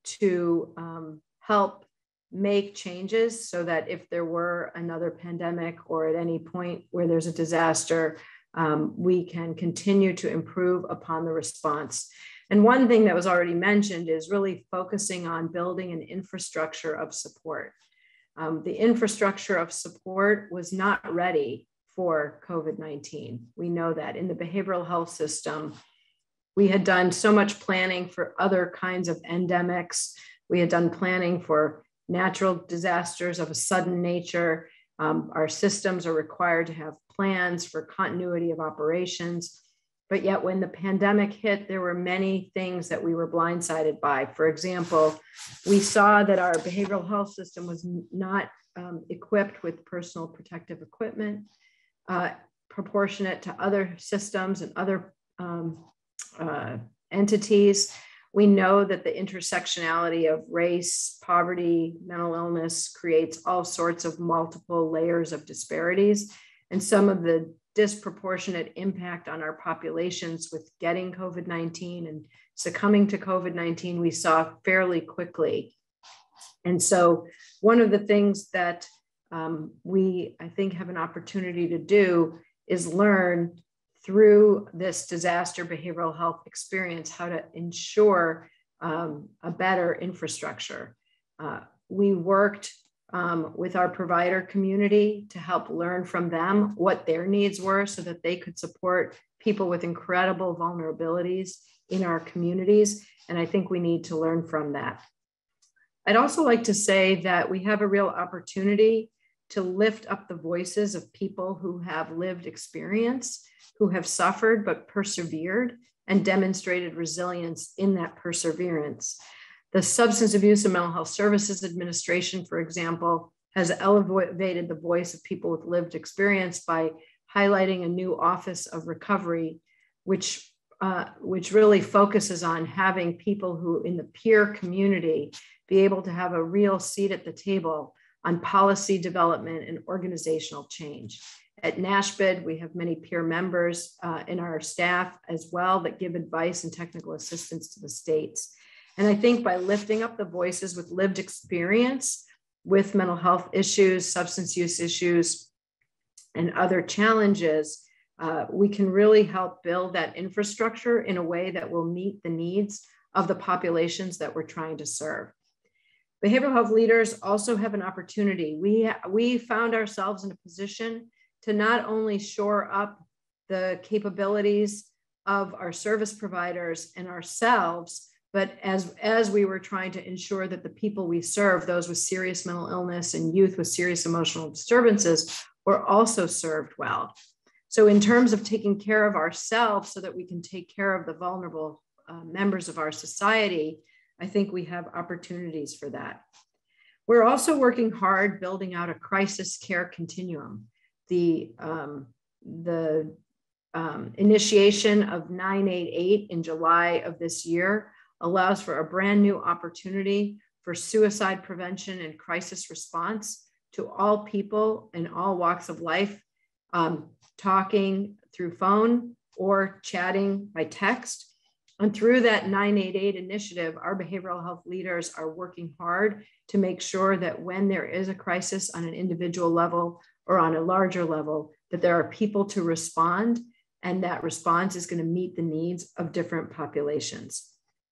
to um, help make changes so that if there were another pandemic or at any point where there's a disaster, um, we can continue to improve upon the response. And one thing that was already mentioned is really focusing on building an infrastructure of support. Um, the infrastructure of support was not ready for COVID nineteen. We know that in the behavioral health system, we had done so much planning for other kinds of endemics. We had done planning for natural disasters of a sudden nature. Um, our systems are required to have plans for continuity of operations. But yet when the pandemic hit, there were many things that we were blindsided by. For example, we saw that our behavioral health system was not um, equipped with personal protective equipment, uh, proportionate to other systems and other um, uh, entities. We know that the intersectionality of race, poverty, mental illness creates all sorts of multiple layers of disparities. And some of the disproportionate impact on our populations with getting COVID nineteen and succumbing to COVID nineteen, we saw fairly quickly. And so one of the things that um, we, I think, have an opportunity to do is learn through this disaster behavioral health experience how to ensure um, a better infrastructure. Uh, we worked um, with our provider community to help learn from them what their needs were so that they could support people with incredible vulnerabilities in our communities. And I think we need to learn from that. I'd also like to say that we have a real opportunity to lift up the voices of people who have lived experience, who have suffered but persevered and demonstrated resilience in that perseverance. The Substance Abuse and Mental Health Services Administration, for example, has elevated the voice of people with lived experience by highlighting a new Office of Recovery, which, uh, which really focuses on having people who in the peer community be able to have a real seat at the table on policy development and organizational change. At NASHBID, we have many peer members uh, in our staff as well that give advice and technical assistance to the states. And I think by lifting up the voices with lived experience with mental health issues, substance use issues, and other challenges, uh, we can really help build that infrastructure in a way that will meet the needs of the populations that we're trying to serve. Behavioral health leaders also have an opportunity. We, we found ourselves in a position to not only shore up the capabilities of our service providers and ourselves, but as, as we were trying to ensure that the people we serve, those with serious mental illness and youth with serious emotional disturbances, were also served well. So in terms of taking care of ourselves so that we can take care of the vulnerable uh, members of our society, I think we have opportunities for that. We're also working hard building out a crisis care continuum. The, um, the um, initiation of nine eight eight in July of this year allows for a brand new opportunity for suicide prevention and crisis response to all people in all walks of life, um, talking through phone or chatting by text. And through that nine eight eight initiative, our behavioral health leaders are working hard to make sure that when there is a crisis on an individual level or on a larger level, that there are people to respond, and that response is going to meet the needs of different populations.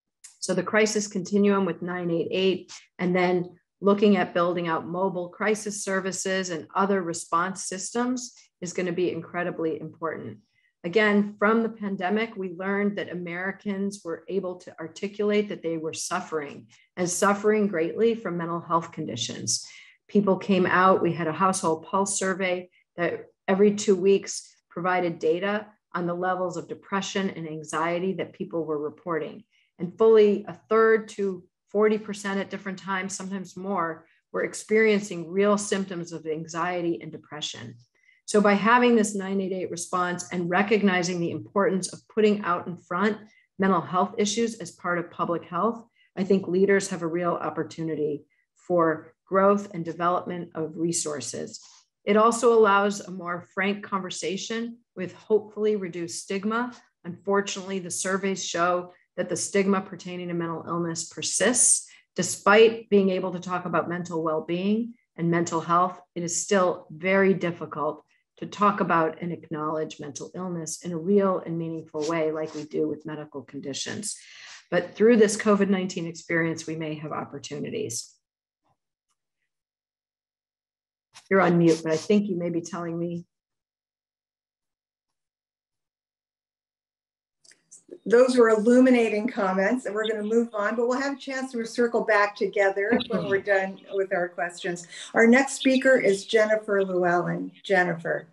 So the crisis continuum with nine eight eight, and then looking at building out mobile crisis services and other response systems is going to be incredibly important. Again, from the pandemic, we learned that Americans were able to articulate that they were suffering and suffering greatly from mental health conditions. People came out, we had a household pulse survey that every two weeks provided data on the levels of depression and anxiety that people were reporting. And fully a third to forty percent at different times, sometimes more, were experiencing real symptoms of anxiety and depression. So by having this nine eight eight response and recognizing the importance of putting out in front mental health issues as part of public health, I think leaders have a real opportunity for growth and development of resources. It also allows a more frank conversation with hopefully reduced stigma. Unfortunately, the surveys show that the stigma pertaining to mental illness persists. Despite being able to talk about mental well-being and mental health, it is still very difficult to talk about and acknowledge mental illness in a real and meaningful way like we do with medical conditions. But through this COVID nineteen experience, we may have opportunities. You're on mute, but I think you may be telling me. Those were illuminating comments, and we're going to move on, but we'll have a chance to circle back together when we're done with our questions. Our next speaker is Jennifer Llewellyn. Jennifer.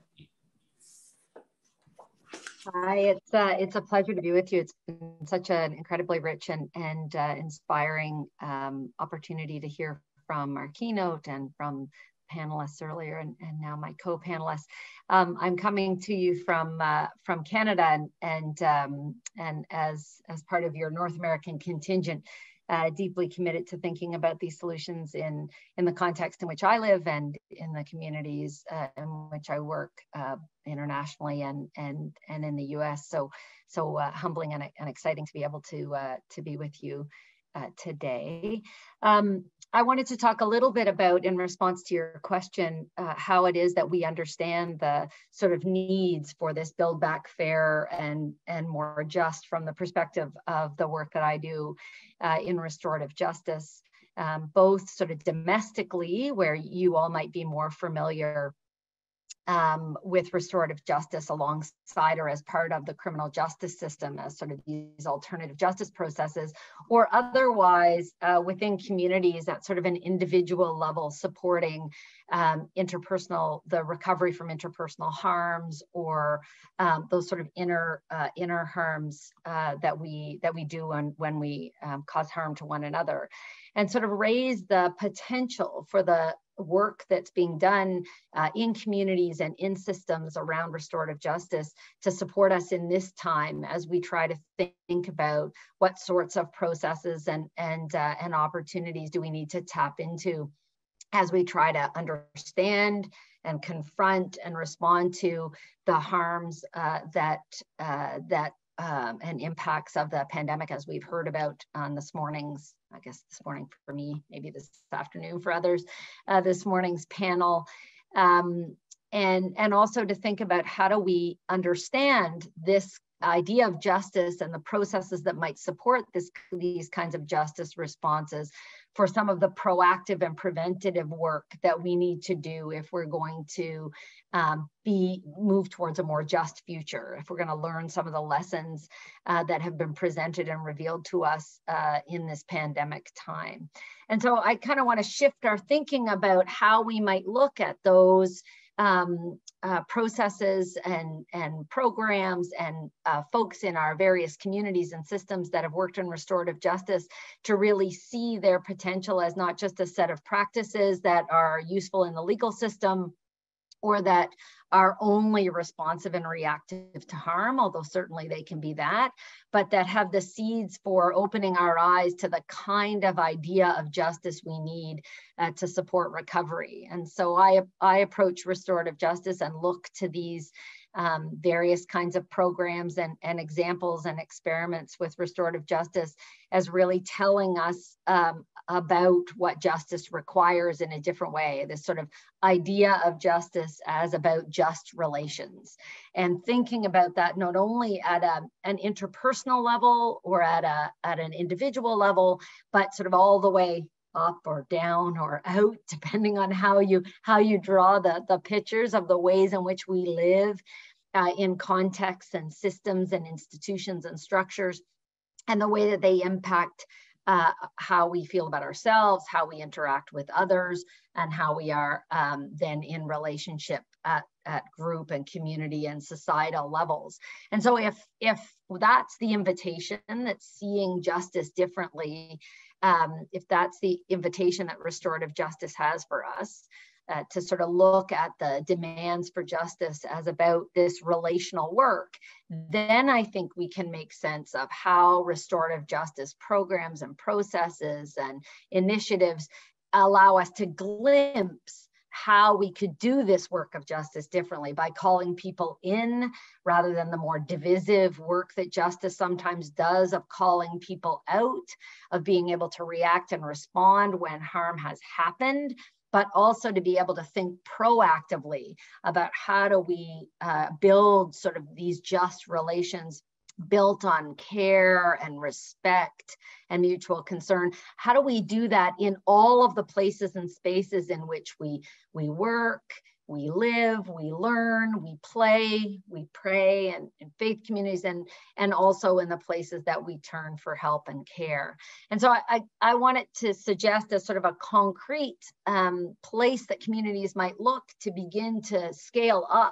Hi, it's uh, it's a pleasure to be with you. It's been such an incredibly rich and, and uh, inspiring um, opportunity to hear from our keynote and from panelists earlier and, and now my co-panelists. Um, I'm coming to you from uh, from Canada, and and um, and as as part of your North American contingent, uh, deeply committed to thinking about these solutions in in the context in which I live and in the communities uh, in which I work uh, internationally and and and in the U S. So so uh, humbling and, and exciting to be able to uh, to be with you uh, today. Um, I wanted to talk a little bit about, in response to your question, uh, how it is that we understand the sort of needs for this Build Back Fair and, and more just from the perspective of the work that I do uh, in restorative justice, um, both sort of domestically, where you all might be more familiar Um, with restorative justice alongside or as part of the criminal justice system as sort of these alternative justice processes, or otherwise uh, within communities at sort of an individual level supporting um, interpersonal, the recovery from interpersonal harms, or um, those sort of inner uh, inner harms uh, that we that we do when, when we um, cause harm to one another, and sort of raise the potential for the work that's being done uh, in communities and in systems around restorative justice to support us in this time as we try to think about what sorts of processes and and uh, and opportunities do we need to tap into as we try to understand and confront and respond to the harms uh, that uh, that um, and impacts of the pandemic, as we've heard about on this morning's, I guess this morning for me, maybe this afternoon for others, uh, this morning's panel. Um, and, and also to think about how do we understand this idea of justice and the processes that might support this, these kinds of justice responses for some of the proactive and preventative work that we need to do if we're going to um, be move towards a more just future, if we're going to learn some of the lessons uh, that have been presented and revealed to us uh, in this pandemic time. And so I kind of want to shift our thinking about how we might look at those Um, uh, processes and, and programs and uh, folks in our various communities and systems that have worked in restorative justice to really see their potential as not just a set of practices that are useful in the legal system or that are only responsive and reactive to harm, although certainly they can be that, but that have the seeds for opening our eyes to the kind of idea of justice we need uh, to support recovery. And so I, I approach restorative justice and look to these um, various kinds of programs and, and examples and experiments with restorative justice as really telling us um, about what justice requires in a different way, this sort of idea of justice as about just relations, and thinking about that not only at a, an interpersonal level or at, a, at an individual level, but sort of all the way up or down or out, depending on how you how you draw the, the pictures of the ways in which we live uh, in contexts and systems and institutions and structures, and the way that they impact uh, how we feel about ourselves, how we interact with others, and how we are um, then in relationship at, at group and community and societal levels. And so if, if that's the invitation, that's seeing justice differently, um, if that's the invitation that restorative justice has for us, Uh, to sort of look at the demands for justice as about this relational work, then I think we can make sense of how restorative justice programs and processes and initiatives allow us to glimpse how we could do this work of justice differently by calling people in rather than the more divisive work that justice sometimes does of calling people out, of being able to react and respond when harm has happened, but also to be able to think proactively about how do we uh, build sort of these just relations built on care and respect and mutual concern. How do we do that in all of the places and spaces in which we, we work, we live, we learn, we play, we pray, and in faith communities, and, and also in the places that we turn for help and care. And so I, I, I wanted to suggest a sort of a concrete um, place that communities might look to begin to scale up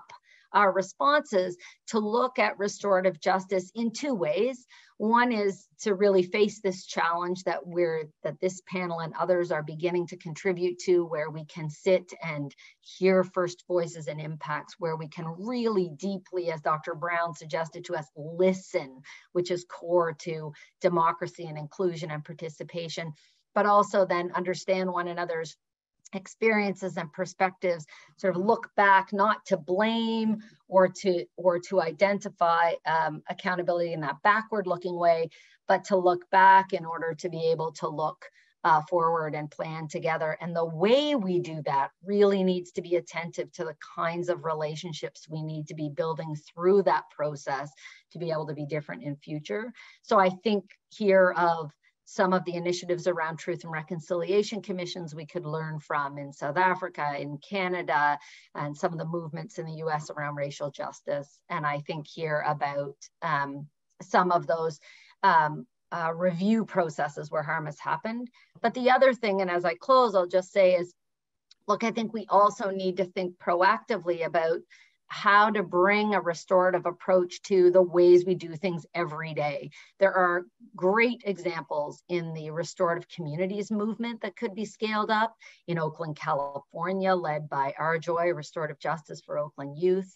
our responses to look at restorative justice in two ways. One is to really face this challenge that we're, that this panel and others are beginning to contribute to, where we can sit and hear first voices and impacts, where we can really deeply, as Doctor Brown suggested to us, listen, which is core to democracy and inclusion and participation, but also then understand one another's experiences and perspectives, sort of look back, not to blame or to or to identify um, accountability in that backward looking way, but to look back in order to be able to look uh, forward and plan together. And the way we do that really needs to be attentive to the kinds of relationships we need to be building through that process to be able to be different in future. So I think here of some of the initiatives around truth and reconciliation commissions we could learn from in South Africa, in Canada, and some of the movements in the U S around racial justice. And I think here about um, some of those um, uh, review processes where harm has happened. But the other thing, and as I close, I'll just say is, look, I think we also need to think proactively about how to bring a restorative approach to the ways we do things every day. There are great examples in the restorative communities movement that could be scaled up in Oakland, California, led by Our Joy, Restorative Justice for Oakland Youth,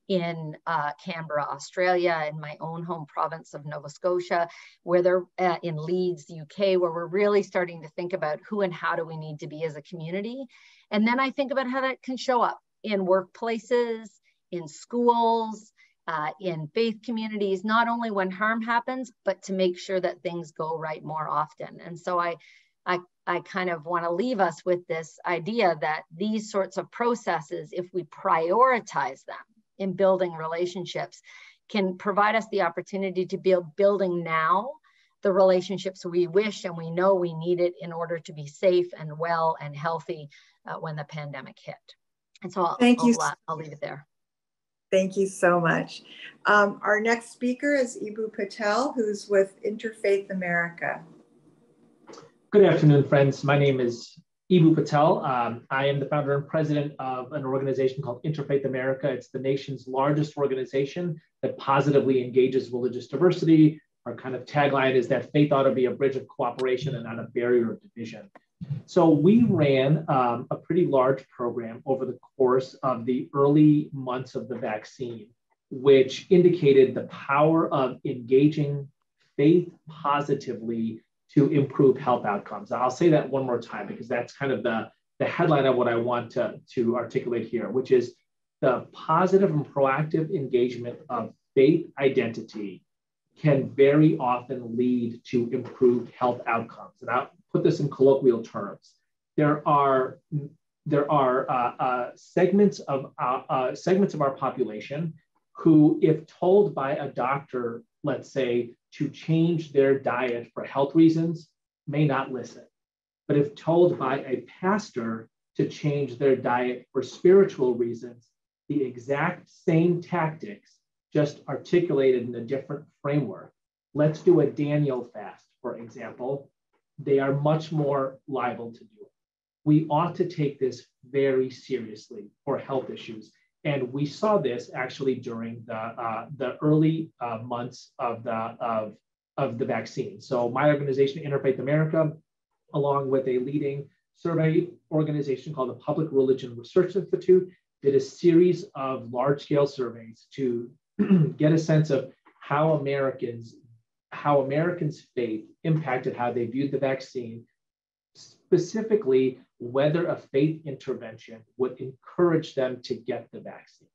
in uh, Canberra, Australia, in my own home province of Nova Scotia, where they're uh, in Leeds, U K, where we're really starting to think about who and how do we need to be as a community. And then I think about how that can show up in workplaces, in schools, uh, in faith communities, not only when harm happens, but to make sure that things go right more often. And so I, I, I kind of want to leave us with this idea that these sorts of processes, if we prioritize them in building relationships, can provide us the opportunity to build building now the relationships we wish and we know we need it in order to be safe and well and healthy uh, when the pandemic hit. And so I'll, Thank you. I'll, I'll leave it there. Thank you so much. Um, our next speaker is Ibu Patel, who's with Interfaith America. Good afternoon, friends. My name is Ibu Patel. Um, I am the founder and president of an organization called Interfaith America. It's the nation's largest organization that positively engages religious diversity. Our kind of tagline is that faith ought to be a bridge of cooperation and not a barrier of division. So we ran um, a pretty large program over the course of the early months of the vaccine, which indicated the power of engaging faith positively to improve health outcomes. I'll say that one more time because that's kind of the, the headline of what I want to, to articulate here, which is the positive and proactive engagement of faith identity can very often lead to improved health outcomes. And I'll put this in colloquial terms. There are, there are uh, uh, segments of uh, uh, segments of our population who, if told by a doctor, let's say, to change their diet for health reasons, may not listen. But if told by a pastor to change their diet for spiritual reasons, the exact same tactics, just articulated in a different framework. Let's do a Daniel fast, for example. They are much more liable to do it. We ought to take this very seriously for health issues. And we saw this actually during the, uh, the early uh, months of the, of, of the vaccine. So my organization, Interfaith America, along with a leading survey organization called the Public Religion Research Institute, did a series of large-scale surveys to get a sense of how Americans, how Americans' faith impacted how they viewed the vaccine, specifically whether a faith intervention would encourage them to get the vaccine.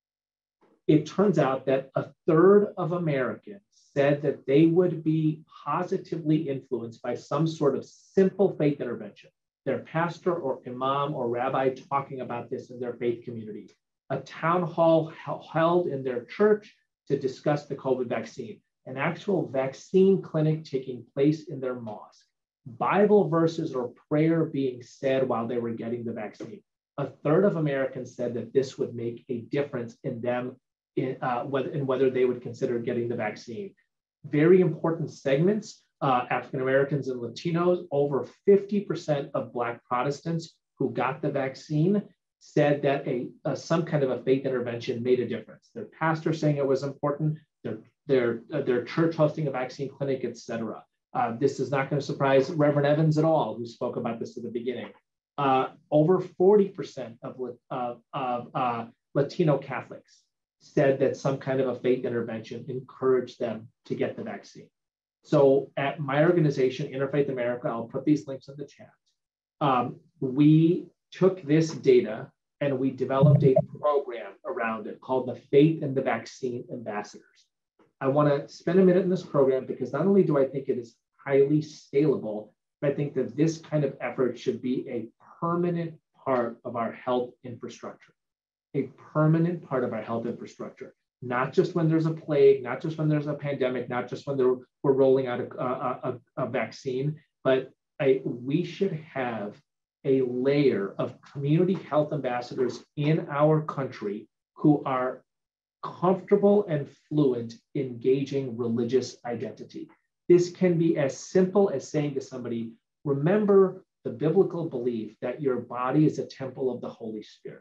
It turns out that a third of Americans said that they would be positively influenced by some sort of simple faith intervention, their pastor or imam or rabbi talking about this in their faith community, a town hall held in their church to discuss the COVID vaccine, an actual vaccine clinic taking place in their mosque, Bible verses or prayer being said while they were getting the vaccine. A third of Americans said that this would make a difference in them, in, uh, whether, in whether they would consider getting the vaccine. Very important segments, uh, African Americans and Latinos, over fifty percent of Black Protestants who got the vaccine said that a, a some kind of a faith intervention made a difference. Their pastor saying it was important, their, their, uh, their church hosting a vaccine clinic, et cetera. Uh, this is not going to surprise Reverend Evans at all, who spoke about this at the beginning. Uh, over forty percent of, of, of uh, Latino Catholics said that some kind of a faith intervention encouraged them to get the vaccine. So at my organization, Interfaith America, I'll put these links in the chat. Um, we took this data and we developed a program around it called the Faith in the Vaccine Ambassadors. I want to spend a minute in this program because not only do I think it is highly scalable, but I think that this kind of effort should be a permanent part of our health infrastructure, a permanent part of our health infrastructure, not just when there's a plague, not just when there's a pandemic, not just when we're rolling out a, a, a, a vaccine, but I, we should have a layer of community health ambassadors in our country who are comfortable and fluent in gauging religious identity. This can be as simple as saying to somebody, remember the biblical belief that your body is a temple of the Holy Spirit.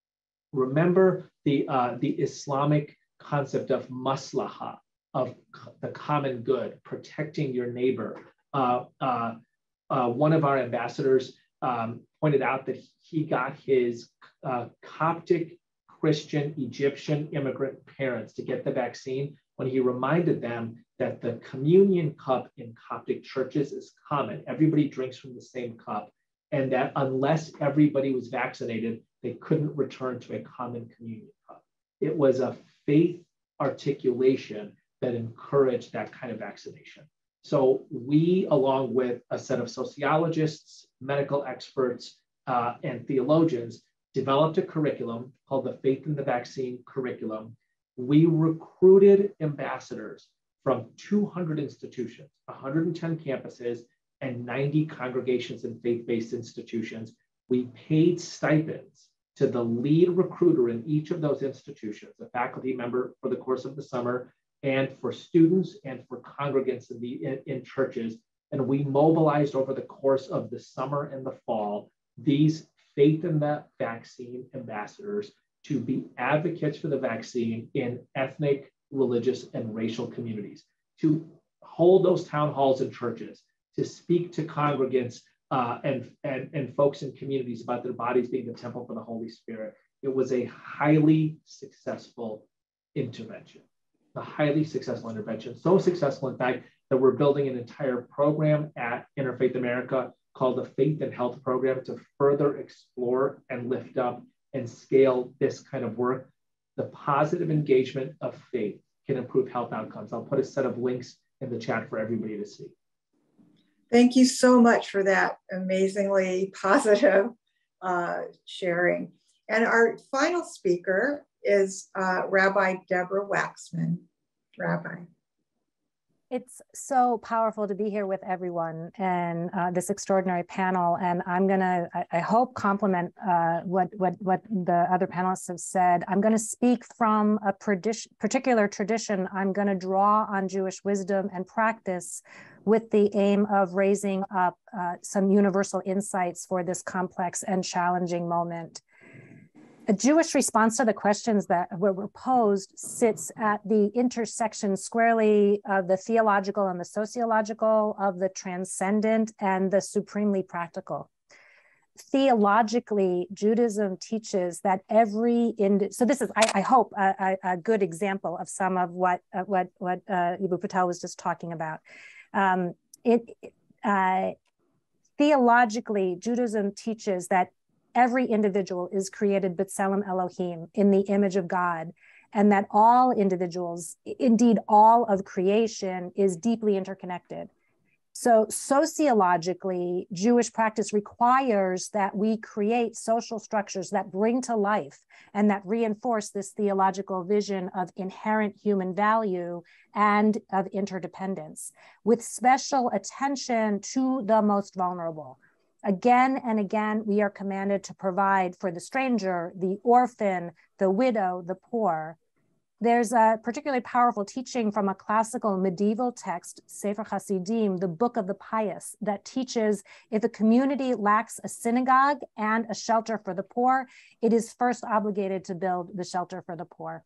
Remember the, uh, the Islamic concept of maslaha, of the common good, protecting your neighbor. Uh, uh, uh, one of our ambassadors um, pointed out that he got his uh, Coptic Christian Egyptian immigrant parents to get the vaccine when he reminded them that the communion cup in Coptic churches is common. Everybody drinks from the same cup, and that unless everybody was vaccinated, they couldn't return to a common communion cup. It was a faith articulation that encouraged that kind of vaccination. So we, along with a set of sociologists, medical experts, uh, and theologians, developed a curriculum called the Faith in the Vaccine curriculum. We recruited ambassadors from two hundred institutions, one hundred ten campuses, and ninety congregations and faith-based institutions. We paid stipends to the lead recruiter in each of those institutions, a faculty member for the course of the summer, and for students and for congregants in, the, in, in churches. And we mobilized over the course of the summer and the fall these Faith in the Vaccine ambassadors to be advocates for the vaccine in ethnic, religious, and racial communities, to hold those town halls in churches, to speak to congregants uh, and, and, and folks in communities about their bodies being the temple for the Holy Spirit. It was a highly successful intervention, a highly successful intervention. So successful, in fact, that we're building an entire program at Interfaith America called the Faith and Health Program to further explore and lift up and scale this kind of work. The positive engagement of faith can improve health outcomes. I'll put a set of links in the chat for everybody to see. Thank you so much for that amazingly positive uh, sharing. And our final speaker is uh, Rabbi Deborah Waxman. Rabbi. It's so powerful to be here with everyone and uh, this extraordinary panel. And I'm gonna, I, I hope, complement uh, what, what, what the other panelists have said. I'm gonna speak from a particular tradition. I'm gonna draw on Jewish wisdom and practice with the aim of raising up uh, some universal insights for this complex and challenging moment. A Jewish response to the questions that were posed sits at the intersection squarely of the theological and the sociological, of the transcendent and the supremely practical. Theologically, Judaism teaches that every, ind so this is, I, I hope, a, a good example of some of what, uh, what, what uh, Ibu Patel was just talking about. Um, it, uh, theologically, Judaism teaches that every individual is created b'tselem Elohim, in the image of God, and that all individuals, indeed all of creation, is deeply interconnected. So sociologically, Jewish practice requires that we create social structures that bring to life and that reinforce this theological vision of inherent human value and of interdependence, with special attention to the most vulnerable. Again and again, we are commanded to provide for the stranger, the orphan, the widow, the poor. There's a particularly powerful teaching from a classical medieval text, Sefer Hasidim, the Book of the Pious, that teaches if a community lacks a synagogue and a shelter for the poor, it is first obligated to build the shelter for the poor.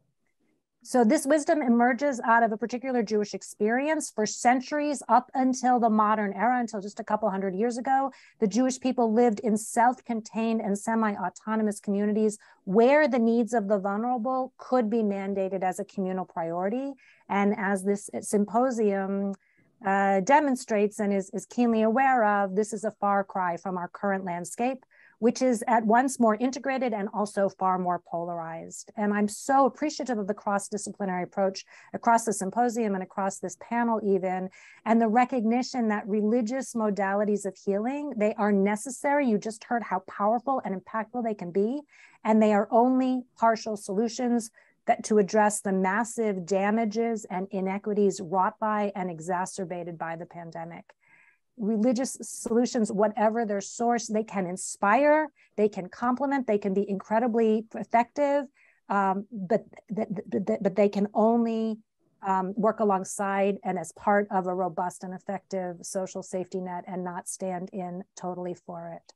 So this wisdom emerges out of a particular Jewish experience. For centuries up until the modern era, until just a couple hundred years ago, the Jewish people lived in self-contained and semi-autonomous communities where the needs of the vulnerable could be mandated as a communal priority. And as this symposium uh, demonstrates and is, is keenly aware of, this is a far cry from our current landscape, which is at once more integrated and also far more polarized. And I'm so appreciative of the cross-disciplinary approach across the symposium and across this panel even, and the recognition that religious modalities of healing, they are necessary. You just heard how powerful and impactful they can be, and they are only partial solutions that to address the massive damages and inequities wrought by and exacerbated by the pandemic. Religious solutions, whatever their source, they can inspire, they can complement, they can be incredibly effective, um, but, but, but they can only um, work alongside and as part of a robust and effective social safety net and not stand in totally for it.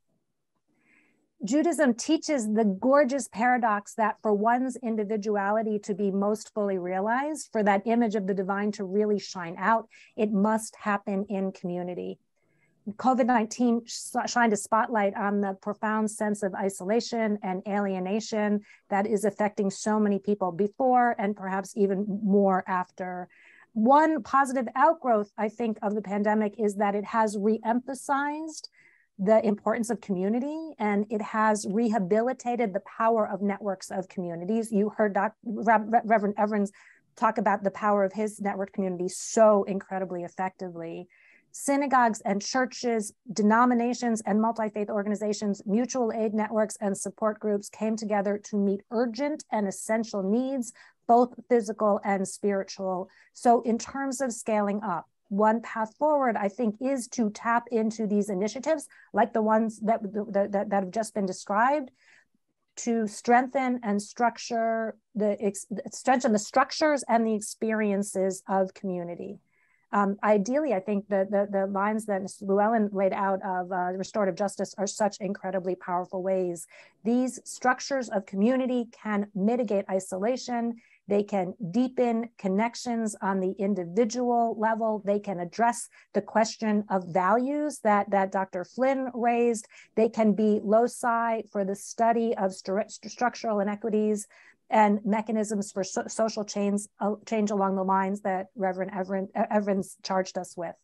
Judaism teaches the gorgeous paradox that for one's individuality to be most fully realized, for that image of the divine to really shine out, it must happen in community. COVID nineteen shined a spotlight on the profound sense of isolation and alienation that is affecting so many people before and perhaps even more after. One positive outgrowth, I think, of the pandemic is that it has re-emphasized the importance of community, and it has rehabilitated the power of networks of communities. You heard Doctor Reverend Evans talk about the power of his network community so incredibly effectively. Synagogues and churches, denominations and multi-faith organizations, mutual aid networks and support groups came together to meet urgent and essential needs, both physical and spiritual. So in terms of scaling up, one path forward, I think, is to tap into these initiatives like the ones that, that, that have just been described, to strengthen and structure the, strengthen the structures and the experiences of community. Um, ideally, I think the, the, the lines that Miz Llewellyn laid out of uh, restorative justice are such incredibly powerful ways. These structures of community can mitigate isolation. They can deepen connections on the individual level. They can address the question of values that, that Doctor Flynn raised. They can be loci for the study of st structural inequities and mechanisms for so social change, uh, change along the lines that Reverend Evans, Evans charged us with.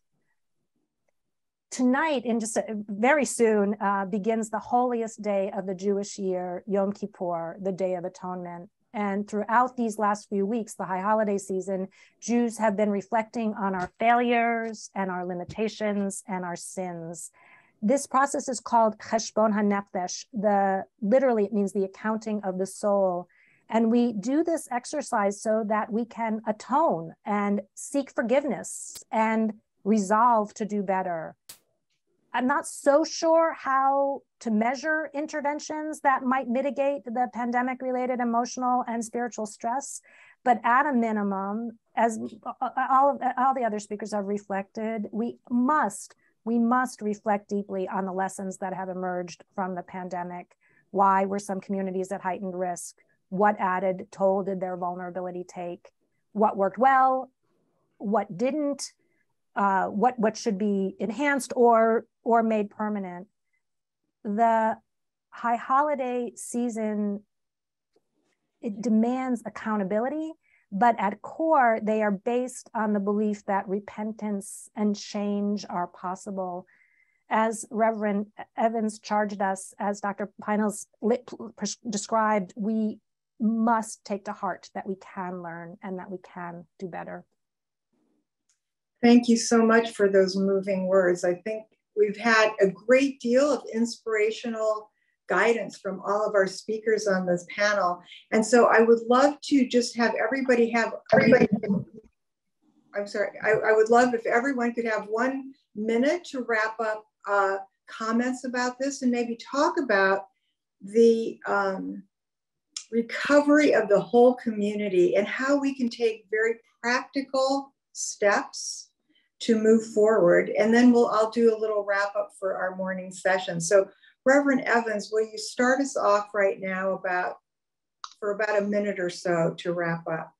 Tonight, in just a, very soon, uh, begins the holiest day of the Jewish year, Yom Kippur, the Day of Atonement. And throughout these last few weeks, the high holiday season, Jews have been reflecting on our failures and our limitations and our sins. This process is called Cheshbon HaNefesh. The, literally, it means the accounting of the soul. And we do this exercise so that we can atone and seek forgiveness and resolve to do better. I'm not so sure how to measure interventions that might mitigate the pandemic-related emotional and spiritual stress, but at a minimum, as all, of, all the other speakers have reflected, we must, we must reflect deeply on the lessons that have emerged from the pandemic. Why were some communities at heightened risk? What added toll did their vulnerability take? What worked well? What didn't? Uh, what, what should be enhanced or, or made permanent? The high holiday season, it demands accountability, but at core, they are based on the belief that repentance and change are possible. As Reverend Evans charged us, as Doctor Pinels described, we must take to heart that we can learn and that we can do better. Thank you so much for those moving words. I think we've had a great deal of inspirational guidance from all of our speakers on this panel. And so I would love to just have everybody have, everybody, I'm sorry, I, I would love if everyone could have one minute to wrap up uh, comments about this and maybe talk about the, um, recovery of the whole community and how we can take very practical steps to move forward. And then we'll, I'll do a little wrap up for our morning session. So Reverend Evans, will you start us off right now about, for about a minute or so to wrap up?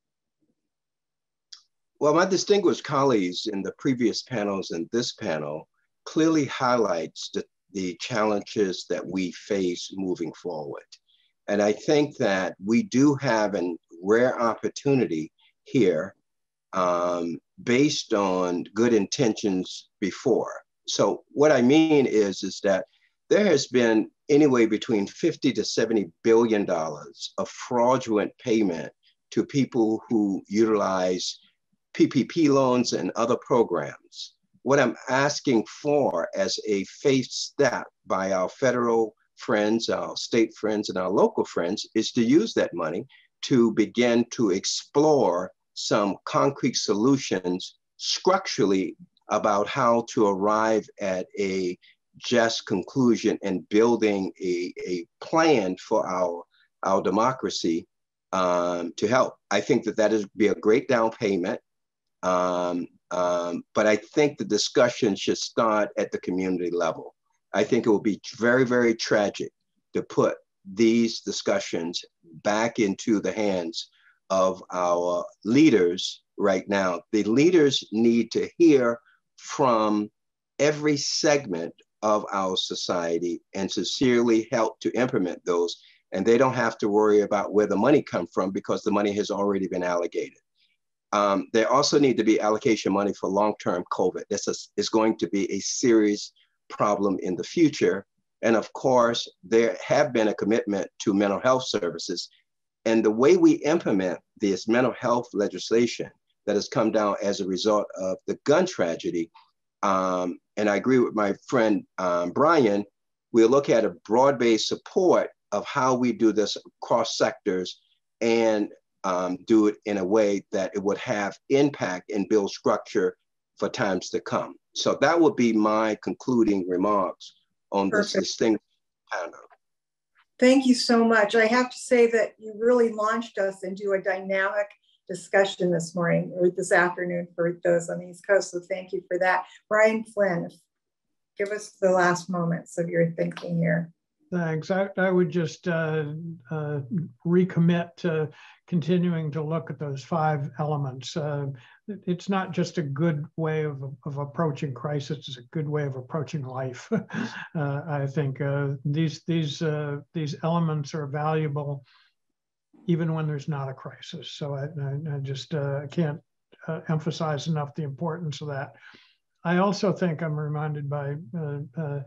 Well, my distinguished colleagues in the previous panels and this panel clearly highlights the, the challenges that we face moving forward. And I think that we do have a rare opportunity here um, based on good intentions before. So what I mean is, is that there has been anywhere between fifty to seventy billion dollars of fraudulent payment to people who utilize P P P loans and other programs. What I'm asking for as a faith step by our federal friends, our state friends, and our local friends is to use that money to begin to explore some concrete solutions structurally about how to arrive at a just conclusion and building a, a plan for our, our democracy um, to help. I think that that would be a great down payment. Um, um, but I think the discussion should start at the community level. I think it will be very, very tragic to put these discussions back into the hands of our leaders right now. The leaders need to hear from every segment of our society and sincerely help to implement those. And they don't have to worry about where the money comes from because the money has already been allocated. Um, there also need to be allocation money for long-term COVID. This is, is going to be a serious problem in the future. And of course, there have been a commitment to mental health services. And the way we implement this mental health legislation that has come down as a result of the gun tragedy, um, and I agree with my friend um, Brian, we'll look at a broad-based support of how we do this across sectors and um, do it in a way that it would have impact and build structure for times to come. So that would be my concluding remarks on Perfect. This distinct panel. Thank you so much. I have to say that you really launched us into a dynamic discussion this morning or this afternoon for those on the East Coast. So thank you for that. Brian Flynn, give us the last moments of your thinking here. Thanks. I, I would just uh, uh, recommit to continuing to look at those five elements. Uh, it's not just a good way of, of approaching crisis, it's a good way of approaching life. uh, I think uh, these, these, uh, these elements are valuable even when there's not a crisis. So I, I, I just uh, can't uh, emphasize enough the importance of that. I also think I'm reminded by uh, uh,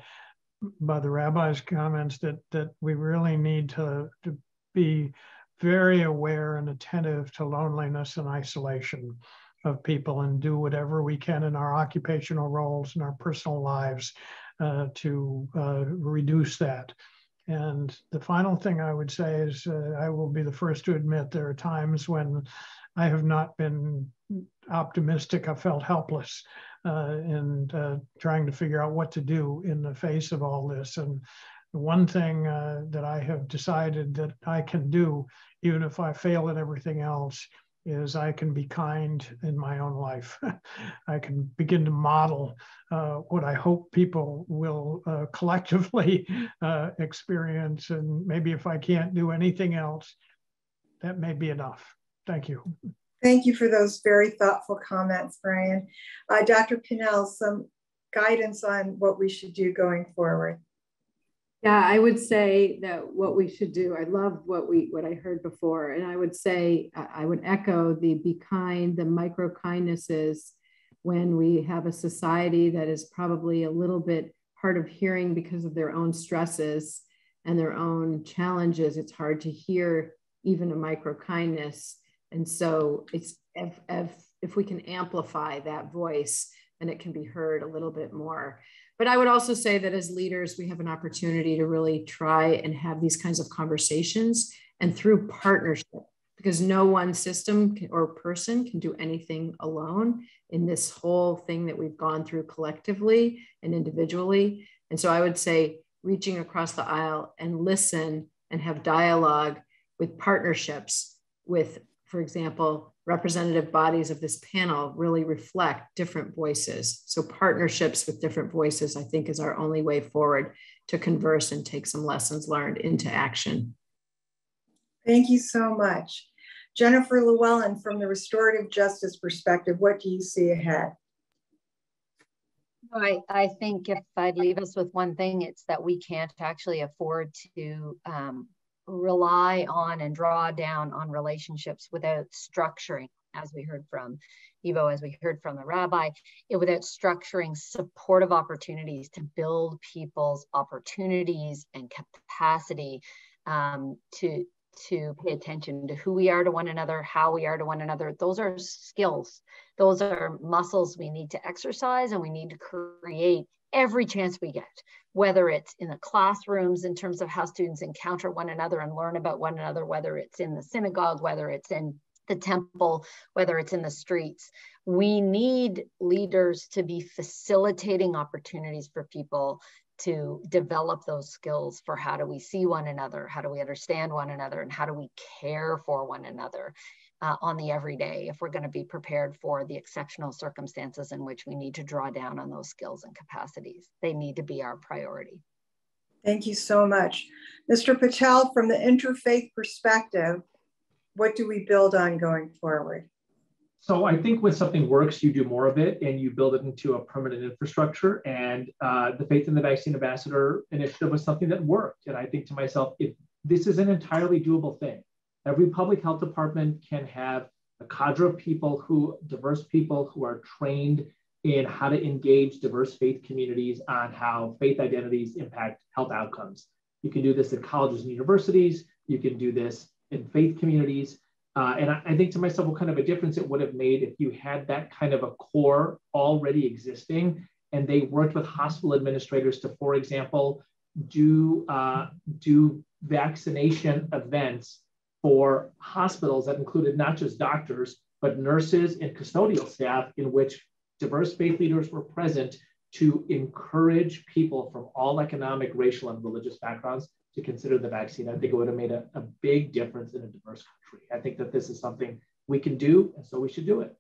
by the rabbi's comments that that we really need to, to be very aware and attentive to loneliness and isolation of people and do whatever we can in our occupational roles and our personal lives uh, to uh, reduce that. And the final thing I would say is uh, I will be the first to admit there are times when I have not been optimistic. I felt helpless uh, and uh, trying to figure out what to do in the face of all this. And the one thing uh, that I have decided that I can do, even if I fail at everything else, is I can be kind in my own life. I can begin to model uh, what I hope people will uh, collectively uh, experience. And maybe if I can't do anything else, that may be enough. Thank you. Thank you for those very thoughtful comments, Brian. Uh, Doctor Pinnell, some guidance on what we should do going forward. Yeah, I would say that what we should do, I loved what we what I heard before, and I would say, I would echo the be kind, the micro kindnesses when we have a society that is probably a little bit hard of hearing because of their own stresses and their own challenges. It's hard to hear even a micro kindness. And so it's if, if, if we can amplify that voice, then it can be heard a little bit more. But I would also say that as leaders, we have an opportunity to really try and have these kinds of conversations and through partnership, because no one system can, or person can do anything alone in this whole thing that we've gone through collectively and individually. And so I would say reaching across the aisle and listen and have dialogue with partnerships with, for example, representative bodies of this panel really reflect different voices. So partnerships with different voices, I think, is our only way forward to converse and take some lessons learned into action. Thank you so much. Jennifer Llewellyn, from the restorative justice perspective, what do you see ahead? I, I think if I'd leave us with one thing, it's that we can't actually afford to um, rely on and draw down on relationships without structuring, as we heard from Ivo, as we heard from the rabbi, it, without structuring supportive opportunities to build people's opportunities and capacity um, to, to pay attention to who we are to one another, how we are to one another. Those are skills. Those are muscles we need to exercise and we need to create every chance we get, whether it's in the classrooms in terms of how students encounter one another and learn about one another, whether it's in the synagogue, whether it's in the temple, whether it's in the streets. We need leaders to be facilitating opportunities for people to develop those skills for how do we see one another, how do we understand one another, and how do we care for one another uh, on the everyday if we're going to be prepared for the exceptional circumstances in which we need to draw down on those skills and capacities. They need to be our priority. Thank you so much. Mister Patel, from the interfaith perspective, what do we build on going forward? So I think when something works, you do more of it and you build it into a permanent infrastructure. And uh, the Faith in the Vaccine Ambassador initiative was something that worked. And I think to myself, if this is an entirely doable thing, every public health department can have a cadre of people who, diverse people who are trained in how to engage diverse faith communities on how faith identities impact health outcomes. You can do this at colleges and universities. You can do this in faith communities. Uh, and I, I think to myself, what kind of a difference it would have made if you had that kind of a core already existing and they worked with hospital administrators to, for example, do, uh, do vaccination events for hospitals that included not just doctors, but nurses and custodial staff in which diverse faith leaders were present to encourage people from all economic, racial, and religious backgrounds to consider the vaccine. I think it would have made a, a big difference in a diverse country. I think that this is something we can do, and so we should do it.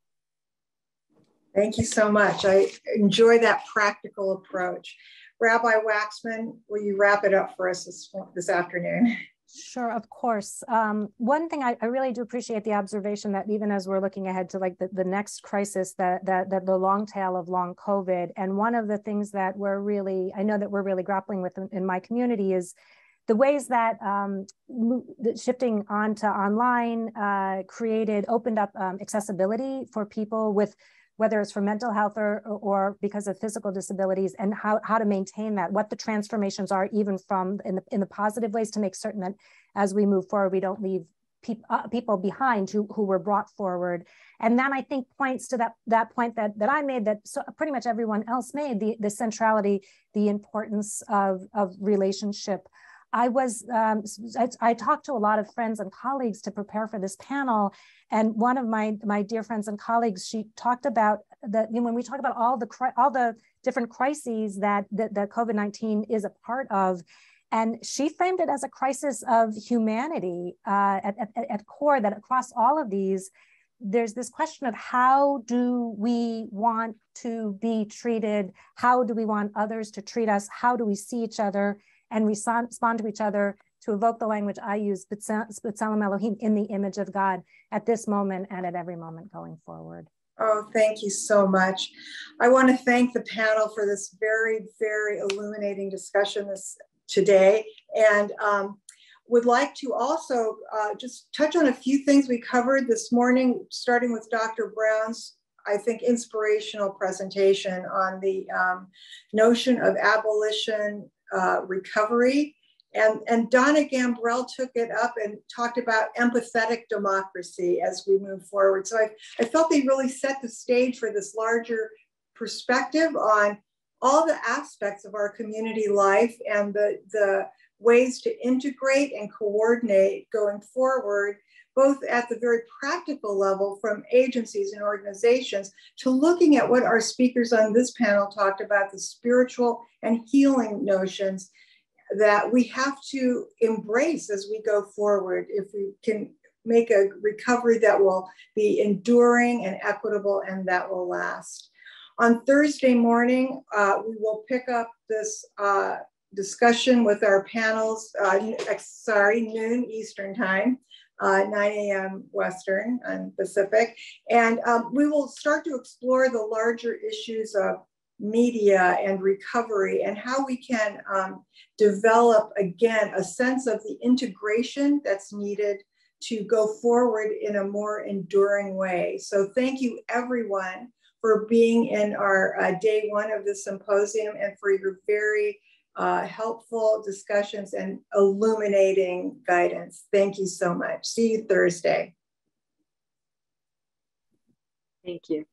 Thank you so much. I enjoy that practical approach. Rabbi Waxman, will you wrap it up for us this, this afternoon? Sure, of course. Um, one thing I, I really do appreciate the observation that even as we're looking ahead to like the, the next crisis, that, that, that the long tail of long COVID, and one of the things that we're really, I know that we're really grappling with in, in my community is the ways that um, shifting onto online uh, created, opened up um, accessibility for people with, whether it's for mental health or, or because of physical disabilities, and how, how to maintain that, what the transformations are, even from in the, in the positive ways, to make certain that as we move forward, we don't leave pe uh, people behind who, who were brought forward. And that, I think, points to that, that point that, that I made, that so pretty much everyone else made, the, the centrality, the importance of, of relationship. I was, um, I, I talked to a lot of friends and colleagues to prepare for this panel. And one of my, my dear friends and colleagues, she talked about that, you know, when we talk about all the, all the different crises that, that, that COVID nineteen is a part of, and she framed it as a crisis of humanity uh, at, at, at core, that across all of these, there's this question of how do we want to be treated? How do we want others to treat us? How do we see each other and respond, respond to each other, to evoke the language I use, B'Tselem Elohim, in the image of God, at this moment and at every moment going forward. Oh, thank you so much. I want to thank the panel for this very, very illuminating discussion this today, and um, would like to also uh, just touch on a few things we covered this morning, starting with Doctor Brown's, I think, inspirational presentation on the um, notion of abolition Uh, recovery. And, and Donna Gambrell took it up and talked about empathetic democracy as we move forward. So I, I felt they really set the stage for this larger perspective on all the aspects of our community life and the, the ways to integrate and coordinate going forward, both at the very practical level from agencies and organizations to looking at what our speakers on this panel talked about, the spiritual and healing notions that we have to embrace as we go forward if we can make a recovery that will be enduring and equitable and that will last. On Thursday morning, uh, we will pick up this uh, discussion with our panels, uh, sorry, noon Eastern time, uh, nine A M Western and Pacific. And um, we will start to explore the larger issues of media and recovery and how we can um, develop, again, a sense of the integration that's needed to go forward in a more enduring way. So thank you everyone for being in our uh, day one of the symposium and for your very uh, helpful discussions and illuminating guidance. Thank you so much. See you Thursday. Thank you.